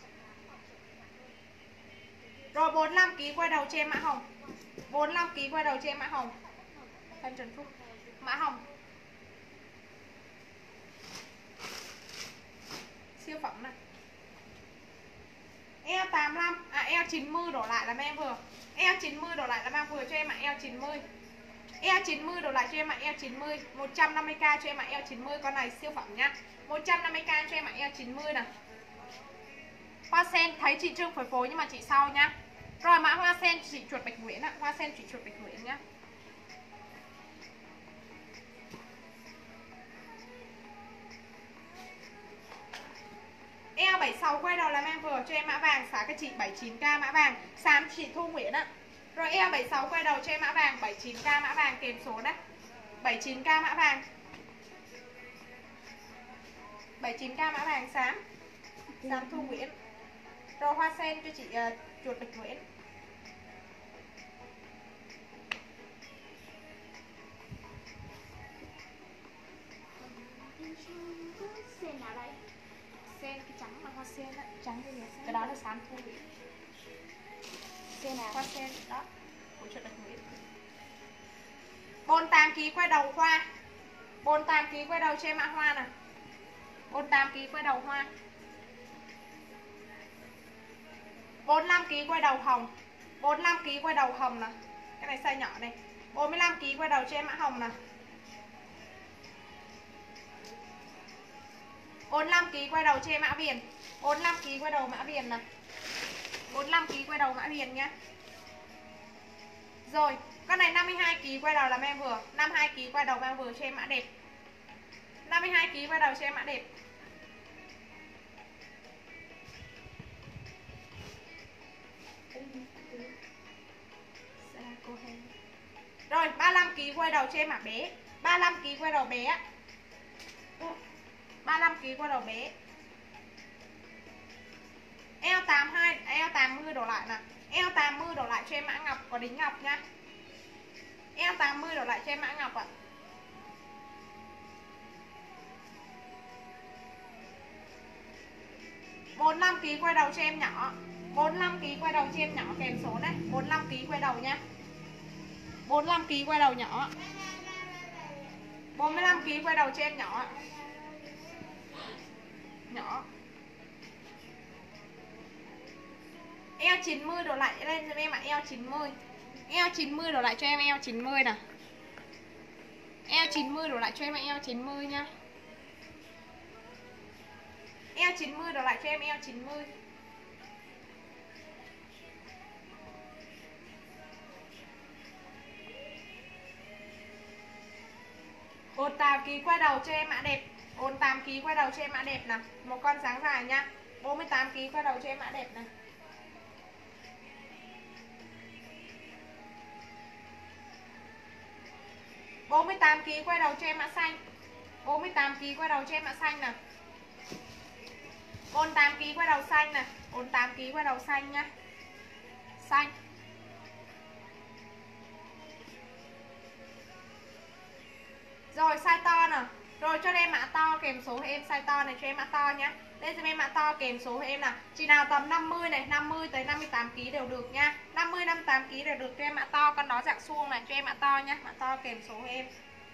Rồi bốn mươi lăm ki lô gam quay đầu cho em mã hồng. bốn mươi lăm ki lô gam quay đầu cho em mã hồng. Thân Trần Phúc. Mã hồng. Siêu phẩm này. Eo tám mươi lăm, à eo chín mươi đổ lại là em vừa. Eo chín mươi đổ lại là em vừa cho em mã eo chín mươi. Eo chín mươi đổ lại cho em mã eo chín mươi, một trăm năm mươi k cho em mã eo chín mươi, con này siêu phẩm nha. một trăm năm mươi k cho em mã eo chín mươi nè. Hoa sen thấy chị Trương phối phối nhưng mà chị sau nha. Rồi mã hoa sen chị chuột Bạch Nguyễn ạ, hoa sen chị chuột Bạch Nguyễn nhá. Eo bảy mươi sáu quay đầu làm em vừa cho em mã vàng, xả các chị bảy mươi chín k mã vàng, xám chị Thu Nguyễn ạ. Rồi eo bảy mươi sáu quay đầu cho em mã vàng, bảy mươi chín k mã vàng kèm số đấy. bảy mươi chín k mã vàng. bảy mươi chín k mã vàng xám. Xám Thu Nguyễn. Rồi hoa sen cho chị uh, chuột Bạch Nguyễn. Sen nào đây? Sen cái trắng là hoa sen đó, trắng cái gì? Cái đó là xám Thu Nguyễn. Sen nào? Hoa sen đó của chuột Bạch Nguyễn. bốn mươi tám ki lô gam quay đầu hoa. bốn mươi tám ki lô gam quay đầu cho em mã hoa nè. bốn mươi tám ki lô gam quay đầu hoa. bốn mươi lăm ki lô gam quay đầu hồng. bốn mươi lăm ki lô gam quay đầu hồng nè. Cái này size nhỏ này. bốn mươi lăm ki lô gam quay đầu cho em mã hồng nè. bốn mươi lăm ki lô gam quay đầu cho em mã viền. bốn mươi lăm ki lô gam quay đầu mã viền nè. bốn mươi lăm ki lô gam quay đầu mã viền nhá. Rồi, con này năm mươi hai ki lô gam quay đầu làm em vừa. năm mươi hai ki lô gam quay đầu em vừa cho em mã đẹp. năm mươi hai ki lô gam quay đầu cho em mã đẹp. Rồi ba mươi lăm ki lô gam quay đầu cho em mã bé. ba mươi lăm ki lô gam quay đầu bé. ba mươi lăm ki lô gam quay đầu bé. Eo tám mươi hai, eo tám mươi đổ lại nè. Eo tám mươi đổ lại cho em mã ngọc có đính ngọc nha. Eo tám mươi đổ lại cho em mã ngọc ạ. bốn mươi lăm ki lô gam quay đầu cho em nhỏ. bốn mươi lăm ki lô gam quay đầu cho em nhỏ kèm số này. bốn mươi lăm ki lô gam quay đầu nha. bốn mươi lăm ki lô gam quay đầu nhỏ. bốn mươi lăm ki lô gam quay đầu cho em nhỏ. Nhỏ. Eo chín mươi đổ lại lên cho em ạ, eo chín mươi. Eo chín mươi đổ lại cho em eo chín mươi nè. Eo chín mươi đổ lại cho em eo chín mươi nha. Eo chín mươi đổ lại cho em eo chín mươi. bốn mươi tám ki lô gam quay đầu cho em mã đẹp. bốn mươi tám ki lô gam quay đầu cho em mã đẹp nè. Một con dáng dài nha. bốn mươi tám ki lô gam quay đầu cho em mã đẹp nè. bốn mươi tám ki lô gam quay đầu cho em mã xanh. bốn mươi tám ki lô gam quay đầu cho em mã xanh nè. bốn mươi tám ki lô gam quay đầu xanh nè. bốn mươi tám ki lô gam quay đầu xanh nha. Xanh. Rồi size to nè. Rồi cho em mã to kèm số em size to này cho em mã to nhá. Đây cho em mã to kèm số em nè. Chị nào tầm năm mươi này, năm mươi tới năm mươi tám ki lô gam đều được nha. năm mươi năm mươi tám ki lô gam đều được cho em mã to, con đó dạng suông này cho em mã to nhá, mã to kèm số em.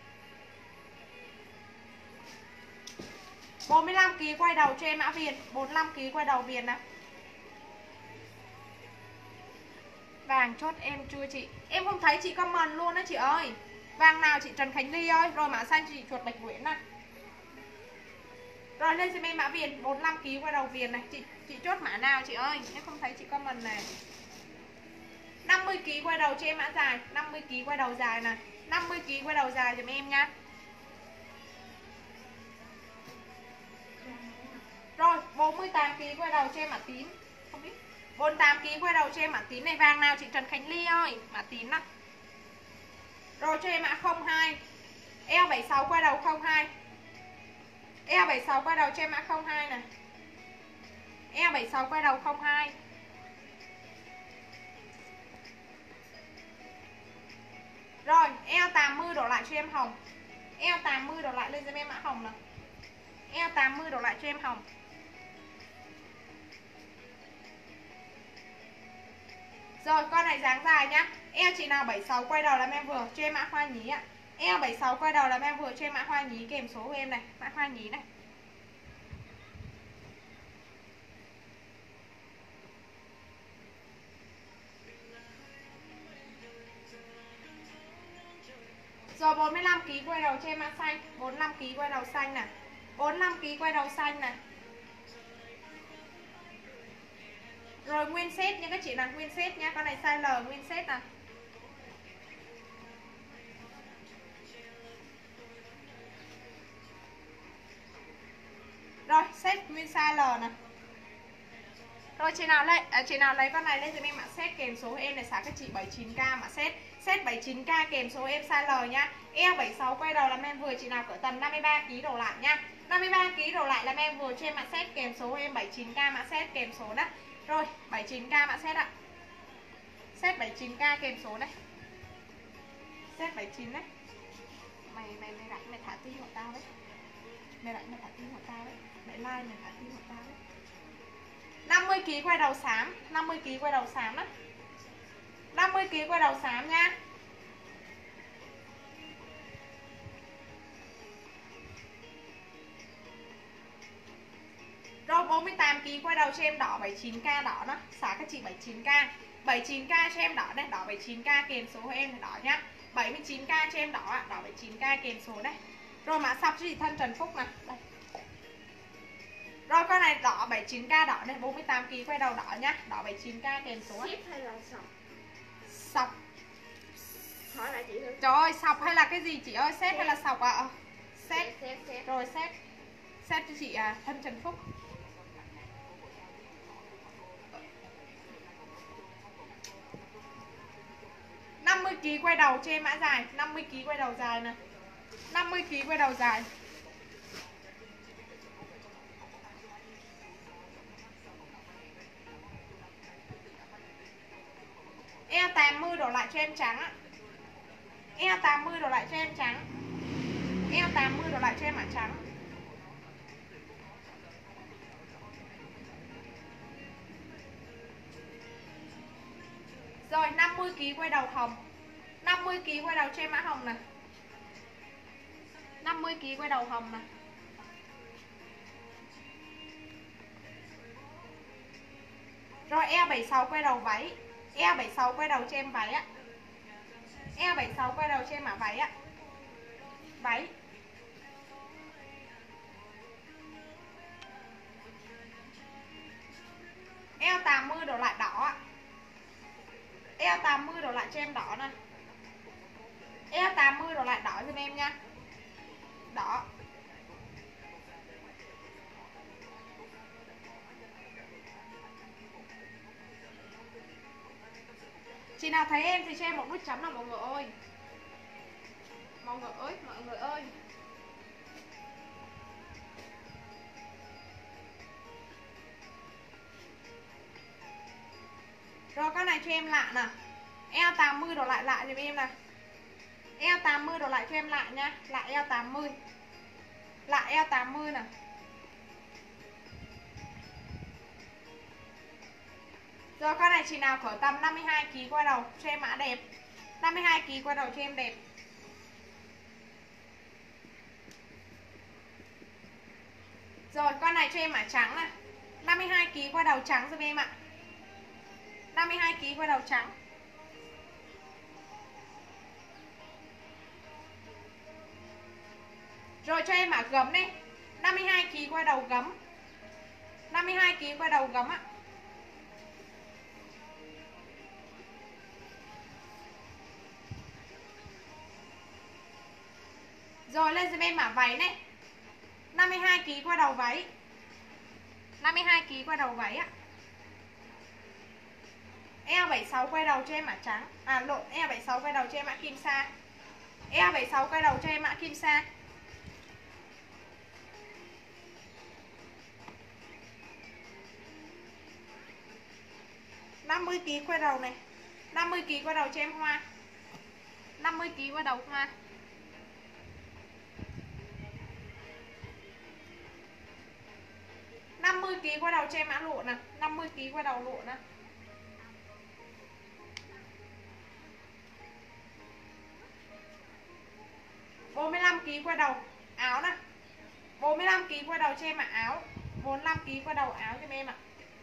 bốn mươi lăm ki lô gam quay đầu cho em mã viền, bốn mươi lăm ki lô gam quay đầu viền nè. Vàng chốt em chưa chị? Em không thấy chị comment luôn đó chị ơi. Vàng nào chị Trần Khánh Ly ơi. Rồi mã xanh chị chuột Bạch Nguyễn này. Rồi lên cho em mã viền bốn mươi lăm ki lô gam quay đầu viền này. Chị chị chốt mã nào chị ơi? Em không thấy chị comment này. năm mươi ki lô gam quay đầu cho em mã dài, năm mươi ki lô gam quay đầu dài này. năm mươi ki lô gam quay đầu dài giùm em nha. Rồi bốn mươi tám ki lô gam quay đầu cho em mã tím. Không biết. bốn mươi tám ki lô gam quay đầu cho em mã tím này. Vàng nào chị Trần Khánh Ly ơi? Mã tím nè. Rồi cho em mã không hai. Eo bảy mươi sáu quay đầu không hai. Eo bảy mươi sáu quay đầu cho em mã không hai nè. Eo bảy mươi sáu quay đầu không hai. Rồi eo tám mươi đổ lại cho em hồng. Eo tám mươi đổ lại lên cho em mã hồng nè. Eo tám mươi đổ lại cho em hồng. Rồi con này dáng dài nhá. Eo chị nào bảy mươi sáu quay đầu là em vừa cho em mã hoa nhí ạ. Eo bảy mươi sáu quay đầu là em vừa cho em mã hoa nhí kèm số của em này, mã hoa nhí này. Rồi bốn mươi lăm ki lô gam quay đầu cho em mã xanh, bốn mươi lăm ki lô gam quay đầu xanh nè. bốn mươi lăm ki lô gam quay đầu xanh nè. Rồi nguyên set nha các chị nào, nguyên set nha, con này size L nguyên set nè. Rồi set nguyên size L nè. Rồi chị nào lấy à, chị nào lấy con này lên cho em mã set kèm số em này xả các chị bảy mươi chín k mã set. Set bảy mươi chín k kèm số em size L nhá. Eo bảy mươi sáu quay đầu là em vừa chị nào cỡ tầm năm mươi ba ki lô gam đổ lại nha. năm mươi ba ki lô gam đổ lại là em vừa cho em mã set kèm số em bảy mươi chín k mã set kèm số đó. Rồi bảy mươi chín k mã set ạ. Set bảy mươi chín k kèm số này. Set bảy mươi chín đấy. Mày mày mày rảnh mày thả tim của tao đấy. Mày rảnh mày thả tim của tao đấy. Mày like mày thả tim của tao đấy. năm mươi ki lô gam quay đầu xám, năm mươi ki lô gam quay đầu xám đó. năm mươi ki lô gam quay đầu xám nha. Rồi bốn mươi tám ki lô gam quay đầu cho em đỏ bảy mươi chín k đỏ đó, xả các chị bảy mươi chín k. bảy mươi chín k cho em đỏ đây, đỏ bảy mươi chín k kèm số của em là đỏ nhá. bảy mươi chín k cho em đỏ ạ, đỏ bảy mươi chín k kèm số đây. Rồi mã sọc cho chị thân Trần Phúc này. Đây. Rồi con này đỏ bảy mươi chín k đỏ này, bốn mươi tám ki lô gam quay đầu đỏ nhá, đỏ bảy mươi chín k kèm số. Ship hay là sọc? Sọc. Hỏi lại chị thôi. Trời ơi, sọc hay là cái gì chị ơi, set hay là sọc ạ? À? Set. Set, set, set. Rồi set. Set cho chị à, thân Trần Phúc. năm mươi ki ký quay đầu cho em mã dài, năm mươi ký quay đầu dài nè. năm mươi ký quay đầu dài. Eo tám mươi đổ lại cho em trắng ạ. Eo tám mươi đổ lại cho em trắng. Eo tám mươi đổ lại cho em mã trắng. Rồi năm mươi ký quay đầu hồng. năm mươi ký quay đầu cho em mã hồng này. năm mươi ký quay đầu hồng này. Rồi eo bảy mươi sáu quay đầu váy. Eo bảy mươi sáu quay đầu cho em váy á. Eo bảy mươi sáu quay đầu cho em mã váy á. Váy. Eo tám mươi đổ lại đỏ ạ. Eo tám mươi đổ lại cho em đỏ nè. Eo tám mươi đổ lại đỏ giùm em nha. Đỏ. Chị nào thấy em thì cho em một nút chấm nào mọi người ơi. Mọi người ơi, mọi người ơi. Rồi con này cho em lạ nè. Eo tám mươi đổ lại lại giùm em nè. Eo tám mươi đổ lại cho em lại nha. Lại eo tám mươi. Lại eo tám mươi nè. Rồi con này chị nào cỡ tầm năm mươi hai ký quay đầu cho em mã đẹp. năm mươi hai ký quay đầu cho em đẹp. Rồi con này cho em mã trắng nè. năm mươi hai ký quay đầu trắng giùm em ạ. năm mươi hai ký quay đầu trắng. Rồi cho em mã gấm đi. năm mươi hai ký quay đầu gấm. năm mươi hai ký quay đầu gấm ạ. Rồi lên giùm em mã váy này. năm mươi hai ký quay đầu váy. năm mươi hai ký quay đầu váy ạ. Eo bảy mươi sáu quay đầu cho em mã trắng. À lộn, eo bảy mươi sáu quay đầu cho em mã kim sa. Eo bảy mươi sáu quay đầu cho em mã kim sa. năm mươi ký quay đầu này. năm mươi ký quay đầu cho em hoa. năm mươi ký quay đầu hoa. năm mươi ký quay đầu cho em mã lụa nè. năm mươi ký quay đầu lụa nè. bốn mươi lăm ký quay đầu áo nè. bốn mươi lăm ký quay đầu cho em mã áo. bốn mươi lăm ký quay đầu áo cho em ạ.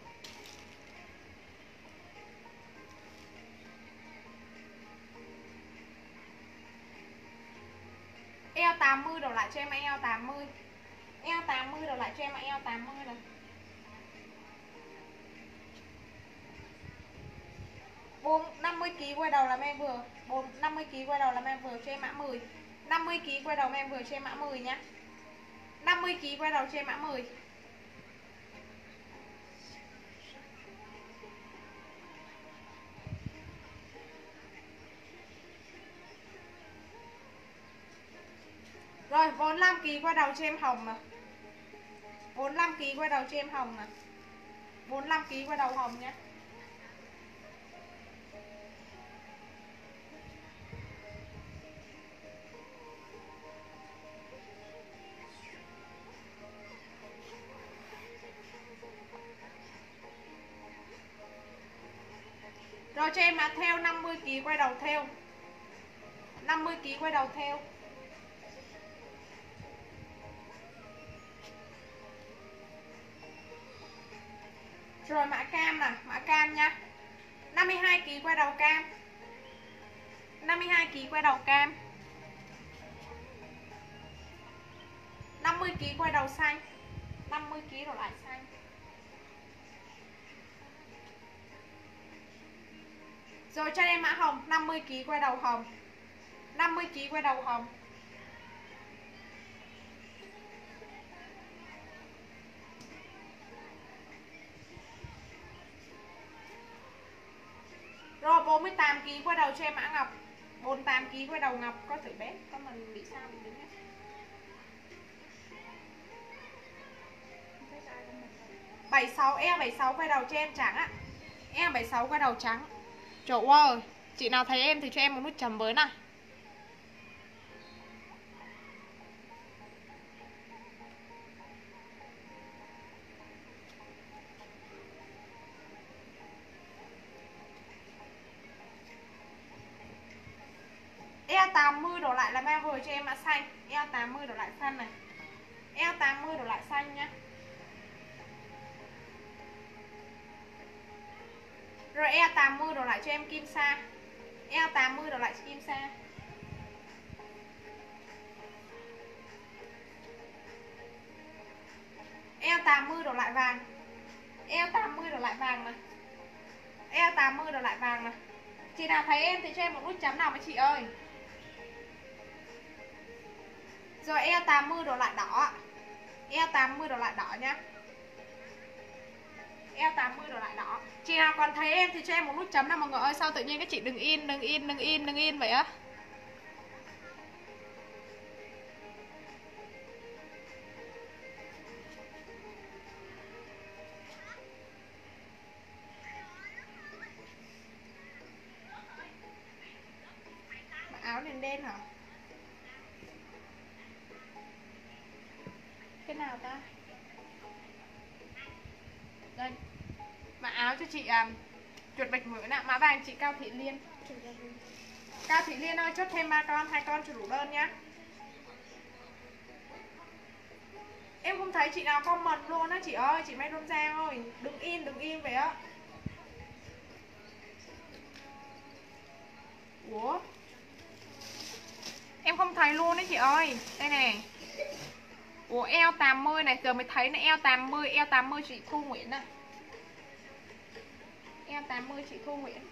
Eo tám mươi đổ lại cho em eo tám mươi. Eo tám mươi đổ lại cho em eo tám mươi này. năm mươi ký quay đầu là em vừa. năm mươi ký quay đầu là em vừa cho em mã mười. năm mươi ký quay đầu em vừa cho em mã mười nhá. năm mươi ký quay đầu cho em mã mười. Rồi bốn mươi lăm ký quay đầu cho em hồng nè. bốn mươi lăm ký quay đầu cho em hồng nè. bốn mươi lăm ký quay đầu hồng nhé. Rồi cho em mã theo năm mươi ký quay đầu theo. năm mươi ký quay đầu theo. Rồi mã cam nè, mã cam nha. năm mươi hai ký quay đầu cam. năm mươi hai ký quay đầu cam. năm mươi ký quay đầu xanh. năm mươi ký rồi lại xanh. Rồi cho em mã hồng, năm mươi ký quay đầu hồng. năm mươi ký quay đầu hồng. Rồi bốn mươi tám ký quay đầu cho em mã ngọc. bốn mươi tám ki lô gam quay đầu ngọc có thử bé có mình bị sao bị đứng nhá. bảy mươi sáu eo bảy mươi sáu quay đầu cho em trắng ạ. Eo bảy mươi sáu quay đầu trắng. Trời ơi, chị nào thấy em thì cho em một nút chấm với này. Eo tám mươi đổ lại là em vừa cho em mã xanh. Eo tám mươi đổ lại xanh này. Eo tám mươi đổ lại xanh nhá. Rồi eo tám mươi đổ lại cho em kim sa. Eo tám mươi đổ lại cho kim sa. Eo tám mươi đổ lại vàng. Eo tám mươi đổ lại vàng này. Eo tám mươi đổ lại vàng này. Chị nào thấy em thì cho em một nút chấm nào với chị ơi. Rồi eo tám mươi đổ lại đỏ. Eo tám mươi đổ lại đỏ nhá. Eo tám mươi đổ lại đỏ. Chị nào còn thấy em thì cho em một nút chấm nào mọi người ơi. Sao tự nhiên các chị đừng in, đừng in, đừng in, đừng in vậy á. Áo nền đen hả? Cái nào ta? Đây. Mã áo cho chị um, chuột bạch mượn ạ. Mã vàng chị Cao Thị Liên. Cao Thị Liên ơi, chốt thêm ba con, hai con cho đủ đơn nhá. Em không thấy chị nào comment luôn á chị ơi, chị Mai Đôn Giang ơi. Đừng in, đừng in vậy á. Ủa? Em không thấy luôn đấy chị ơi. Đây nè. Ủa eo tám mươi này, giờ mới thấy này, eo tám mươi, eo tám mươi chị Thu Nguyễn nè. Eo tám mươi chị Thu Nguyễn.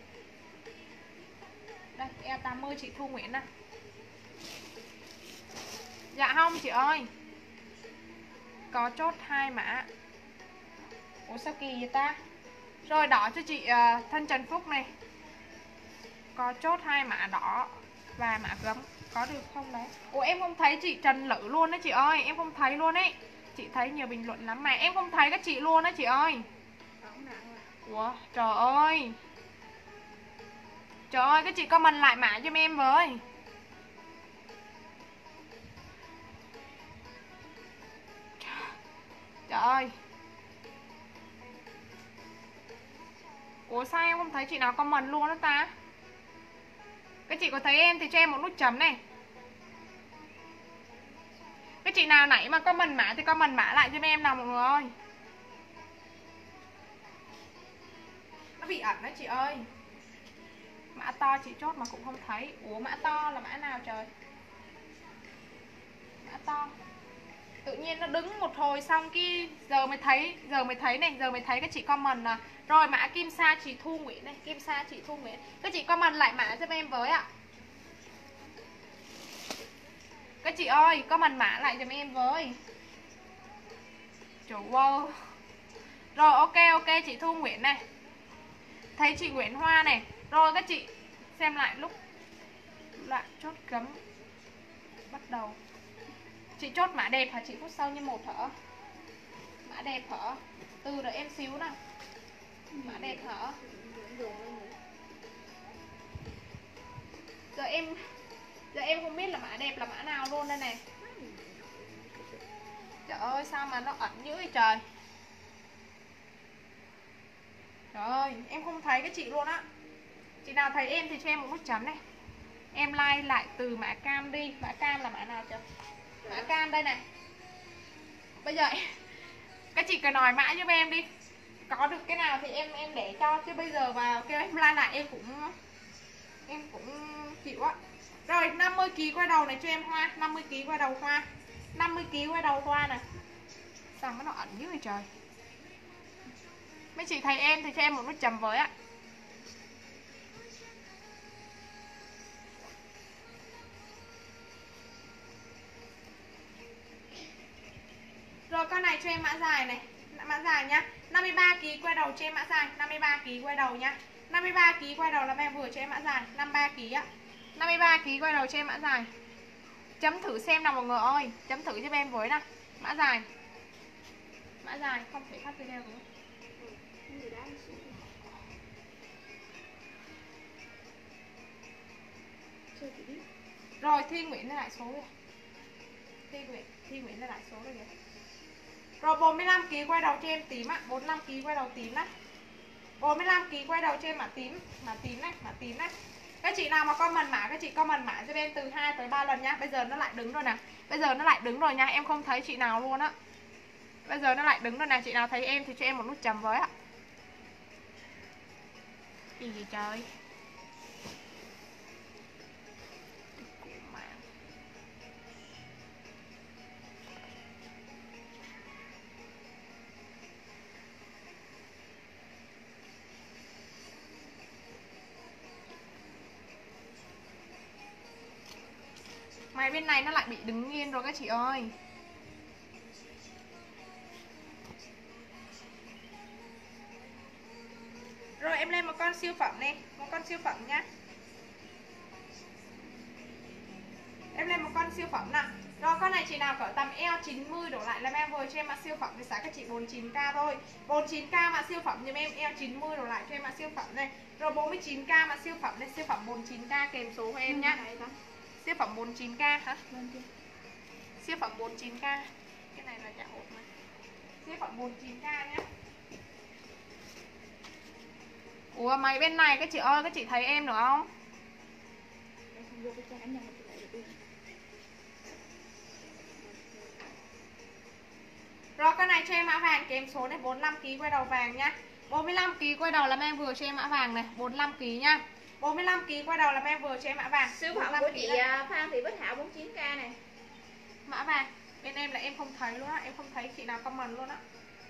Đây, eo tám mươi chị Thu Nguyễn nè. Dạ không chị ơi. Có chốt hai mã. Ủa sao kỳ vậy ta? Rồi đỏ cho chị uh, Thân Trần Phúc này. Có chốt hai mã đỏ và mã gấm. Có được không đấy? Ủa em không thấy chị Trần Lữ luôn đấy chị ơi. Em không thấy luôn ấy. Chị thấy nhiều bình luận lắm mà em không thấy các chị luôn đấy chị ơi. Ủa trời ơi. Trời ơi các chị comment lại mã cho em với. Trời ơi. Ủa sao em không thấy chị nào comment luôn đó ta? Các chị có thấy em thì cho em một nút chấm này. Các chị nào nãy mà comment mã thì comment mã lại cho em nào mọi người ơi. Nó bị ẩn đó chị ơi. Mã to chị chốt mà cũng không thấy. Ủa mã to là mã nào trời? Mã to. Tự nhiên nó đứng một hồi xong cái giờ mới thấy, giờ mới thấy này, giờ mới thấy các chị comment là rồi mã kim sa chị Thu Nguyễn này, kim sa chị Thu Nguyễn. Các chị comment lại mã cho em với ạ. Các chị ơi, comment mã lại cho em với. Trời ơi. Rồi ok ok chị Thu Nguyễn này. Thấy chị Nguyễn Hoa này. Rồi các chị xem lại lúc lại chốt cấm bắt đầu. Chị chốt mã đẹp hả chị? Phút sau như một hả? Mã đẹp hả? Từ đợi em xíu nào. Mã đẹp hả? Giờ em Giờ em không biết là mã đẹp là mã nào luôn đây nè. Trời ơi sao mà nó ẩn dữ vậy trời. Trời ơi em không thấy cái chị luôn á. Chị nào thấy em thì cho em một nút chấm này. Em like lại từ mã cam đi. Mã cam là mã nào chưa? Mã cam đây này. Bây giờ các chị cần hỏi mã giúp em đi. Có được cái nào thì em em để cho. Chứ bây giờ vào kêu em like lại em cũng Em cũng chịu á. Rồi năm mươi ki lô gam quay đầu này cho em Hoa. năm mươi ki lô gam quay đầu Hoa. năm mươi ki lô gam quay đầu Hoa nè. Sao mà nó ẩn dữ vậy trời. Mấy chị thấy em thì cho em một nút chấm với ạ. Rồi con này cho em mã dài này. Mã dài nhá. năm mươi ba ki lô gam quay đầu cho em mã dài. năm mươi ba ki lô gam quay đầu nhá. năm mươi ba ki lô gam quay đầu là em vừa cho em mã dài. năm mươi ba ki lô gam á. năm mươi ba ki quay đầu cho em mã dài. Chấm thử xem nào mọi người ơi, chấm thử cho em với nào. Mã dài. Mã dài không phải phát video đúng không? Rồi Thi Nguyễn lại số rồi. Thi Nguyễn, Thi Nguyễn lại số rồi kìa. Rồi bốn mươi lăm ki quay đầu cho em tím ạ, bốn mươi lăm ki quay đầu tím đấy. bốn mươi lăm ki quay đầu cho em mã tím, mã tím này, mã tím này. Các chị nào mà comment mã, các chị comment mã cho em từ hai tới ba lần nhá. Bây giờ nó lại đứng rồi nè. Bây giờ nó lại đứng rồi nha, em không thấy chị nào luôn á. Bây giờ nó lại đứng rồi nè, chị nào thấy em thì cho em một nút chấm với ạ. Gì gì trời. Máy bên này nó lại bị đứng nghiêng rồi các chị ơi. Rồi em lên một con siêu phẩm này, một con siêu phẩm nhá. Em lên một con siêu phẩm nào. Rồi con này chị nào cỡ tầm eo chín mươi đổ lại là em vừa cho em mã siêu phẩm thì giá các chị bốn mươi chín k thôi. bốn mươi chín k mã siêu phẩm giùm em, eo chín mươi đổ lại cho em mã siêu phẩm này. Rồi bốn mươi chín k mã siêu phẩm này, siêu phẩm bốn mươi chín k kèm số của em nhá. Siêu phẩm bốn mươi chín k hả? Siêu phẩm bốn mươi chín k. Cái này là trả hộp mà. Siêu phẩm bốn mươi chín k nhá. Ủa mày bên này các chị ơi, các chị thấy em nữa không? Rồi con này cho em mã vàng kèm số này, bốn mươi lăm ki quay đầu vàng nhá. bốn mươi lăm ki quay đầu là em vừa cho em mã vàng này, bốn mươi lăm ki nhá. bốn mươi lăm ki quay đầu là em vừa cho em mã vàng. Siêu phẩm của chị Phan Thị Bích Hảo bốn mươi chín k này. Mã vàng. Bên em là em không thấy luôn á, em không thấy chị nào comment luôn á.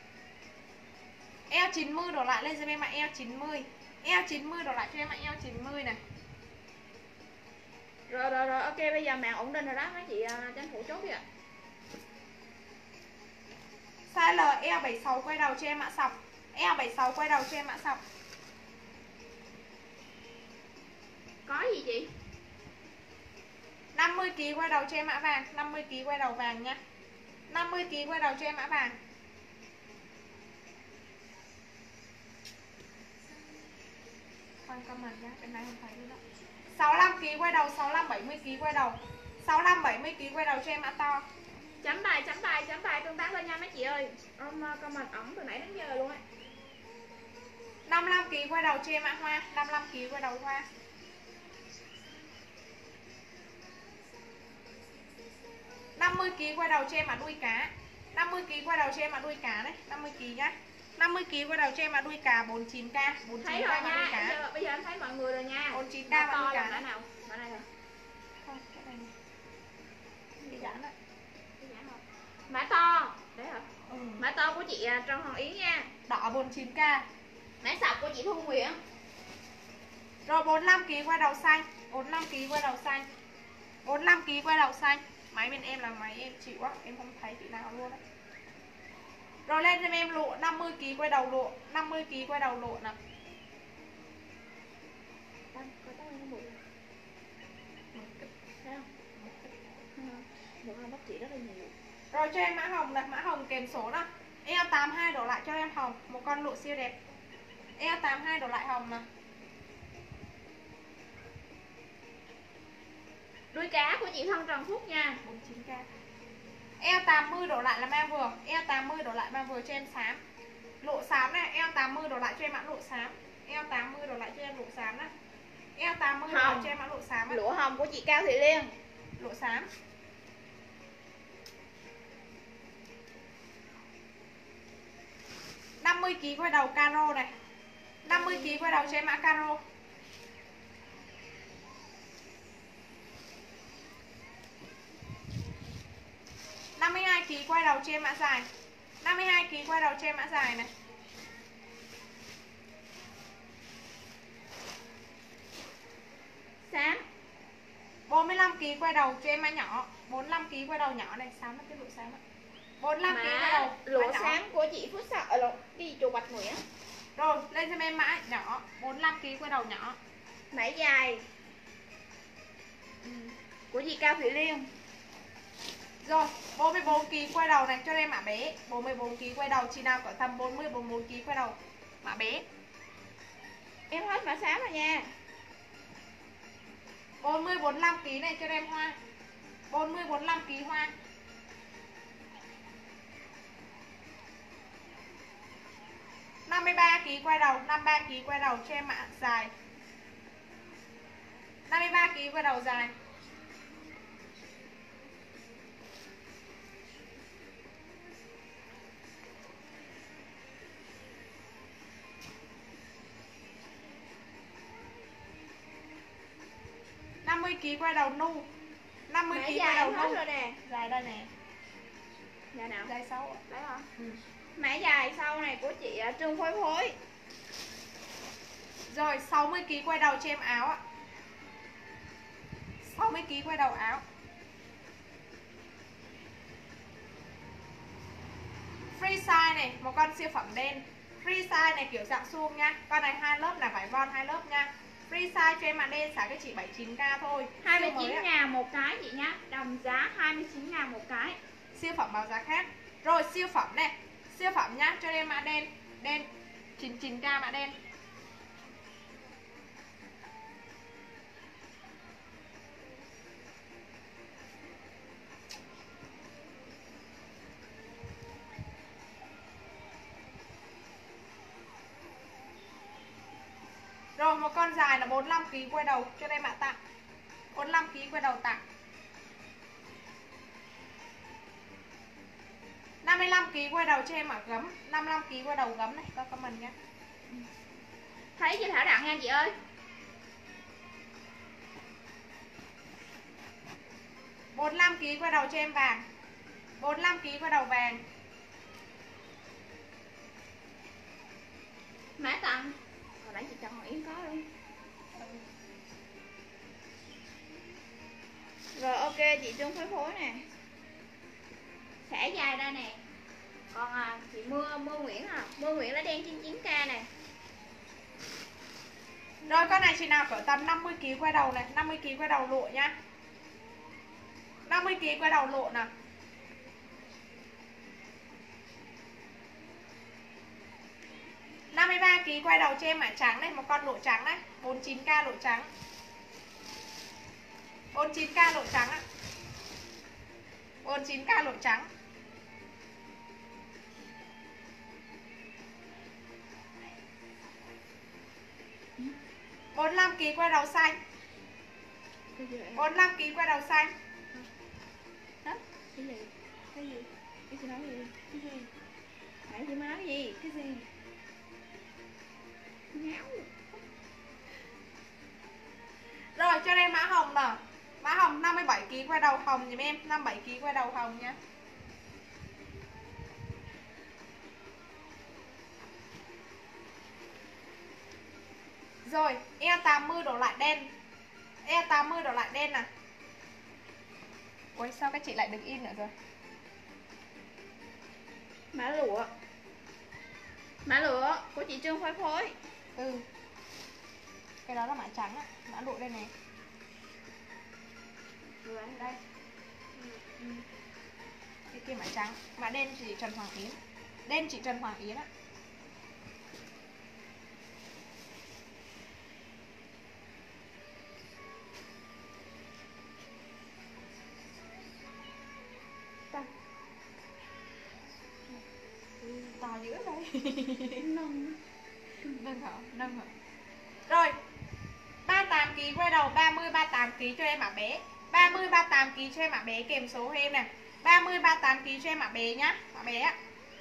Eo chín mươi đổ lại lên cho em mã eo chín mươi. Eo chín mươi đổ lại cho em mã eo chín mươi này. Rồi rồi rồi, ok bây giờ mạng ổn định rồi đó mấy chị, tranh thủ chốt đi ạ. Size L eo bảy mươi sáu quay đầu cho em mã sọc. Eo bảy mươi sáu quay đầu cho em mã sọc. Có gì chị? năm mươi ki quay đầu cho em mã vàng, năm mươi ki quay đầu vàng nhá. năm mươi ki quay đầu cho em mã vàng. Khoan comment nhá, bên này không thấy nữa. sáu mươi lăm ki quay đầu, sáu mươi lăm bảy mươi ki quay đầu. sáu mươi lăm bảy mươi ki quay đầu cho em mã to. Chấm bài, chấm bài, chấm bài tương tác lên nha mấy chị ơi. Ông comment ổng từ nãy đến giờ luôn á. năm mươi lăm ki quay đầu cho em mã hoa, năm mươi lăm ki quay đầu hoa. năm mươi ki quay đầu cho em mã đuôi cá. năm mươi ki quay đầu cho em mã đuôi cá đấy, năm mươi ki nhá. năm mươi ki quay đầu cho em mã đuôi cá bốn mươi chín k, bốn mươi chín k mã đuôi cá. Bây giờ, bây giờ em thấy mọi người rồi nha. bốn mươi chín k mã đuôi cá. Mã nào? Mã này hả? Không, cái này này. Cái dán đấy. Cái dán không? Mã to. Đấy hả? Ừ. Mã to của chị Trần Hoàng Yến nha. Đỏ bốn mươi chín k. Mã sọc của chị Thu Nguyễn. Rồi bốn mươi lăm ki quay đầu xanh, bốn mươi lăm ki quay đầu xanh. bốn mươi lăm ki quay đầu xanh. Máy bên em là máy em chịu á, em không thấy chị nào luôn á. Rồi lên cho em lụa năm mươi ki quay đầu lụa, năm mươi ki quay đầu lụa nè. Rồi cho em mã hồng là mã hồng kèm số đó. Eo tám mươi hai đổ lại cho em hồng, một con lụa siêu đẹp. Eo tám mươi hai đổ lại hồng nè. Đuôi cá của chị Thân Trần Phúc nha, bốn mươi chín k. Eo tám mươi đổ lại là mang vừa, eo tám mươi đổ lại mang vừa cho em xám. Lụa xám này, eo tám mươi đổ lại cho em mã lụa xám. Eo tám mươi đổ lại cho em lụa xám này. Eo tám mươi đổ lại cho em mã lụa xám. Lụa hồng của chị Cao Thị Liên. Lụa xám. năm mươi ki quay đầu caro này. năm mươi ki quay đầu cho em mã caro. năm mươi hai ki quay đầu cho em mã dài. năm mươi hai ki quay đầu cho em mã dài này. Xám. bốn mươi lăm ki quay đầu cho em mã nhỏ. bốn mươi lăm ki quay đầu nhỏ này, xám nó cái lụa xám á. bốn mươi lăm ki quay đầu lụa xám của chị Phước Sợ ở cái gì chùa Bạch Nguyễn. Rồi, lên cho em mã nhỏ, bốn mươi lăm ki quay đầu nhỏ. Mã dài. Ừ. Của chị Cao Thủy Liên. Rồi, bốn mươi bốn ki lô gam quay đầu này cho em mã bé. bốn mươi bốn ki lô gam quay đầu, chị nào có tầm bốn mươi bốn mươi bốn ki lô gam quay đầu, mã bé. Em hết mã xám rồi nha. bốn mươi bốn mươi lăm ki lô gam này cho em Hoa. bốn mươi bốn mươi lăm ki lô gam Hoa. năm mươi ba ki lô gam quay đầu, năm mươi ba ki lô gam quay đầu cho em mã dài. năm mươi ba ki lô gam quay đầu dài. năm mươi ki lô gam quay đầu nu. năm mươi ki lô gam quay đầu nu. Rồi nè. Dài đây nè. Dài nào? Dài sau. Đấy hả? Ừ. Mã dài sau này của chị Trương Phối Phối. Rồi, sáu mươi ki lô gam quay đầu cho em áo ạ. sáu mươi ki lô gam quay đầu áo. Free size này, một con siêu phẩm đen. Free size này kiểu dạng suông nha. Con này hai lớp là vải von hai lớp nha. Free size cho em mã đen xả cái chị bảy mươi chín k thôi. hai mươi chín ngàn một cái chị nhá. Đồng giá hai mươi chín ngàn một cái. Siêu phẩm báo giá khác. Rồi siêu phẩm này, siêu phẩm nhá, cho em mã đen. Đen chín mươi chín k mã đen. Rồi một con dài là bốn mươi lăm ki lô gam quay đầu cho em mã tặng. bốn mươi lăm ki lô gam quay đầu tặng. năm mươi lăm ki lô gam quay đầu cho em mã gấm. năm mươi lăm ki lô gam quay đầu gấm này, có comment nhé. Thấy chị Thảo Đặng nha chị ơi. bốn mươi lăm ki lô gam quay đầu cho em vàng. bốn mươi lăm ki lô gam quay đầu vàng. Mã tặng. Hồi nãy chị Trần Hoàng Yến có luôn. Rồi ok chị Trương Phối Phối nè. Xẻ dài đây nè. Còn à, chị Mưa Mưa Nguyễn à, Mưa Nguyễn là đen chín mươi chín k này. Rồi con này chị nào cỡ tầm năm mươi ki lô gam quay đầu này, năm mươi ki lô gam quay đầu lộ nhá. năm mươi ki lô gam quay đầu lộ nè. năm mươi ba ki lô gam quay đầu cho em mã trắng này, một con lộ trắng này, bốn mươi chín k lộ trắng. bốn mươi chín k lộ trắng ạ. bốn mươi chín k lộ trắng. bốn mươi lăm ki lô gam quay đầu xanh. bốn mươi lăm ki lô gam quay đầu xanh. Hả? Cái gì? Cái gì? Cái gì nói gì? Cái gì? Nãy chị mới nói gì? Cái gì? Ngáo. Rồi cho em mã hồng nè. Mã hồng năm mươi bảy ki lô gam quay đầu hồng giùm em, năm mươi bảy ki lô gam quay đầu hồng nhá. Rồi, eo tám mươi đổ lại đen. Eo tám mươi đổ lại đen nè. Ui sao các chị lại được in nữa rồi? Mã lụa. Mã lụa của chị Trương Phối Phối. Ừ. Cái đó là mã trắng á, mã lụa đây này. Rồi đây. Ừ. Cái kia mã trắng, mã đen chị Trần Hoàng Yến. Đen chị Trần Hoàng Yến á. To dữ đây. Nâng. Nâng hả? Nâng hả? Rồi ba mươi tám ki lô gam quay đầu, ba mươi ba mươi tám ki lô gam cho em mã bé. ba mươi ba mươi tám ki lô gam cho em mã bé kèm số em nè. ba mươi ba mươi tám ki lô gam cho em mã bé nhá. Mã bé á.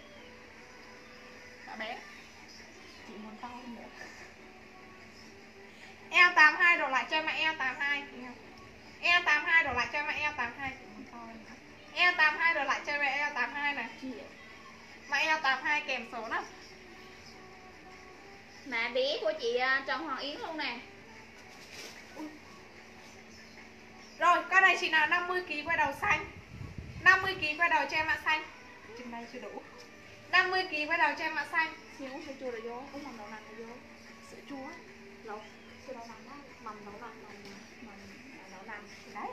Mã bé. Chị muốn to hơn nữa. Eo tám mươi hai đổ lại cho em mã eo tám mươi hai. Eo tám mươi hai đổ lại cho em mã eo tám mươi hai. Chị muốn to hơn nữa. Eo tám mươi hai đổ lại cho em mã eo tám mươi hai này. Mã eo tám mươi hai kèm số nè. Mã bé của chị Trần Hoàng Yến luôn nè. Rồi, con này chị nào năm mươi ki lô gam quay đầu xanh. năm mươi ki lô gam quay đầu cho em mã xanh. Trên đây chưa đủ. năm mươi ki lô gam quay đầu cho em mã xanh. Xin uống sữa chua rồi vô, uống mầm đậu nành rồi vô. Sữa chua. Lột, sữa đậu nành đó, mầm đậu nành, mầm mầm đậu nành. đấy,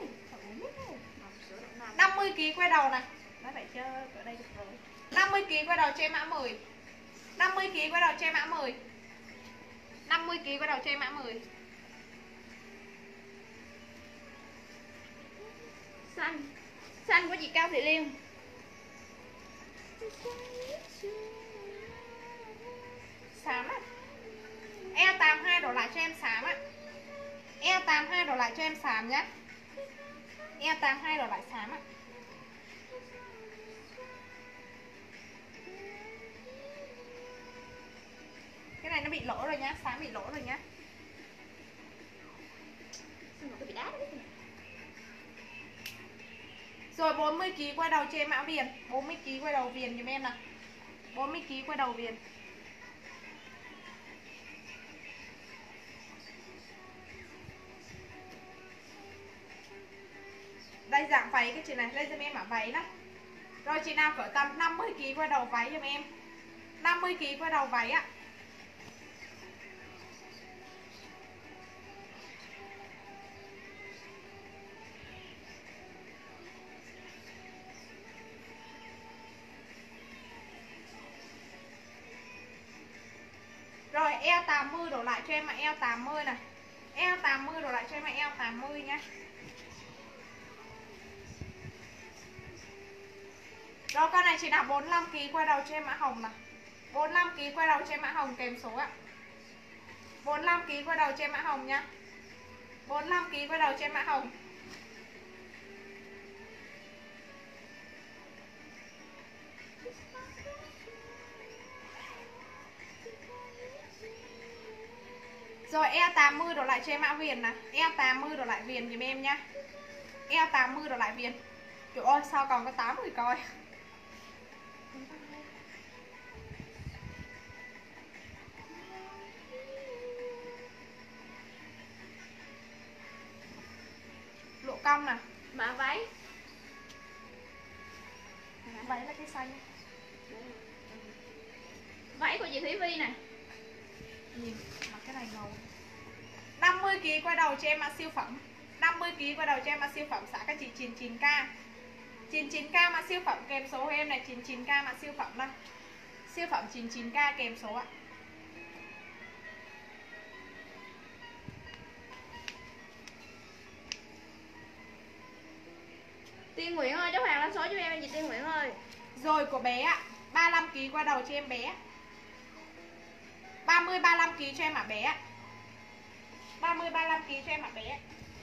năm mươi ki lô gam quay đầu này. Nó phải chơi ở đây được rồi. năm mươi ki lô gam quay đầu cho em mã mười. năm mươi ki lô gam quay đầu cho em mã mười. năm mươi ki lô gam quay đầu cho em mã mười. Xanh. Xanh của chị Cao Thị Liên. Xám á. E tám mươi hai đổ lại cho em xám á. E tám mươi hai đổ lại cho em xám nhá. E tám mươi hai đổ lại xám á. Cái này nó bị lỗ rồi nhá, xám bị lỗ rồi nhá. Rồi bốn mươi ki lô gam quay đầu cho em mã viền. bốn mươi ki lô gam quay đầu viền giùm em nào. bốn mươi ki lô gam quay đầu viền. Đây dạng váy cái chị này, lên giùm em mã váy đó. Rồi chị nào cỡ tầm năm mươi ki lô gam quay đầu váy giùm em. năm mươi ki lô gam quay đầu váy ạ. Rồi eo tám mươi đổ lại cho em ạ, eo tám mươi này. Eo tám mươi đổ lại cho em ạ, eo tám mươi nhá. Rồi con này chị nào bốn mươi lăm ki lô gam quay đầu cho em mã hồng này. bốn mươi lăm ki lô gam quay đầu cho em mã hồng kèm số ạ. bốn mươi lăm ki lô gam quay đầu cho em mã hồng nhá. bốn mươi lăm ki lô gam quay đầu cho em mã hồng. Rồi eo tám mươi đổ lại cho em mã viền nè. Eo tám mươi đổ lại viền giùm em nhá. Eo tám mươi đổ lại viền. Trời ơi sao còn có tám người coi. Lộ cong nè. Mã váy. Váy là cái xanh. Váy của chị Thúy Vi nè. Nhìn mặc cái này ngầu. năm mươi ki lô gam quay đầu cho em mã siêu phẩm. năm mươi ki lô gam quay đầu cho em mã siêu phẩm xả các chị chín mươi chín k. chín mươi chín k mã siêu phẩm kèm số em này, chín mươi chín k mã siêu phẩm đây. Siêu phẩm chín mươi chín k kèm số ạ. Tiên Nguyễn ơi, chốt hàng lên số cho em chị Tiên Nguyễn ơi. Rồi của bé ạ, ba mươi lăm ki lô gam quay đầu cho em bé. ba mươi ba mươi lăm ki lô gam cho em ạ bé ạ. ba mươi ba mươi lăm ki lô gam cho em ạ bé.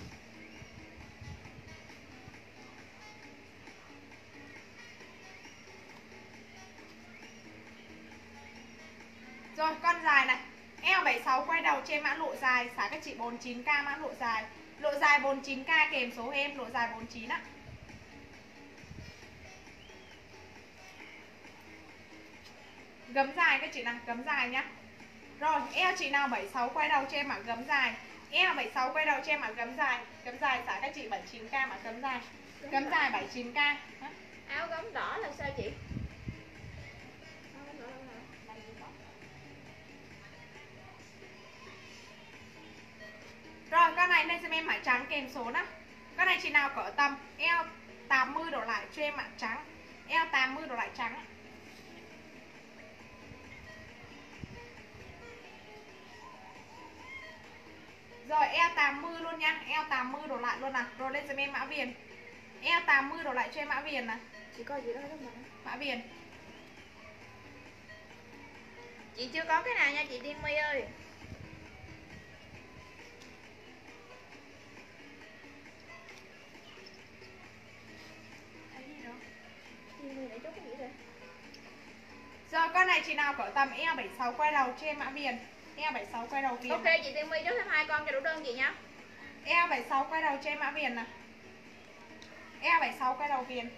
Rồi con dài này, eo bảy mươi sáu quay đầu cho em mã lộ dài, xả các chị bốn mươi chín k mã lộ dài. Lộ dài bốn mươi chín k kèm số em, lộ dài bốn mươi chín á. Gấm dài các chị nào, gấm dài nhá. Rồi, eo chị nào bảy mươi sáu quay đầu cho em mã gấm dài. Eo bảy mươi sáu quay đầu cho em mã gấm dài. Gấm dài xả các chị bảy mươi chín k mã gấm dài. Gấm dài bảy mươi chín k. Áo gấm đỏ là sao chị? Rồi, con này lên cho em mã trắng kèm số đó. Con này chị nào cỡ tầm eo tám mươi đổ lại cho em mã trắng. Eo tám mươi đổ lại trắng. Rồi eo tám mươi luôn nha, eo tám mươi đổ lại luôn nè. Rồi lên cho em mã viền. Eo tám mươi đổ lại cho em mã viền nè. Chị coi gì đó đó mà. Mã viền. Chị chưa có cái nào nha chị Tiên My ơi. Rồi con này chị nào cỡ tầm eo bảy mươi sáu quay đầu cho em mã viền. Eo bảy mươi sáu quay đầu viền. Ok chị Tiên My chốt thêm hai con cho đủ đơn chị nha. Eo bảy mươi sáu quay đầu cho em mã viền nè. Eo bảy mươi sáu quay đầu viền.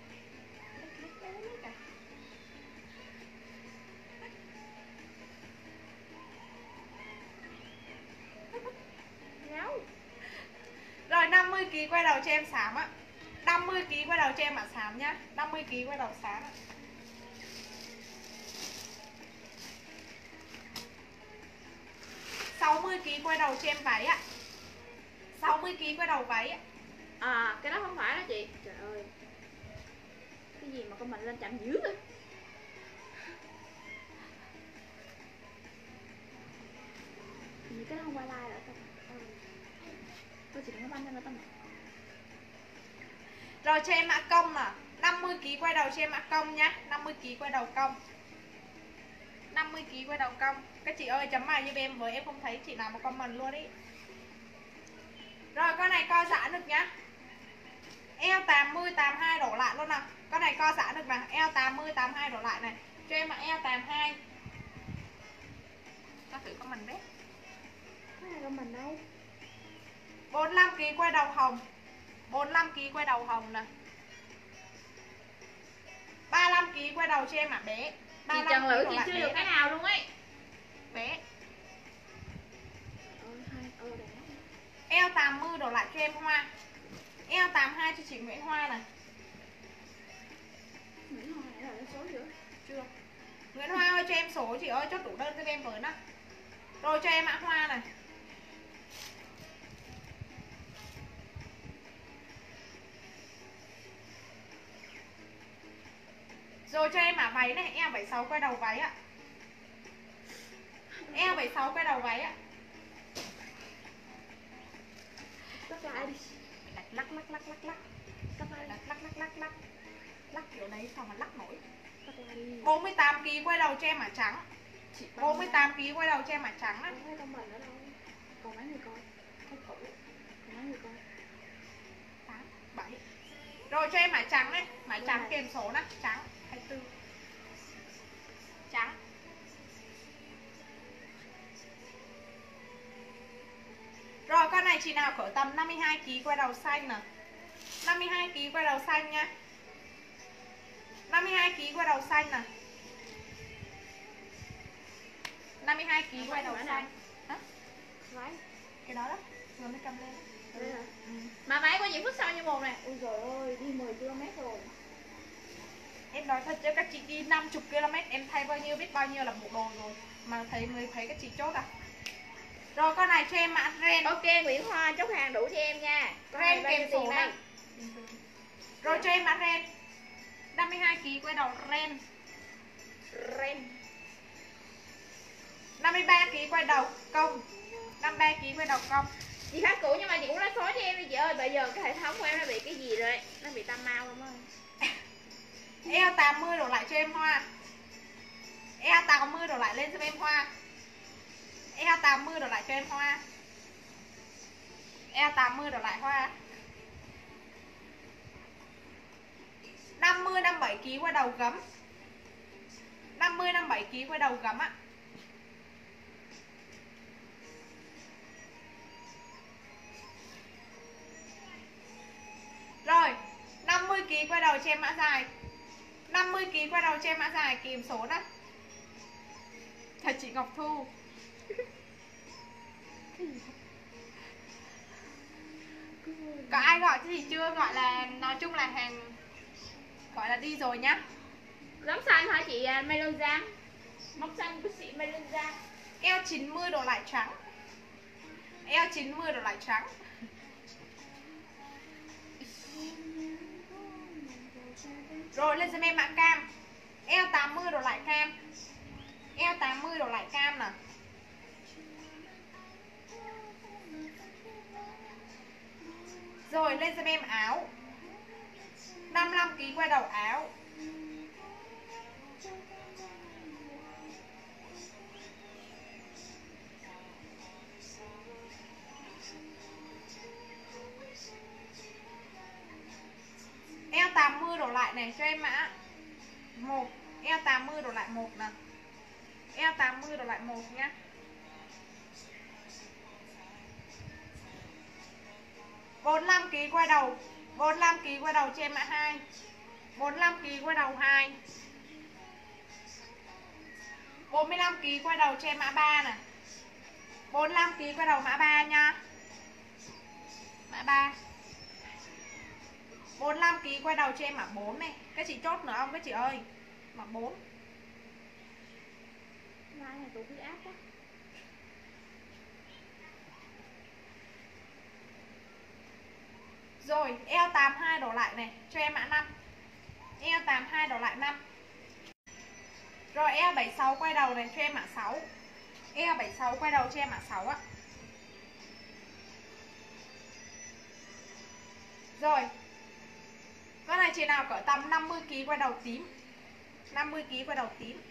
Rồi năm mươi ki lô gam quay đầu cho em xám á. năm mươi ki lô gam quay đầu cho em mã xám nhá. năm mươi ki lô gam quay đầu xám á. sáu mươi ki lô gam quay đầu cho em váy ạ. sáu mươi ki lô gam quay đầu váy ạ. À cái đó không phải đó chị. Trời ơi, cái gì mà con mình lên chậm dữ vậy. Như cái đó không qua like rồi tao. Ừ. Thôi chị đừng có banh lên nữa tao. Rồi cho em mã công nè, năm mươi ki lô gam quay đầu cho em mã công nhá, năm mươi ki lô gam quay đầu công. năm mươi ki lô gam quay đầu công. Các chị ơi chấm bài giúp em với, em không thấy chị nào một comment luôn ý. Rồi con này co giãn được nhá. Eo tám mươi tám mươi hai đổ lại luôn nào. Con này co giãn được nè, eo tám mươi tám mươi hai đổ lại này. Cho em mã eo tám mươi hai. Cho thử comment đấy. Cái này con mình đâu? bốn mươi lăm ki lô gam quay đầu hồng. bốn mươi lăm ki lô gam quay đầu hồng nè. ba mươi lăm ki lô gam quay đầu cho em ạ bé. Chị Trần Lữ chị chưa được cái nào luôn ấy. Bé. Ôi hai ơ đẹp. Eo tám mươi đổ lại cho em Hoa. Eo tám mươi hai cho chị Nguyễn Hoa này. Nguyễn Hoa này là số chưa? Chưa. Nguyễn Hoa ơi cho em số chị ơi, chốt đủ đơn cho em với nó. Rồi cho em mã Hoa này. Rồi cho em mã váy này, eo bảy mươi sáu quay đầu váy ạ. Eo bảy mươi sáu quay đầu váy ạ. Lắc lại đi. Lắc lắc lắc lắc lắc lắc. Lắc lại Lắc lắc lắc lắc lắc. Lắc kiểu đấy sao mà lắc nổi. Lắc lại đi. bốn mươi tám ki lô gam quay đầu cho em mã trắng. bốn mươi tám ki lô gam quay đầu cho em mã trắng á. Không thấy con mình ở đâu. Còn mấy người coi. Thấy thử. Còn mấy người coi. tám, bảy. Rồi cho em mã trắng này, mã trắng kèm số nè, trắng hai mươi tư. Trắng. Rồi con này chị nào cỡ tầm năm mươi hai ki lô gam quay đầu xanh nè. năm mươi hai ki lô gam quay đầu xanh nha. năm mươi hai ki lô gam quay đầu xanh nè. năm mươi hai ki lô gam quay đầu xanh. Hả? Váy. Cái đó đó, vừa mới cầm lên. Đây hả? Ừ. Mà váy của chị Phước sau như một nè. Ui trời ơi, đi mười ki lô mét rồi. Em nói thật chứ các chị đi năm mươi ki lô mét em thay bao nhiêu biết bao nhiêu là bộ đồ rồi. Mà thấy mới thấy các chị chốt à. Rồi con này cho em mã ren. Ok Nguyễn Hoa chốt hàng đủ cho em nha. Ren kèm số này. Rồi cho em mã ren. năm mươi hai ki lô gam quay đầu ren. Ren. năm mươi ba ki lô gam quay đầu công. năm mươi ba ki lô gam quay đầu công. Chị khách cũ nhưng mà chị cũng nói số cho em đi chị ơi. Bây giờ cái hệ thống của em nó bị cái gì rồi? Nó bị tam mau không ơi. Eo tám mươi đổ lại cho em Hoa. Eo tám mươi đổ lại lên cho em Hoa. Eo tám mươi đổ lại cho em Hoa. Eo tám mươi đổ lại Hoa. năm mươi năm mươi bảy ki lô gam quay đầu gấm. năm mươi năm mươi bảy ki lô gam quay đầu gấm ạ. Rồi, năm mươi ki lô gam quay đầu cho em mã dài. năm mươi ki lô gam quay đầu cho em mã dài kìm số đó. Thật chị Ngọc Thu. Có ai gọi cái gì chưa? Gọi là nói chung là hàng gọi là đi rồi nhá. Gấm xanh hả chị Meloza? Móc xanh của chị Meloza. Eo chín mươi đổ lại trắng. Eo chín mươi đổ lại trắng. Rồi lên giùm em mã cam. Eo tám mươi đổ lại cam. Eo tám mươi đổ lại cam nè. Rồi lên giùm em áo. năm mươi lăm ki lô gam quay đầu áo. Eo tám mươi đổ lại này cho em mã một. Eo tám mươi đổ lại một nè. Eo tám mươi đổ lại một nhá. bốn mươi lăm ki lô gam quay đầu. bốn mươi lăm ki lô gam quay đầu cho em mã hai. bốn mươi lăm ki lô gam quay đầu hai. bốn mươi lăm ki lô gam quay đầu cho em mã ba nè. bốn mươi lăm ki lô gam quay đầu mã ba nha. Mã ba. bốn mươi lăm ki lô gam quay đầu cho em mã bốn này. Các chị chốt nữa không các chị ơi? Mã bốn. Mai này tụi huyết áp quá. Rồi, eo tám hai đổ lại này, cho em mã năm. Eo tám hai đổ lại năm. Rồi eo bảy sáu quay đầu này, cho em mã sáu. Eo bảy sáu quay đầu cho em mã sáu ạ. Rồi. Con này chị nào cỡ tầm năm mươi ki lô gam quay đầu tím. năm mươi ki lô gam quay đầu tím.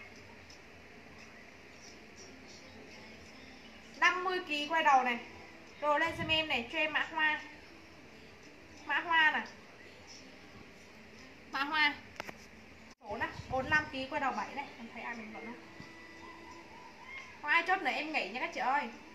năm mươi ki lô gam quay đầu này. Rồi lên xem em này, cho em mã hoa. Mã hoa này. Mã hoa. Số này, bốn mươi lăm ki lô gam quay đầu bảy này, em thấy ai bình luận không? Có ai chốt nữa em nghỉ nha các chị ơi.